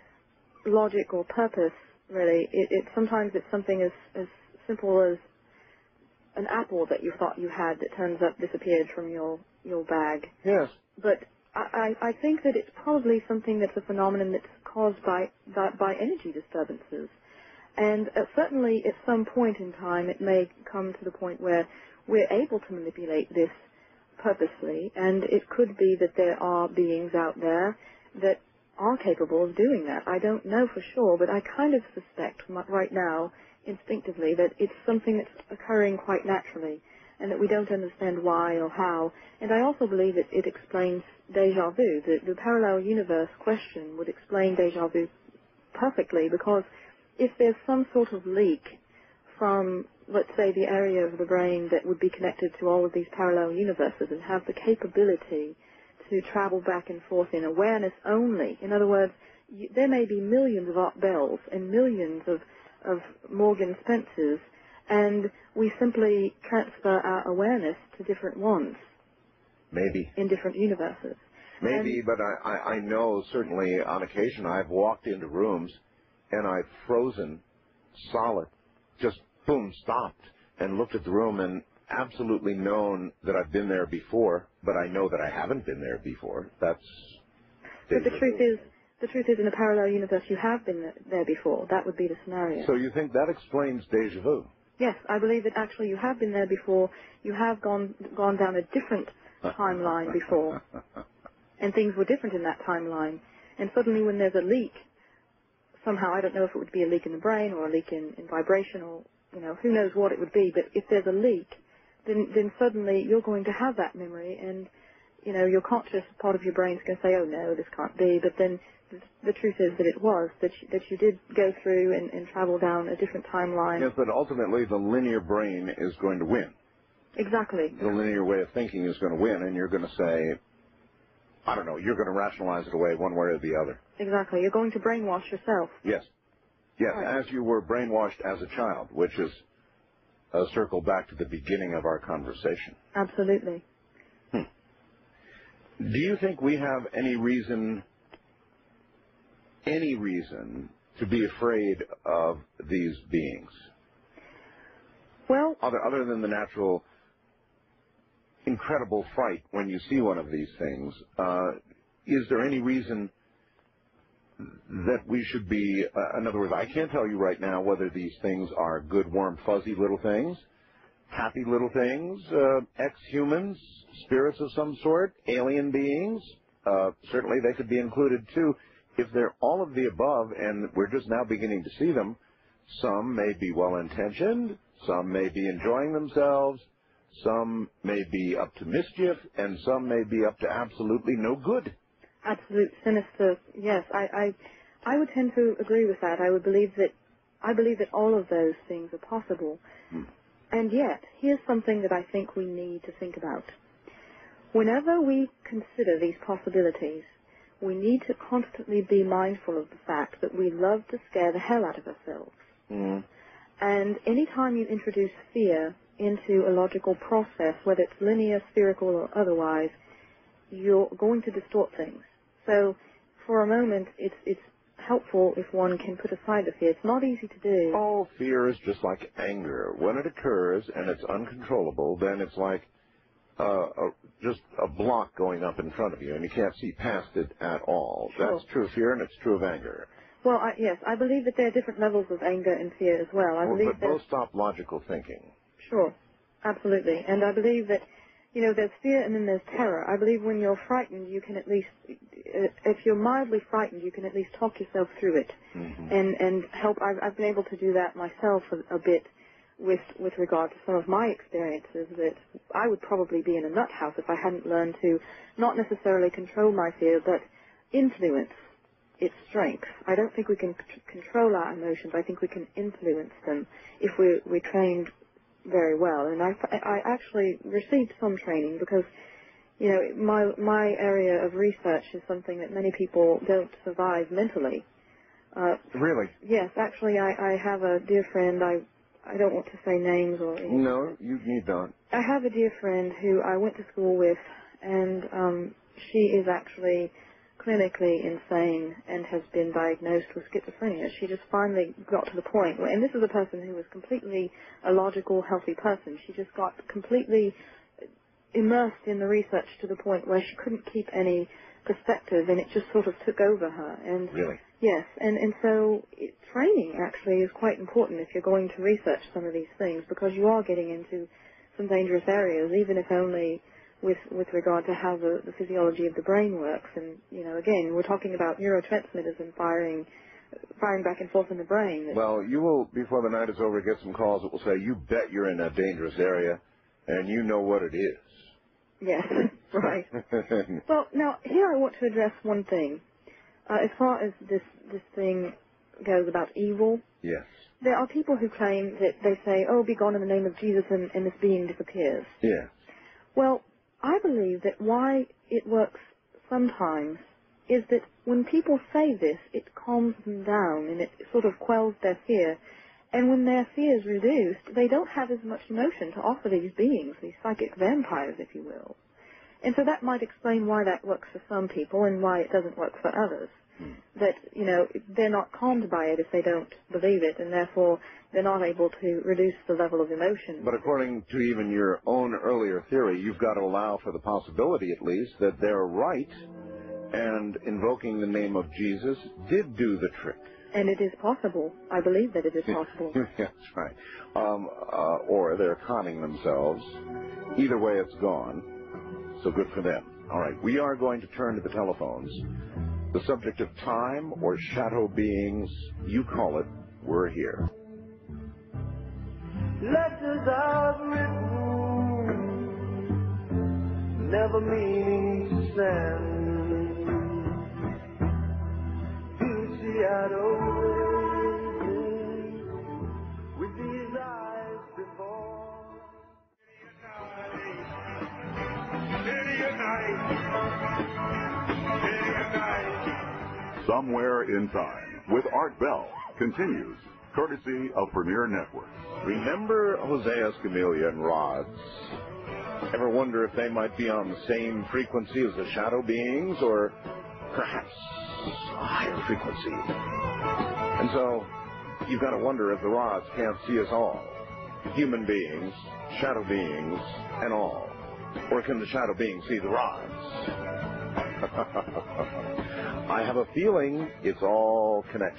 logic or purpose, really. It, it sometimes it's something as, as simple as an apple that you thought you had that turns up disappeared from your, your bag. Yes. But I, I think that it's probably something that's a phenomenon that's caused by, by, by energy disturbances. And uh, certainly at some point in time it may come to the point where we're able to manipulate this purposely, and it could be that there are beings out there that are capable of doing that. I don't know for sure, but I kind of suspect right now, instinctively, that it's something that's occurring quite naturally, and that we don't understand why or how. And I also believe that it explains déjà vu. The, the parallel universe question would explain déjà vu perfectly, because if there's some sort of leak from, let's say, the area of the brain that would be connected to all of these parallel universes and have the capability to travel back and forth in awareness only. In other words, you, there may be millions of Art Bells and millions of, of Morgan Spencers, and we simply transfer our awareness to different ones. Maybe. In different universes. Maybe, and, but I, I, I know certainly on occasion I've walked into rooms and I've frozen solid, just boom, stopped, and looked at the room and absolutely known that I've been there before, but I know that I haven't been there before. That's... But the truth is, the truth is in a parallel universe you have been there before. That would be the scenario. So you think that explains déjà vu? Yes, I believe that actually you have been there before. You have gone gone down a different timeline before, and things were different in that timeline. And suddenly when there's a leak, somehow, I don't know if it would be a leak in the brain or a leak in, in vibration or, you know, who knows what it would be, but if there's a leak, then, then suddenly you're going to have that memory, and, you know, your conscious part of your brain's going to say, oh no, this can't be, but then the, the truth is that it was, that you, that you did go through and, and travel down a different timeline. Yes, but ultimately the linear brain is going to win. Exactly. The linear way of thinking is going to win, and you're going to say, I don't know, you're going to rationalize it away one way or the other. Exactly. You're going to brainwash yourself. Yes. Yes, right. As you were brainwashed as a child, which is a circle back to the beginning of our conversation. Absolutely. Hmm. Do you think we have any reason, any reason to be afraid of these beings? Well, other other than the natural, incredible fright when you see one of these things, uh, is there any reason that we should be, uh, in other words, I can't tell you right now whether these things are good, warm, fuzzy little things, happy little things, uh, ex-humans, spirits of some sort, alien beings. Uh, certainly they could be included too. If they're all of the above and we're just now beginning to see them, some may be well-intentioned, some may be enjoying themselves, some may be up to mischief, and some may be up to absolutely no good. Absolute sinister, yes. I, I, I would tend to agree with that. I would believe that, I believe that all of those things are possible. Hmm. And yet, here's something that I think we need to think about. Whenever we consider these possibilities, we need to constantly be mindful of the fact that we love to scare the hell out of ourselves. Hmm. And any time you introduce fear into a logical process, whether it's linear, spherical, or otherwise, you're going to distort things. So, for a moment, it's it's helpful if one can put aside the fear. It's not easy to do. Oh, fear is just like anger. When it occurs and it's uncontrollable, then it's like uh, a, just a block going up in front of you, and you can't see past it at all. Sure. That's true of fear, and it's true of anger. Well, I, yes, I believe that there are different levels of anger and fear as well. I well believe but there's- both stop logical thinking. Sure, absolutely. And I believe that, you know, there's fear and then there's terror. I believe when you're frightened, you can at least, if you're mildly frightened, you can at least talk yourself through it. Mm-hmm. And and help. I've, I've been able to do that myself a, a bit with with regard to some of my experiences. That I would probably be in a nut house if I hadn't learned to not necessarily control my fear, but influence its strength. I don't think we can c- control our emotions. I think we can influence them if we we trained very well. And I, I actually received some training because, you know, my my area of research is something that many people don't survive mentally. Uh, really? Yes, actually, I, I have a dear friend. I I don't want to say names or anything. No, you need not. I have a dear friend who I went to school with, and um, she is actually clinically insane and has been diagnosed with schizophrenia. She just finally got to the point where, and this is a person who was completely a logical, healthy person. She just got completely immersed in the research to the point where she couldn't keep any perspective, and it just sort of took over her. And really? Yes, and, and so it, training actually is quite important if you're going to research some of these things, because you are getting into some dangerous areas, even if only with with regard to how the, the physiology of the brain works. And, you know, again, we're talking about neurotransmitters and firing firing back and forth in the brain. Well, you will, before the night is over, get some calls that will say, you bet you're in a dangerous area, and you know what it is. Yes, right. Well, now, here I want to address one thing. Uh, as far as this, this thing goes about evil, yes. There are people who claim that they say, oh, be gone in the name of Jesus, and, and this being disappears. Yes. Well, I believe that why it works sometimes is that when people say this, it calms them down and it sort of quells their fear. And when their fear is reduced, they don't have as much emotion to offer these beings, these psychic vampires, if you will. And so that might explain why that works for some people and why it doesn't work for others. Hmm. That, you know, they're not calmed by it if they don't believe it, and therefore they're not able to reduce the level of emotion. But according to even your own earlier theory, you've got to allow for the possibility, at least, that they're right, and invoking the name of Jesus did do the trick. And it is possible. I believe that it is possible. That's right. Um, uh, or they're conning themselves. Either way, it's gone. So good for them. All right, we are going to turn to the telephones. The subject of time or shadow beings, you call it, we're here. Letters I've written, never meaning to send. You see, I'd always been with these eyes before. Many a night, many a night. Somewhere in Time with Art Bell continues, courtesy of Premier Networks. Remember Jose Escamilla and Rods? Ever wonder if they might be on the same frequency as the shadow beings, or perhaps a higher frequency? And so, you've got to wonder if the Rods can't see us all. human beings, shadow beings, and all? Or can the shadow beings see the rods? I have a feeling it's all connected.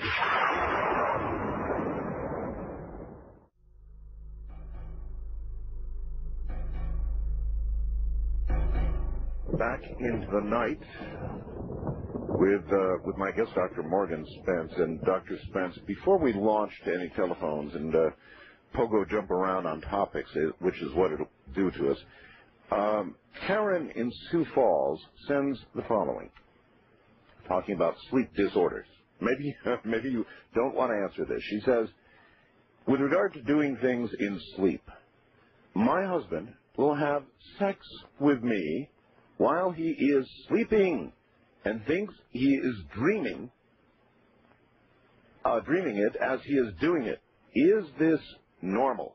Back into the night with uh, with my guest, Doctor Morgan Spence. And Doctor Spence, before we launched any telephones and uh, pogo jump around on topics, which is what it'll do to us, um, Karen in Sioux Falls sends the following, talking about sleep disorders. Maybe, maybe you don't want to answer this. She says, with regard to doing things in sleep, my husband will have sex with me while he is sleeping and thinks he is dreaming, uh, dreaming it as he is doing it. Is this normal?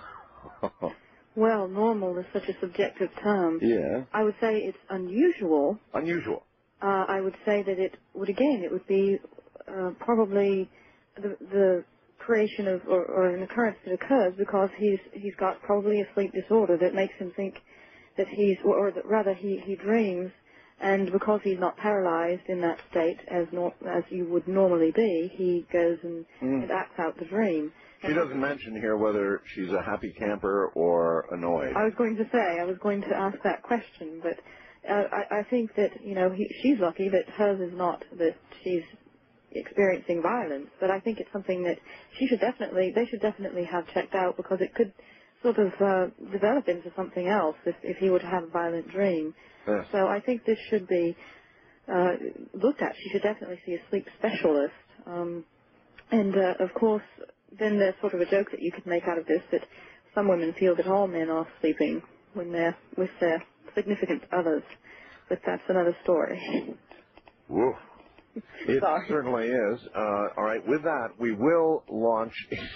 Well, normal is such a subjective term. Yeah. I would say it's unusual. Unusual. Uh, I would say that it would, again, it would be uh, probably the, the creation of, or, or an occurrence that occurs because he's he's got probably a sleep disorder that makes him think that he's, or, or that rather he, he dreams, and because he's not paralyzed in that state as nor, as you would normally be, he goes and, Mm. and acts out the dream. She doesn't mention here whether she's a happy camper or annoyed. I was going to say, I was going to ask that question, but uh, I, I think that, you know, he, she's lucky that hers is not that she's experiencing violence, but I think it's something that she should definitely, they should definitely have checked out because it could sort of uh, develop into something else if, if he were to have a violent dream. Yes. So I think this should be uh, looked at. She should definitely see a sleep specialist. Um, and, uh, of course, then there's sort of a joke that you could make out of this that some women feel that all men are sleeping when they're with their significant others. But that's another story. Woof. It Sorry. certainly is. Uh, all right, with that, we will launch...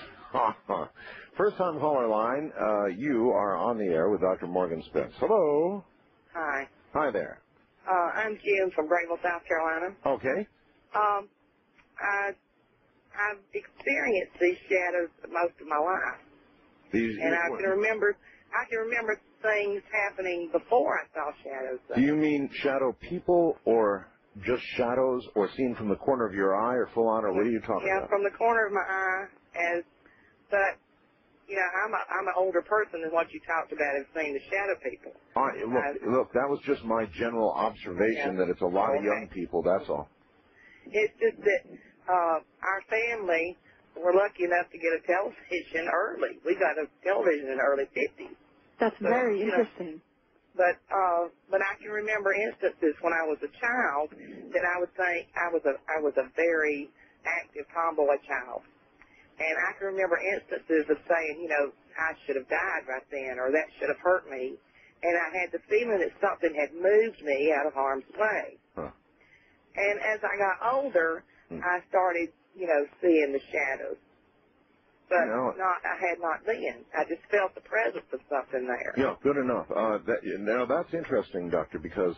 First-time caller line, uh, you are on the air with Doctor Morgan Spence. Hello. Hi. Hi there. Uh, I'm Jim from Grayville, South Carolina. Okay. Um, I, I've experienced these shadows most of my life. These, and I can remember, I can remember things happening before I saw shadows. Do you mean shadow people or just shadows or seen from the corner of your eye or full on, or what are you talking Yeah, about? from the corner of my eye, as, but, you know, I'm a, I'm an older person than what you talked about as seeing the shadow people. All right, look, look, that was just my general observation that it's a lot of Okay. young people, that's all. It's just that uh, our family were lucky enough to get a television early. We got a television in the early fifties. That's So, very you know, interesting. But uh, but I can remember instances when I was a child that I would think I was a I was a very active tomboy child, and I can remember instances of saying, you know, I should have died right then, or that should have hurt me, and I had the feeling that something had moved me out of harm's way. Huh. And as I got older, Hmm. I started, you know, seeing the shadows. But You know, not, I had not then. I just felt the presence of something there. Yeah, good enough. Uh, that, now, that's interesting, Doctor, because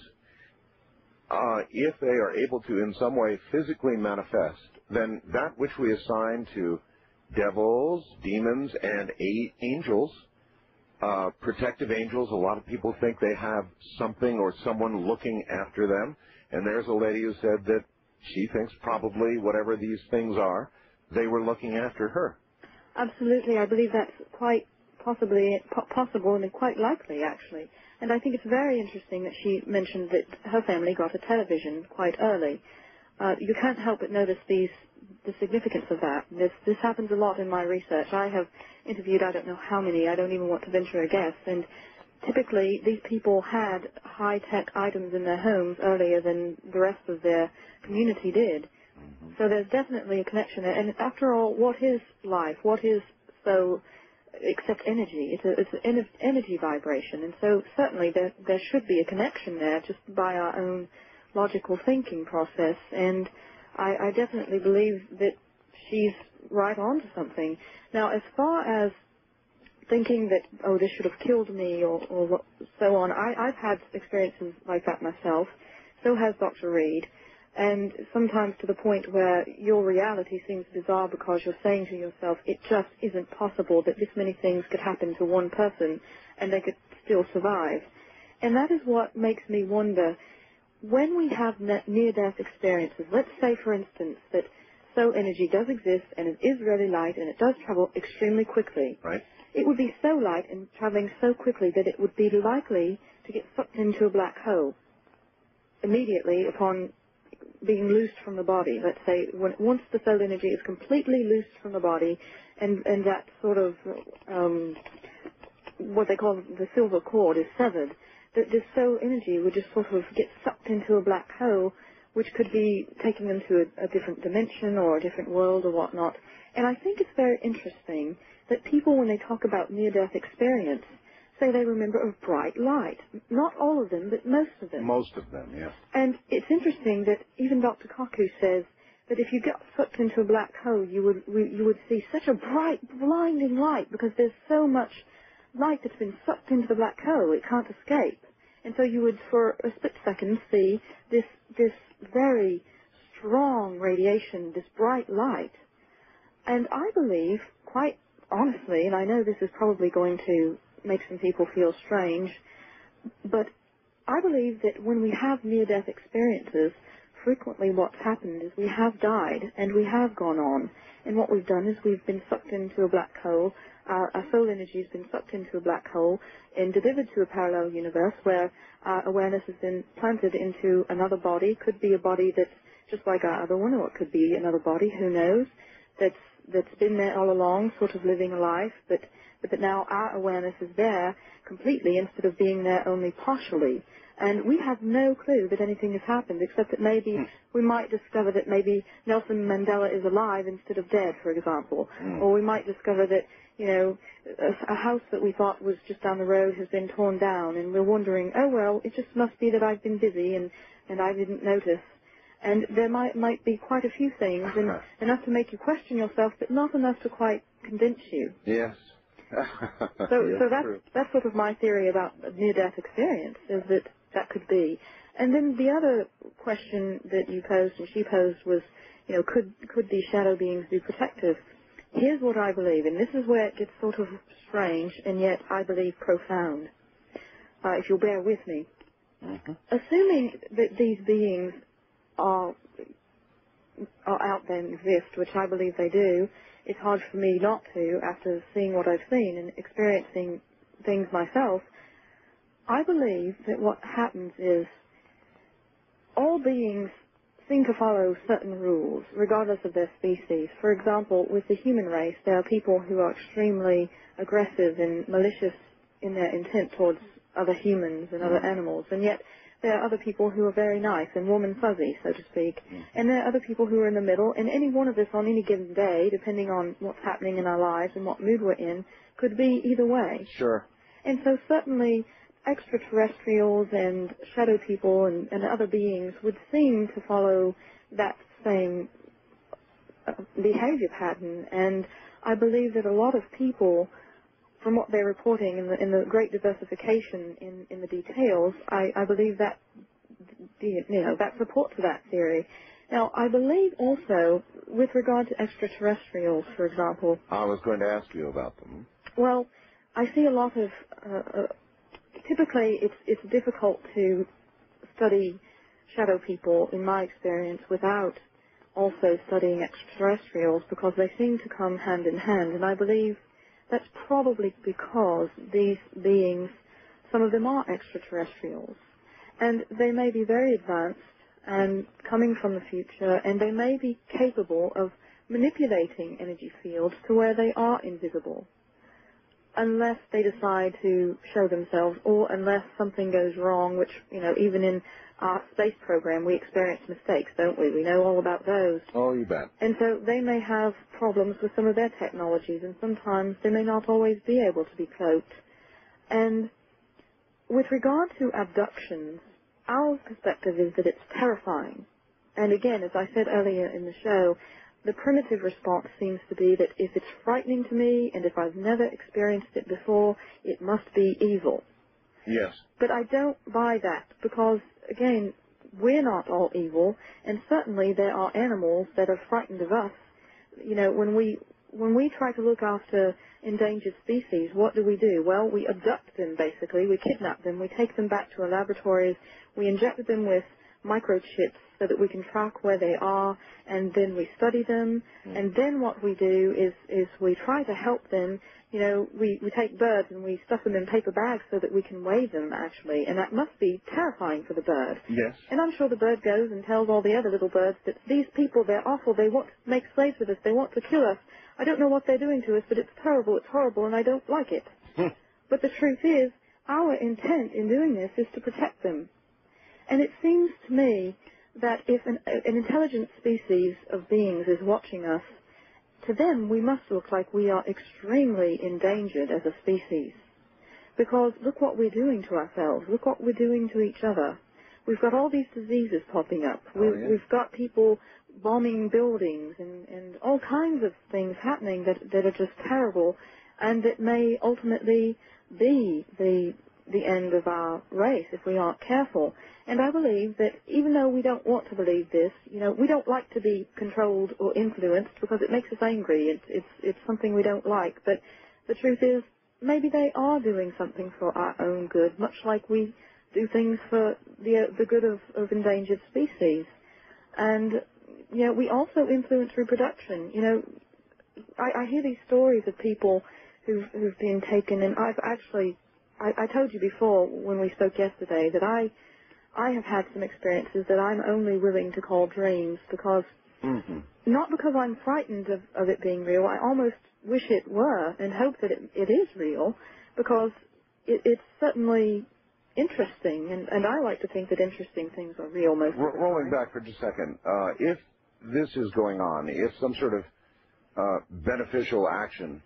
uh, if they are able to in some way physically manifest, then that which we assign to devils, demons, and a- angels, uh, protective angels, a lot of people think they have something or someone looking after them. And there's a lady who said that she thinks probably whatever these things are, they were looking after her. Absolutely, I believe that's quite possibly po- possible and quite likely, actually. And I think it's very interesting that she mentioned that her family got a television quite early. Uh, you can't help but notice these the significance of that. This this happens a lot in my research. I have interviewed I don't know how many. I don't even want to venture a guess. And typically, these people had high-tech items in their homes earlier than the rest of their community did. So there's definitely a connection there. And after all, what is life? What is so except energy? It's, a, it's an ener- energy vibration. And so certainly there, there should be a connection there just by our own logical thinking process. And I, I definitely believe that she's right on to something. Now, as far as thinking that, oh, this should have killed me or, or what- so on, I, I've had experiences like that myself. So has Doctor Reed. and sometimes to the point where your reality seems bizarre because you're saying to yourself, it just isn't possible that this many things could happen to one person and they could still survive. And that is what makes me wonder, when we have near-death experiences, let's say, for instance, that soul energy does exist and it is really light and it does travel extremely quickly. Right. It would be so light and traveling so quickly that it would be likely to get sucked into a black hole immediately upon being loosed from the body. Let's say when, once the soul energy is completely loosed from the body and, and that sort of um, what they call the silver cord is severed, that this soul energy would just sort of get sucked into a black hole, which could be taking them to a, a different dimension or a different world or whatnot. And I think it's very interesting that people, when they talk about near-death experience, say they remember a bright light. Not all of them, but most of them. Most of them, yeah. And it's interesting that even Doctor Kaku says that if you got sucked into a black hole, you would you would see such a bright, blinding light because there's so much light that's been sucked into the black hole, it can't escape. And so you would, for a split second, see this this very strong radiation, this bright light. And I believe, quite honestly, and I know this is probably going to make some people feel strange, but I believe that when we have near-death experiences, frequently what's happened is we have died and we have gone on. And what we've done is we've been sucked into a black hole. Our, our soul energy has been sucked into a black hole and delivered to a parallel universe where our awareness has been planted into another body. Could be a body that's just like our other one, or it could be another body, who knows, that's that's been there all along, sort of living a life, but, but that now our awareness is there completely instead of being there only partially. And we have no clue that anything has happened, except that maybe mm. we might discover that maybe Nelson Mandela is alive instead of dead, for example. Mm. Or we might discover that, you know, a, a house that we thought was just down the road has been torn down, and we're wondering, oh, well, it just must be that I've been busy and, and I didn't notice. And there might might be quite a few things, and enough to make you question yourself, but not enough to quite convince you. Yes. so yes, so that's, true. that's sort of my theory about near-death experience, is that that could be. And then the other question that you posed and she posed was, you know, could could these shadow beings be protective? Here's what I believe, and this is where it gets sort of strange and yet I believe profound, uh, if you'll bear with me. Mm-hmm. Assuming that these beings are, are out there and exist, which I believe they do, it's hard for me not to after seeing what I've seen and experiencing things myself. I believe that what happens is all beings seem to follow certain rules, regardless of their species. For example, with the human race, there are people who are extremely aggressive and malicious in their intent towards other humans and other animals, and yet there are other people who are very nice and warm and fuzzy, so to speak. And there are other people who are in the middle, and any one of us on any given day, depending on what's happening in our lives and what mood we're in, could be either way. Sure. And so certainly extraterrestrials and shadow people and, and other beings would seem to follow that same uh, behavior pattern. And I believe that a lot of people, from what they're reporting in the, in the great diversification in, in the details, I, I believe that, you know, that supports that theory. Now, I believe also, with regard to extraterrestrials, for example... I was going to ask you about them. Well, I see a lot of... Uh, uh, typically, it's, it's difficult to study shadow people, in my experience, without also studying extraterrestrials, because they seem to come hand in hand, and I believe that's probably because these beings, some of them are extraterrestrials, and they may be very advanced and coming from the future, and they may be capable of manipulating energy fields to where they are invisible, unless they decide to show themselves, or unless something goes wrong, which, you know, even in our space program, we experience mistakes, don't we? We know all about those. Oh, you bet. And so they may have problems with some of their technologies, and sometimes they may not always be able to be cloaked. And with regard to abductions, our perspective is that it's terrifying. And again, as I said earlier in the show, the primitive response seems to be that if it's frightening to me, and if I've never experienced it before, it must be evil. Yes. But I don't buy that, because, again, we're not all evil, and certainly there are animals that are frightened of us. You know, when we when we try to look after endangered species, what do we do? Well, we abduct them, basically. We kidnap them. We take them back to our laboratories. We inject them with microchips so that we can track where they are, and then we study them. Mm. And then what we do is, is we try to help them. You know, we, we take birds and we stuff them in paper bags so that we can weigh them, actually. And that must be terrifying for the bird. Yes. And I'm sure the bird goes and tells all the other little birds that these people, they're awful. They want to make slaves of us. They want to kill us. I don't know what they're doing to us, but it's terrible. It's horrible, and I don't like it. But the truth is, our intent in doing this is to protect them. And it seems to me that if an, an intelligent species of beings is watching us, to them we must look like we are extremely endangered as a species. Because look what we're doing to ourselves. Look what we're doing to each other. We've got all these diseases popping up. We, oh, yeah. We've got people bombing buildings and, and all kinds of things happening that, that are just terrible, and that may ultimately be the the end of our race if we aren't careful. And I believe that even though we don't want to believe this, you know, we don't like to be controlled or influenced because it makes us angry. It's it's it's something we don't like. But the truth is, maybe they are doing something for our own good, much like we do things for the the good of, of endangered species. And you know, we also influence reproduction. You know, I, I hear these stories of people who've, who've been taken, and I've actually, I, I told you before when we spoke yesterday that I, I have had some experiences that I'm only willing to call dreams because, mm-hmm. not because I'm frightened of, of it being real. I almost wish it were and hope that it, it is real, because it, it's certainly interesting, and, and I like to think that interesting things are real most R- of the rolling time. back for just a second, uh, if this is going on, if some sort of uh, beneficial action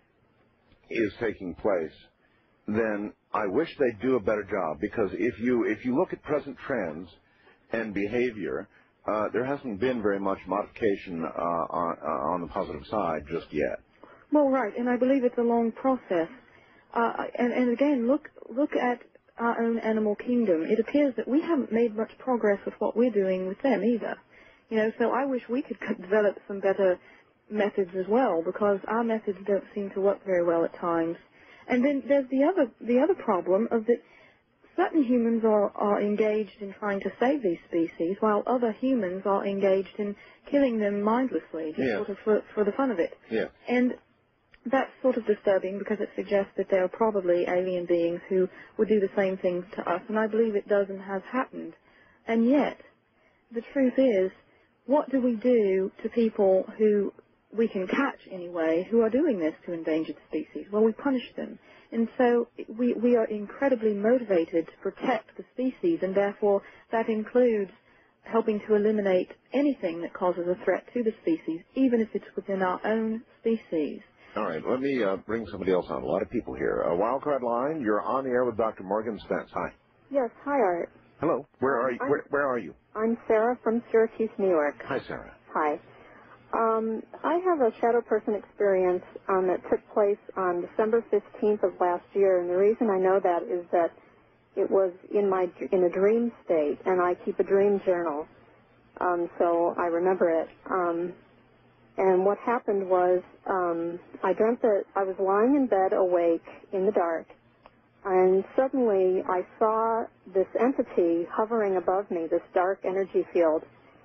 is taking place, then I wish they'd do a better job, because if you if you look at present trends and behavior, uh, there hasn't been very much modification uh, on, uh, on the positive side just yet. Well, right, and I believe it's a long process. Uh, and, and again, look look at our own animal kingdom. It appears that we haven't made much progress with what we're doing with them either. You know, so I wish we could develop some better methods as well, because our methods don't seem to work very well at times. And then there's the other the other problem of that certain humans are, are engaged in trying to save these species, while other humans are engaged in killing them mindlessly, just yeah. sort of for, for the fun of it. Yeah. And that's sort of disturbing, because it suggests that there are probably alien beings who would do the same things to us, and I believe it does and has happened. And yet, the truth is, what do we do to people who we can catch anyway, who are doing this to endangered species? Well, we punish them. And so we, we are incredibly motivated to protect the species, and therefore that includes helping to eliminate anything that causes a threat to the species, even if it's within our own species. All right, let me uh, bring somebody else on. A lot of people here. Uh, Wildcard Line, you're on the air with Doctor Morgan Spence. Hi. Yes, hi, Art. Hello. Where are you? Where, where are you? I'm Sarah from Syracuse, New York. Hi, Sarah. Hi. Um, I have a shadow person experience um, that took place on December fifteenth of last year, and the reason I know that is that it was in my in a dream state, and I keep a dream journal, um, so I remember it. Um, and what happened was um, I dreamt that I was lying in bed awake in the dark, and suddenly I saw this entity hovering above me, this dark energy field,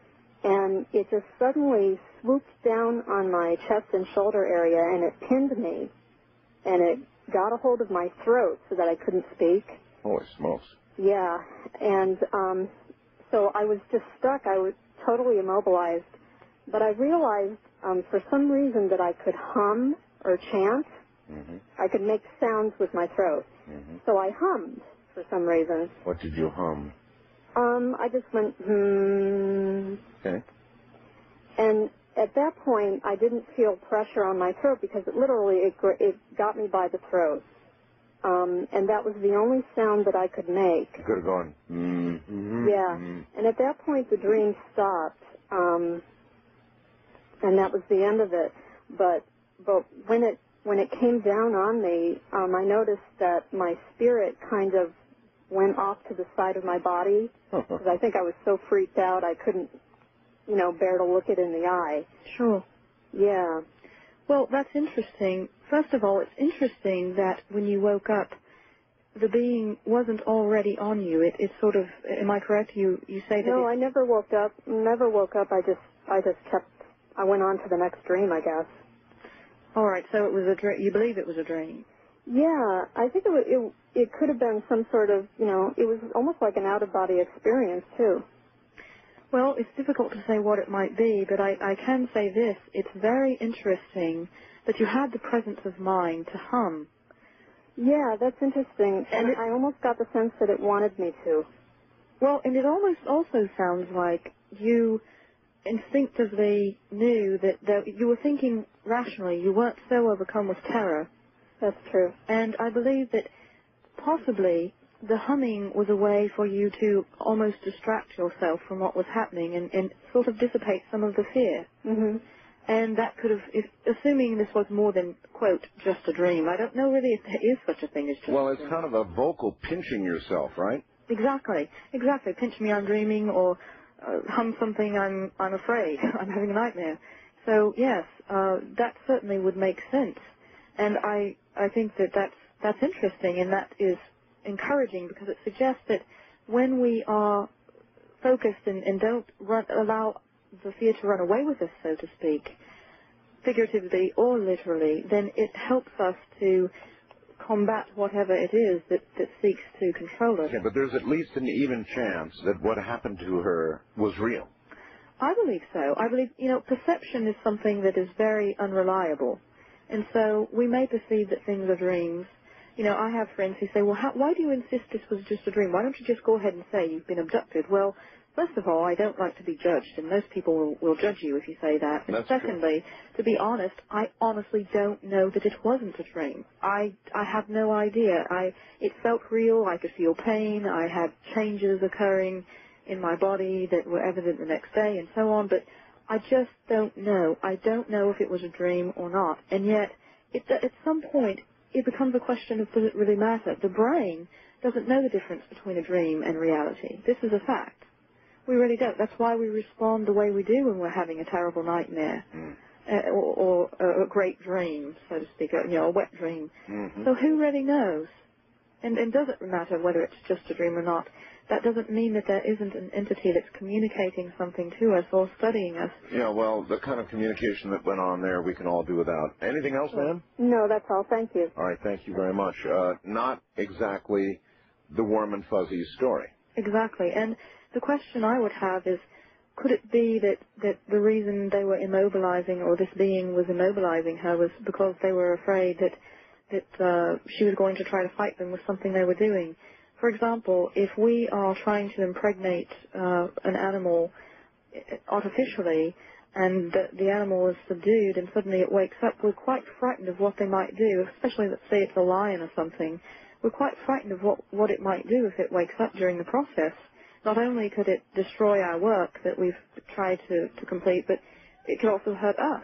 and it just suddenly swooped down on my chest and shoulder area, and it pinned me, and it got a hold of my throat so that I couldn't speak. Holy smokes. Yeah, and um, so I was just stuck. I was totally immobilized. But I realized um, for some reason that I could hum or chant. Mm-hmm. I could make sounds with my throat. Mm-hmm. So I hummed for some reason. What did you hum? Um, I just went, hmm. Okay. And at that point, I didn't feel pressure on my throat because it literally, it, it got me by the throat. Um, and that was the only sound that I could make. You could have gone, mm-hmm. Yeah. Mm-hmm. And at that point, the dream stopped. Um, and that was the end of it. But, but when it, when it came down on me, um, I noticed that my spirit kind of went off to the side of my body because I think I was so freaked out I couldn't, you know, bear to look it in the eye. Sure. Yeah. Well, that's interesting. First of all, it's interesting that when you woke up, the being wasn't already on you. It, it sort of, am I correct? You you say that. No, it, I never woke up. Never woke up. I just I just kept. I went on to the next dream, I guess. All right. So it was a dream. You believe it was a dream? Yeah, I think it was, it it could have been some sort of, you know, it was almost like an out of body experience too. Well, it's difficult to say what it might be, but I, I can say this. It's very interesting that you had the presence of mind to hum. Yeah, that's interesting. And, And it, I almost got the sense that it wanted me to. Well, and it almost also sounds like you instinctively knew that, that you were thinking rationally. You weren't so overcome with terror. That's true. And I believe that possibly the humming was a way for you to almost distract yourself from what was happening and, and sort of dissipate some of the fear. Mm-hmm. And that could have, if, assuming this was more than, quote, just a dream. I don't know really if there is such a thing as just Well, a it's dream. kind of a vocal pinching yourself, right? Exactly, exactly. Pinch me, I'm dreaming, or uh, hum something, I'm I'm afraid, I'm having a nightmare. So yes, uh, that certainly would make sense, and I I think that that's that's interesting, and that is encouraging because it suggests that when we are focused and, and don't run, allow the fear to run away with us, so to speak, figuratively or literally, then it helps us to combat whatever it is that, that seeks to control us. Okay, but there's at least an even chance that what happened to her was real. I believe so. I believe, you know, perception is something that is very unreliable. And so we may perceive that things are dreams. You know, I have friends who say, well, how, why do you insist this was just a dream? Why don't you just go ahead and say you've been abducted? Well, first of all, I don't like to be judged, and most people will, will judge you if you say that. And That's secondly, true. to be honest, I honestly don't know that it wasn't a dream. I, I have no idea. I, it felt real. I could feel pain. I had changes occurring in my body that were evident the next day and so on, but I just don't know. I don't know if it was a dream or not. And yet, it, at some point, it becomes a question of does it really matter? The brain doesn't know the difference between a dream and reality. This is a fact. We really don't. That's why we respond the way we do when we're having a terrible nightmare Mm. uh, or, or a great dream, so to speak, you know, a wet dream. Mm-hmm. So who really knows? And, and does it matter whether it's just a dream or not? That doesn't mean that there isn't an entity that's communicating something to us or studying us. Yeah, well, the kind of communication that went on there, we can all do without. Anything else, ma'am? No, that's all. Thank you. All right, thank you very much. Uh, not exactly the warm and fuzzy story. Exactly. And the question I would have is, could it be that, that the reason they were immobilizing, or this being was immobilizing her, was because they were afraid that, that uh, she was going to try to fight them with something they were doing? For example, if we are trying to impregnate uh, an animal artificially and the, the animal is subdued and suddenly it wakes up, we're quite frightened of what they might do, especially let's say it's a lion or something. We're quite frightened of what, what it might do if it wakes up during the process. Not only could it destroy our work that we've tried to, to complete, but it could also hurt us.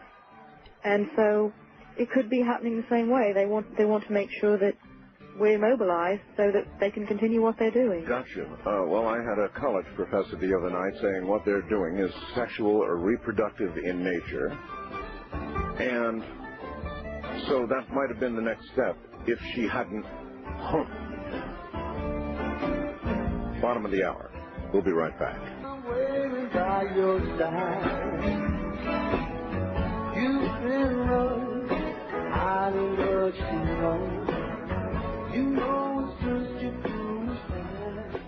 And so it could be happening the same way. They want, they want to make sure that we're immobilized so that they can continue what they're doing. Gotcha. Uh, well, I had a college professor the other night saying what they're doing is sexual or reproductive in nature. And so that might have been the next step if she hadn't hummed. Bottom of the hour. We'll be right back. I'm waiting by your side. You've been running, hiding what you know. You know it's just your foolish mind.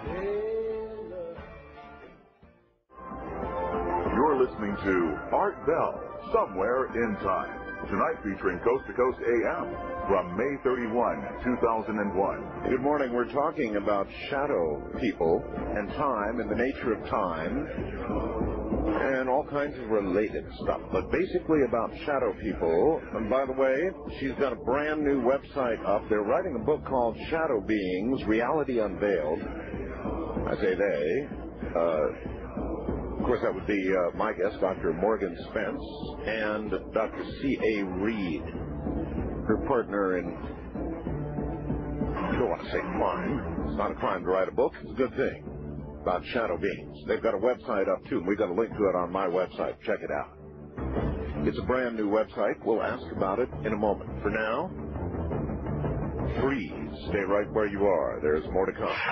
You're listening to Art Bell, Somewhere in Time. Tonight featuring Coast to Coast A M from May thirty-first, two thousand one. Good morning. We're talking about shadow people and time and the nature of time and all kinds of related stuff, but basically about shadow people. And by the way, she's got a brand new website up. They're writing a book called Shadow Beings, Reality Unveiled. I say they. Uh, Of course, that would be uh, my guest, Doctor Morgan Spence, and Doctor C A. Reed, her partner in don't want to say crime. It's not a crime to write a book. It's a good thing about shadow beings. They've got a website up, too, and we've got a link to it on my website. Check it out. It's a brand new website. We'll ask about it in a moment. For now, freeze. Stay right where you are. There's more to come.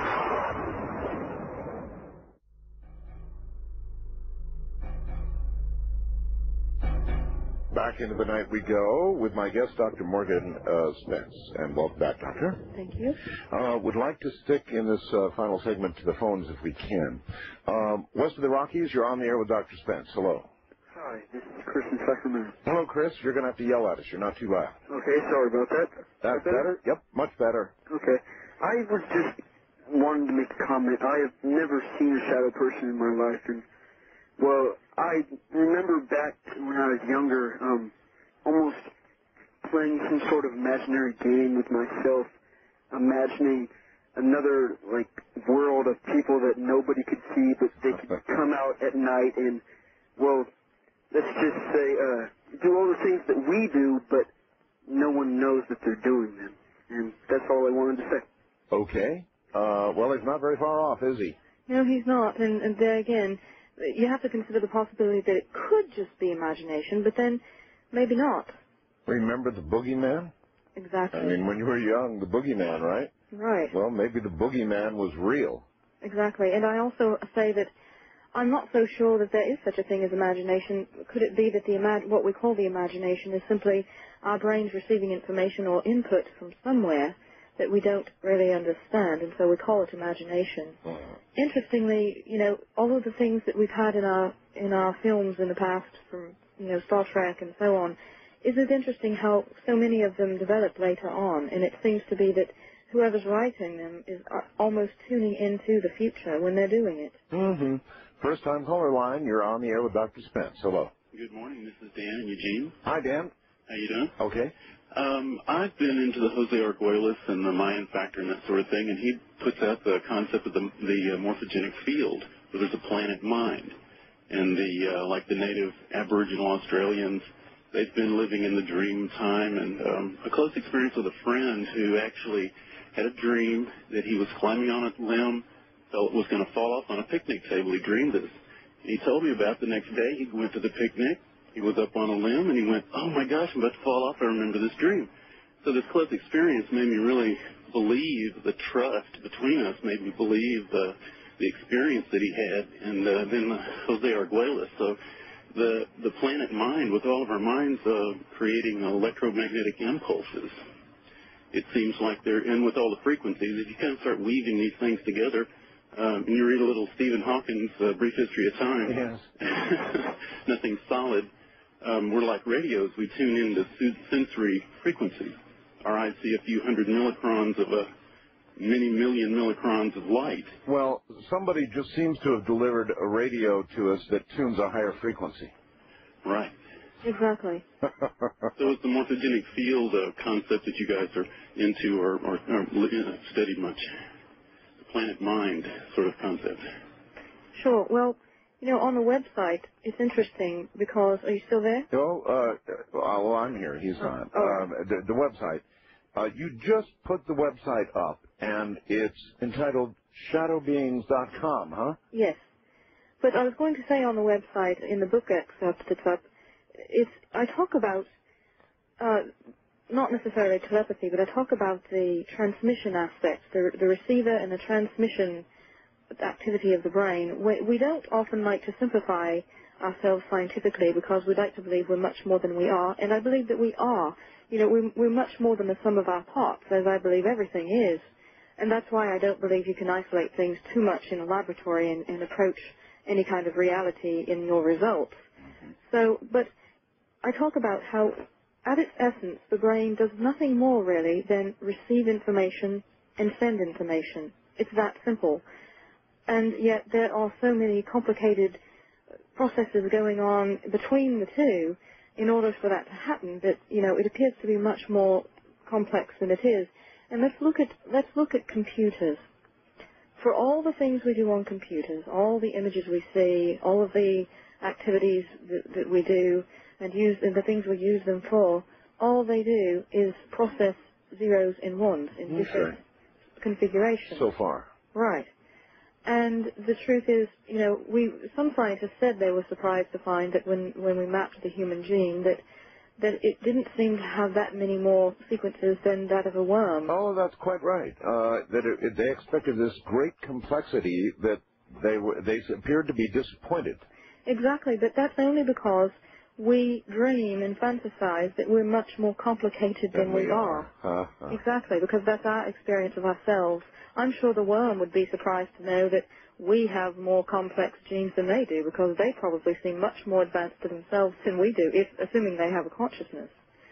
Back into the night we go with my guest, Doctor Morgan uh, Spence. And welcome back, Doctor. Thank you. Uh, would like to stick in this uh, final segment to the phones if we can. Um, west of the Rockies, you're on the air with Doctor Spence. Hello. Hi, this is Chris in Sacramento. Hello, Chris. You're going to have to yell at us. You're not too loud. Okay, sorry about that. That's better? Yep, much better. Okay. I was just wanting to make a comment. I have never seen a shadow person in my life, and, well, I remember back when I was younger, um, almost playing some sort of imaginary game with myself, imagining another, like, world of people that nobody could see, but they could come out at night and, well, let's just say, uh, do all the things that we do, but no one knows that they're doing them. And that's all I wanted to say. Okay. Uh, well, he's not very far off, is he? No, he's not. And, and there again, you have to consider the possibility that it could just be imagination, but then maybe not. Remember the boogeyman? Exactly. I mean, when you were young, the boogeyman, right? Right. Well, maybe the boogeyman was real. Exactly. And I also say that I'm not so sure that there is such a thing as imagination. Could it be that the imag- what we call the imagination is simply our brains receiving information or input from somewhere that we don't really understand, and so we call it imagination. Mm-hmm. Interestingly, you know, all of the things that we've had in our in our films in the past, from you know Star Trek and so on, isn't it interesting how so many of them developed later on? And it seems to be that whoever's writing them is almost tuning into the future when they're doing it. Mm-hmm. First time caller line, you're on the air with Doctor Spence. Hello. Good morning. This is Dan in Eugene. Hi, Dan. How you doing? Okay. Um, I've been into the Jose Arguelles and the Mayan factor and that sort of thing, and he puts out the concept of the, the uh, morphogenic field, where there's a planet mind. And the uh, like the native Aboriginal Australians, they've been living in the dream time, and um, a close experience with a friend who actually had a dream that he was climbing on a limb, felt it was going to fall off on a picnic table. He dreamed this. And he told me about the next day. He went to the picnic. He was up on a limb, and he went, oh, my gosh, I'm about to fall off. I remember this dream. So this close experience made me really believe the trust between us, made me believe the the experience that he had, and uh, then Jose Arguelles. So the the planet mind, with all of our minds uh, creating electromagnetic impulses, it seems like they're in with all the frequencies. If you kind of start weaving these things together, um, and you read a little Stephen Hawking's uh, Brief History of Time, yes. Nothing solid. Um, we're like radios. We tune into sensory frequencies. Our eyes see a few hundred millicrons of a many million millicrons of light. Well, somebody just seems to have delivered a radio to us that tunes a higher frequency. Right. Exactly. So it's the morphogenic field uh, concept that you guys are into or, or, or uh, studied much. The planet mind sort of concept. Sure. Well, you know, on the website, it's interesting because, are you still there? Oh, uh, well, I'm here. He's not. Oh. Um, the, the website. Uh, you just put the website up, and it's entitled shadow beings dot com, huh? Yes. But I was going to say on the website, in the book excerpt that's up, it's, I talk about, uh, not necessarily telepathy, but I talk about the transmission aspect, the, the receiver and the transmission activity of the brain. We, we don't often like to simplify ourselves scientifically because we like to believe we're much more than we are, and I believe that we are. You know, we're, we're much more than the sum of our parts, as I believe everything is. And that's why I don't believe you can isolate things too much in a laboratory and, and approach any kind of reality in your results. So, but I talk about how, at its essence, the brain does nothing more really than receive information and send information. It's that simple. And yet there are so many complicated processes going on between the two in order for that to happen that, you know, it appears to be much more complex than it is. And let's look at, let's look at computers. For all the things we do on computers, all the images we see, all of the activities that, that we do and use, and the things we use them for, all they do is process zeros and ones in Okay. different configurations. So far. Right. And the truth is, you know, we some scientists said they were surprised to find that when, when we mapped the human gene that that it didn't seem to have that many more sequences than that of a worm. Oh, that's quite right. Uh, that it, it, they expected this great complexity that they were they appeared to be disappointed. Exactly, but that's only because we dream and fantasize that we're much more complicated than, Than we, we are. are. Uh-huh. Exactly, because that's our experience of ourselves. I'm sure the worm would be surprised to know that we have more complex genes than they do, because they probably seem much more advanced to themselves than we do, if assuming they have a consciousness.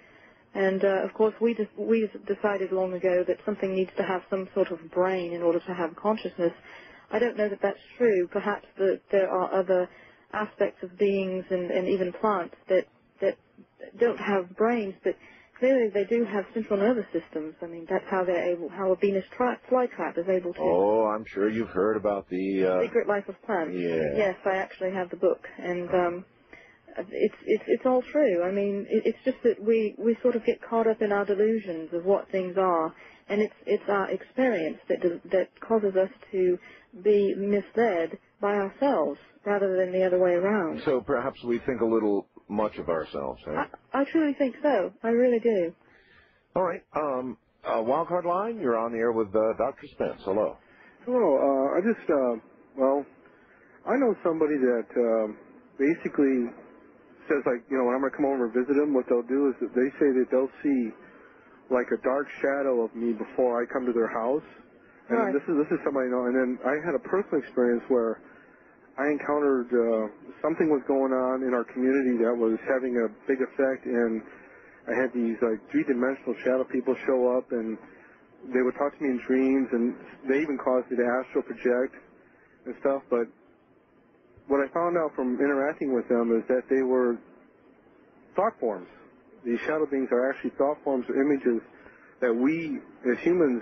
And uh, of course, we just, we decided long ago that something needs to have some sort of brain in order to have consciousness. I don't know that that's true. Perhaps the, there are other aspects of beings and, and even plants that that don't have brains, but clearly they do have central nervous systems. I mean, that's how they're able, how a Venus tri- flytrap is able to. Oh, I'm sure you've heard about the... Uh, Secret Life of Plants. Yeah. Yes, I actually have the book, and um, it's it's it's all true. I mean, it, it's just that we we sort of get caught up in our delusions of what things are, and it's it's our experience that that causes us to be misled by ourselves rather than the other way around. So perhaps we think a little much of ourselves. Eh? I, I truly think so. I really do. All right. Um, uh, Wildcard Line, you're on the air with uh, Doctor Spence. Hello. Hello. Uh, I just, uh, well, I know somebody that uh, basically says, like, you know, when I'm going to come over and visit them, what they'll do is that they say that they'll see like a dark shadow of me before I come to their house. And Right. this is this is somebody I know. And then I had a personal experience where I encountered uh, something was going on in our community that was having a big effect, and I had these like three-dimensional shadow people show up, and they would talk to me in dreams, and they even caused me to astral project and stuff. But what I found out from interacting with them is that they were thought forms. These shadow beings are actually thought forms or images that we as humans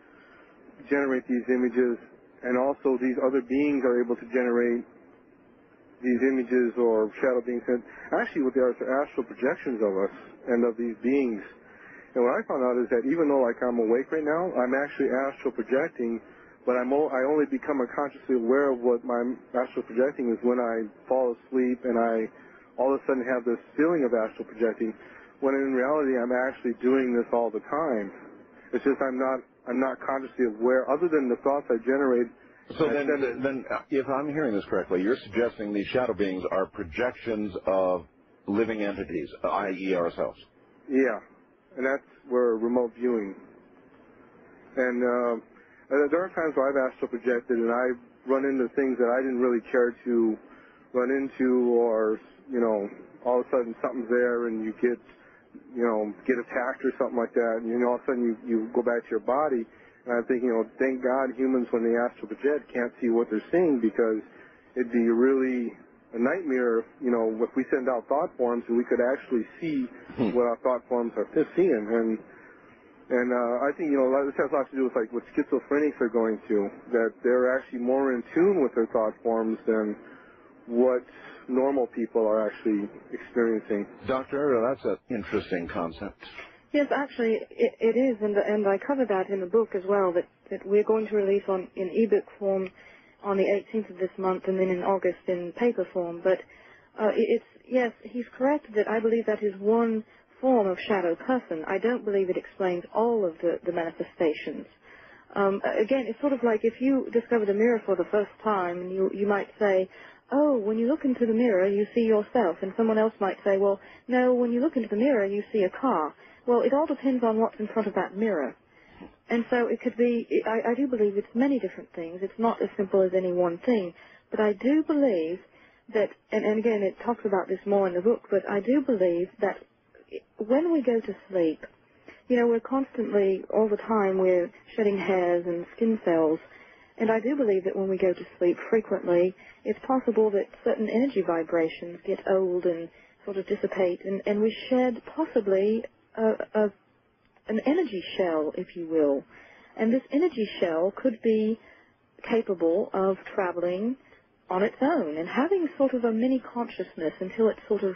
generate these images, and also these other beings are able to generate these images or shadow beings. And actually what they are is astral projections of us and of these beings. And what I found out is that even though like I'm awake right now, I'm actually astral projecting, but I'm o- I only become consciously aware of what my astral projecting is when I fall asleep and I all of a sudden have this feeling of astral projecting, when in reality I'm actually doing this all the time. It's just I'm not I'm not consciously aware, other than the thoughts I generate. So I then, send it- then, uh, if I'm hearing this correctly, you're suggesting these shadow beings are projections of living entities, that is ourselves. Yeah, and that's where remote viewing. And uh, there are times where I've astral projected, and I've run into things that I didn't really care to run into, or, you know, all of a sudden something's there and you get, you know, get attacked or something like that, and you know, all of a sudden you, you go back to your body. And I'm thinking, you know, thank God humans, when they astral project, can't see what they're seeing, because it'd be really a nightmare, you know, if we send out thought forms and we could actually see what our thought forms are seeing. And and uh, I think, you know, this has a lot to do with like what schizophrenics are going through, that they're actually more in tune with their thought forms than what normal people are actually experiencing. Doctor, uh, that's an interesting concept. Yes, actually, it, it is, and and I cover that in the book as well. That that we're going to release on in ebook form on the eighteenth of this month, and then in August in paper form. But uh, it, it's yes, he's correct that I believe that is one form of shadow person. I don't believe it explains all of the the manifestations. Um, again, it's sort of like if you discovered a mirror for the first time, and you you might say, oh, when you look into the mirror, you see yourself. And someone else might say, well, no, when you look into the mirror, you see a car. Well, it all depends on what's in front of that mirror. And so it could be, I, I do believe it's many different things. It's not as simple as any one thing. But I do believe that, and, and again, it talks about this more in the book, but I do believe that when we go to sleep, you know, we're constantly, all the time, we're shedding hairs and skin cells. And I do believe that when we go to sleep frequently, it's possible that certain energy vibrations get old and sort of dissipate, and, and we shed possibly a, a, an energy shell, if you will. And this energy shell could be capable of traveling on its own and having sort of a mini consciousness until it sort of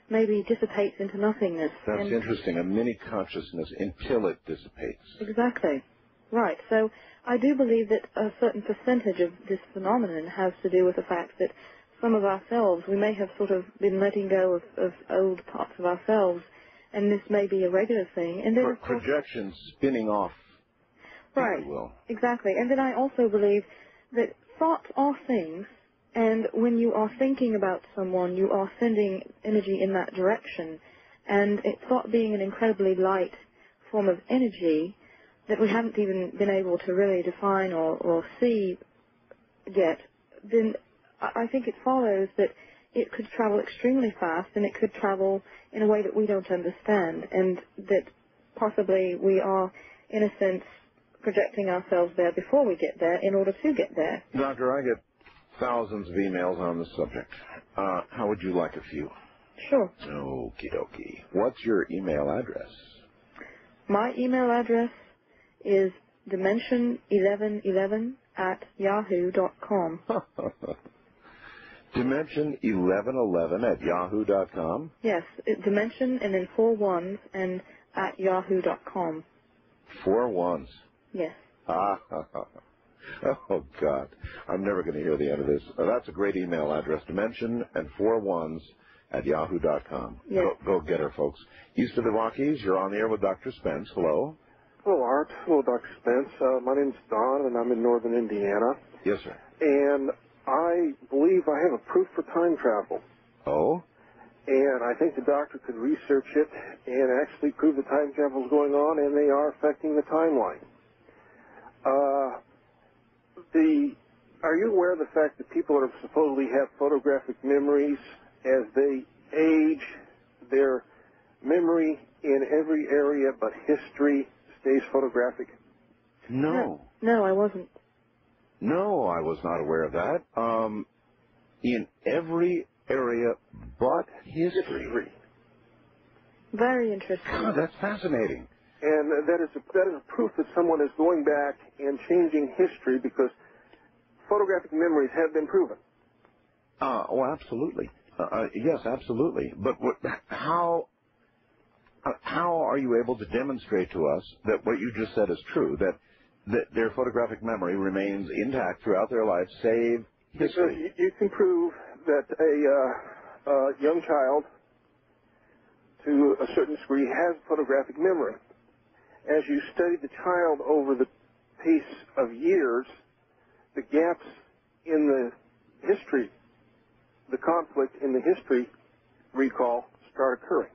maybe dissipates into nothingness. That's and interesting. A mini consciousness until it dissipates. Exactly. Right. So I do believe that a certain percentage of this phenomenon has to do with the fact that some of ourselves, we may have sort of been letting go of, of old parts of ourselves, and this may be a regular thing. And then, Pro- of course, projections spinning off, right, if you will. exactly. And then I also believe that thoughts are things, and when you are thinking about someone, you are sending energy in that direction. And it thought being an incredibly light form of energy that we haven't even been able to really define or, or see yet, then I I think it follows that it could travel extremely fast, and it could travel in a way that we don't understand, and that possibly we are, in a sense, projecting ourselves there before we get there in order to get there. Doctor, I get thousands of emails on the subject. Uh, how would you like a few? Sure. Okie dokie. What's your email address? My email address is dimension eleven eleven at yahoo dot com. Dimension eleven eleven at yahoo dot com? Yes, it, dimension and then four ones and at yahoo dot com. Four ones. Yes. Ah, oh, God. I'm never going to hear the end of this. Uh, that's a great email address. Dimension and four ones at yahoo dot com. Yes. Go, go get her, folks. East of the Rockies, you're on the air with Doctor Spence. Hello. Hello, Art. Hello, Doctor Spence. Uh, my name's Don, and I'm in northern Indiana. Yes, sir. And I believe I have a proof for time travel. Oh? And I think the doctor could research it and actually prove the time travel is going on, and they are affecting the timeline. Uh, the are you aware of the fact that people that supposedly have photographic memories, as they age, their memory in every area but history stays photographic? No. No, I wasn't. No, I was not aware of that. Um, in every area but history. Very interesting. God, that's fascinating. And that is a, that is a proof that someone is going back and changing history, because photographic memories have been proven. Uh, oh, absolutely. Uh, uh, yes, absolutely. But what, how uh, how are you able to demonstrate to us that what you just said is true, that, that their photographic memory remains intact throughout their life, save history? Because you, you can prove that a uh, uh, young child, to a certain degree, has photographic memory. As you study the child over the pace of years, the gaps in the history, the conflict in the history recall start occurring.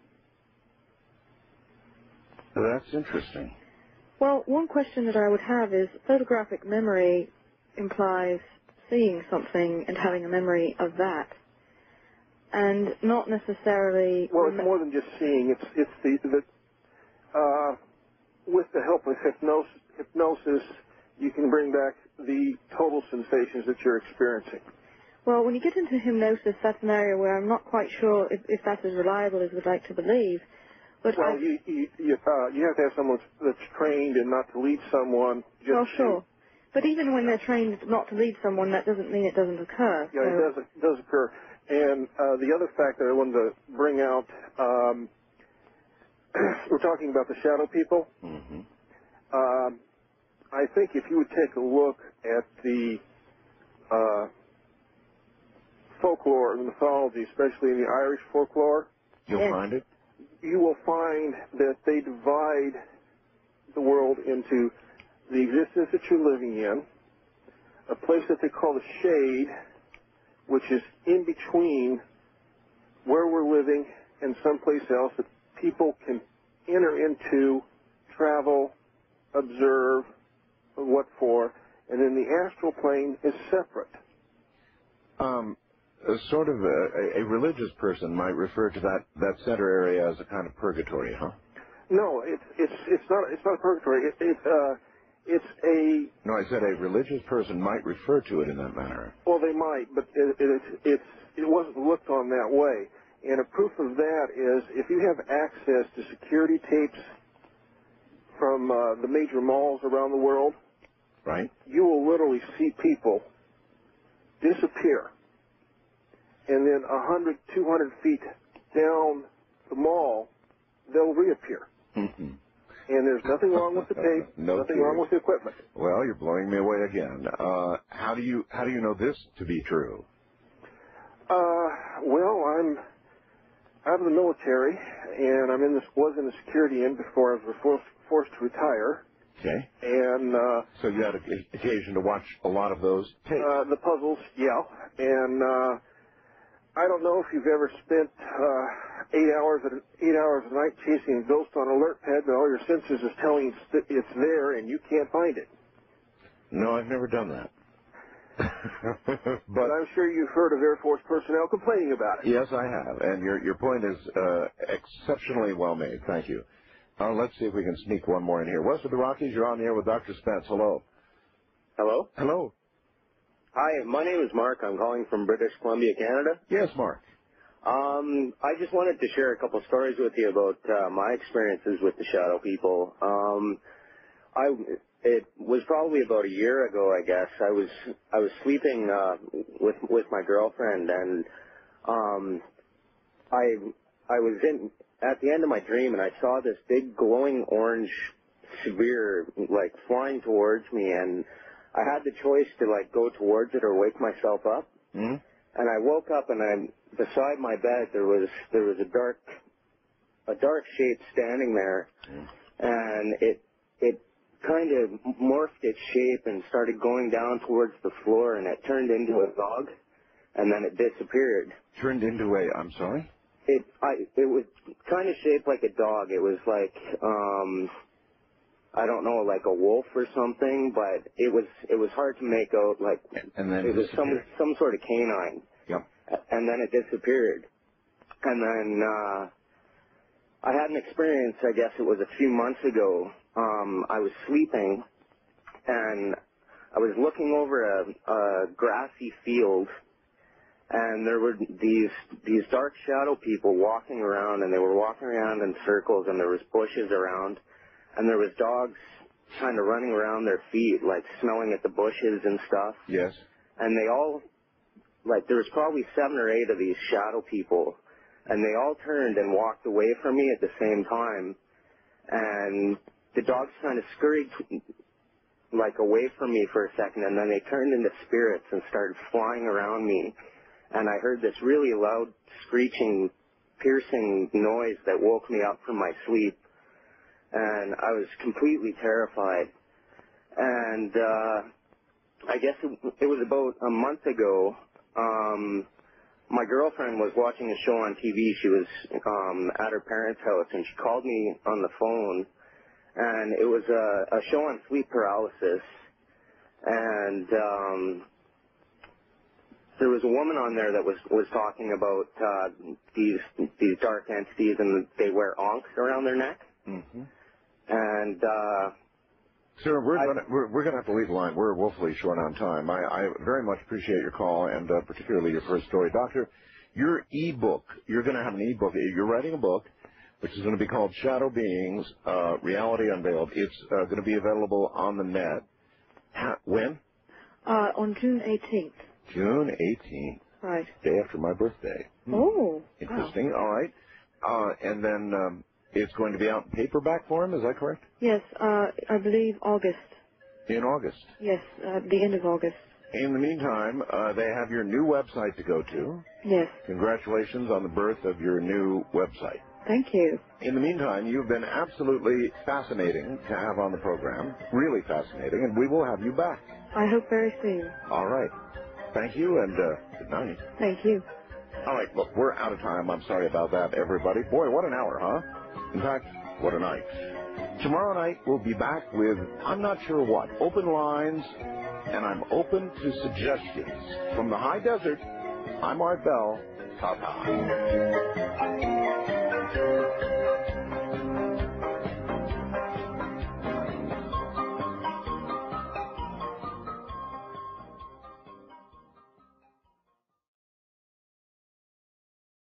That's interesting. Well, one question that I would have is photographic memory implies seeing something and having a memory of that, and not necessarily. Well, it's more than just seeing. It's it's the, the uh, with the help of hypnosis, hypnosis, you can bring back the total sensations that you're experiencing. Well, when you get into hypnosis, that's an area where I'm not quite sure if, if that's as reliable as we'd like to believe. But well, I, you you you, uh, you have to have someone that's trained and not to lead someone. Just well, to, sure. But even when they're trained not to lead someone, that doesn't mean it doesn't occur. Yeah, so. it does it does occur. And uh, the other fact that I wanted to bring out, um, we're talking about the shadow people. Mm-hmm. Um, I think if you would take a look at the uh, folklore and mythology, especially in the Irish folklore, you'll yes. find it. You will find that they divide the world into the existence that you're living in, a place that they call the shade, which is in between where we're living and someplace else that people can enter into, travel, observe, what for, and then the astral plane is separate. Um, a sort of a, a religious person might refer to that, that center area as a kind of purgatory, huh? No, it's it's it's not it's not purgatory. It, it, uh, it's a. No, I said a religious person might refer to it in that manner. Well, they might, but it, it, it's it wasn't looked on that way. And a proof of that is if you have access to security tapes from uh, the major malls around the world, right? You will literally see people disappear, and then a hundred, two hundred feet down the mall, they'll reappear. Mm-hmm. And there's nothing wrong with the tape, no nothing kidding. wrong with the equipment. Well, you're blowing me away again. Uh, how do you how do you know this to be true? Uh, well, I'm out of the military, and I'm in this was in the security end before I was forced forced to retire. Okay. And uh, so you had a- occasion to watch a lot of those tapes. uh, the puzzles, yeah. And uh, I don't know if you've ever spent uh, eight hours at eight hours a night chasing a ghost on an alert pad, but all your senses is telling you it's it's there and you can't find it. No, I've never done that. But I'm sure you've heard of Air Force personnel complaining about it. Yes, I have, and your your point is uh, exceptionally well made. Thank you. Uh, let's see if we can sneak one more in here. West of the Rockies, you're on the air with Doctor Spence. Hello. Hello? Hello. Hi, my name is Mark. I'm calling from British Columbia, Canada. Yes, Mark. Um, I just wanted to share a couple stories with you about uh, my experiences with the shadow people. Um, I it was probably about a year ago, I guess. I was I was sleeping uh, with with my girlfriend, and um, I I was in at the end of my dream, and I saw this big glowing orange sphere like flying towards me, and I had the choice to like go towards it or wake myself up. Mm-hmm. And I woke up, and I beside my bed there was there was a dark a dark shape standing there, mm. and it it kind of morphed its shape and started going down towards the floor, and it turned into a dog, and then it disappeared. Turned into a I'm sorry. It I it was kind of shaped like a dog. It was like um I don't know, like a wolf or something, but it was it was hard to make out. Like and then it was some some sort of canine. Yep. And then it disappeared. And then uh, I had an experience. I guess it was a few months ago. Um, I was sleeping, and I was looking over a, a grassy field, and there were these these dark shadow people walking around, and they were walking around in circles, and there was bushes around. And there was dogs kind of running around their feet, like smelling at the bushes and stuff. Yes. And they all, like, there was probably seven or eight of these shadow people. And they all turned and walked away from me at the same time. And the dogs kind of scurried, like, away from me for a second. And then they turned into spirits and started flying around me. And I heard this really loud, screeching, piercing noise that woke me up from my sleep. And I was completely terrified. And uh, I guess it, it was about a month ago. Um, my girlfriend was watching a show on T V. She was um, at her parents' house, and she called me on the phone. And it was a, a show on sleep paralysis. And um, there was a woman on there that was was talking about uh, these these dark entities, and they wear ankhs around their neck. Mm-hmm. And, uh... Sir, we're gonna we're, we're gonna have to leave the line. We're woefully short on time. I, I very much appreciate your call, and uh, particularly your first story, Doctor. Your e-book. You're gonna have an e-book. You're writing a book, which is going to be called Shadow Beings: uh, Reality Unveiled. It's uh, going to be available on the net. Ha- when? Uh, on June eighteenth. June eighteenth. Right. Day after my birthday. Hmm. Oh. Interesting. Wow. All right. Uh, and then. Um, It's going to be out in paperback form, is that correct? Yes, uh, I believe August. In August. Yes, uh, the end of August. In the meantime, uh, they have your new website to go to. Yes. Congratulations on the birth of your new website. Thank you. In the meantime, you've been absolutely fascinating to have on the program. Really fascinating, and we will have you back. I hope very soon. All right. Thank you, and uh, good night. Thank you. All right, look, we're out of time. I'm sorry about that, everybody. Boy, what an hour, huh? In fact, what a night. Tomorrow night, we'll be back with, I'm not sure what, open lines, and I'm open to suggestions. From the high desert, I'm Art Bell. Ta-ta.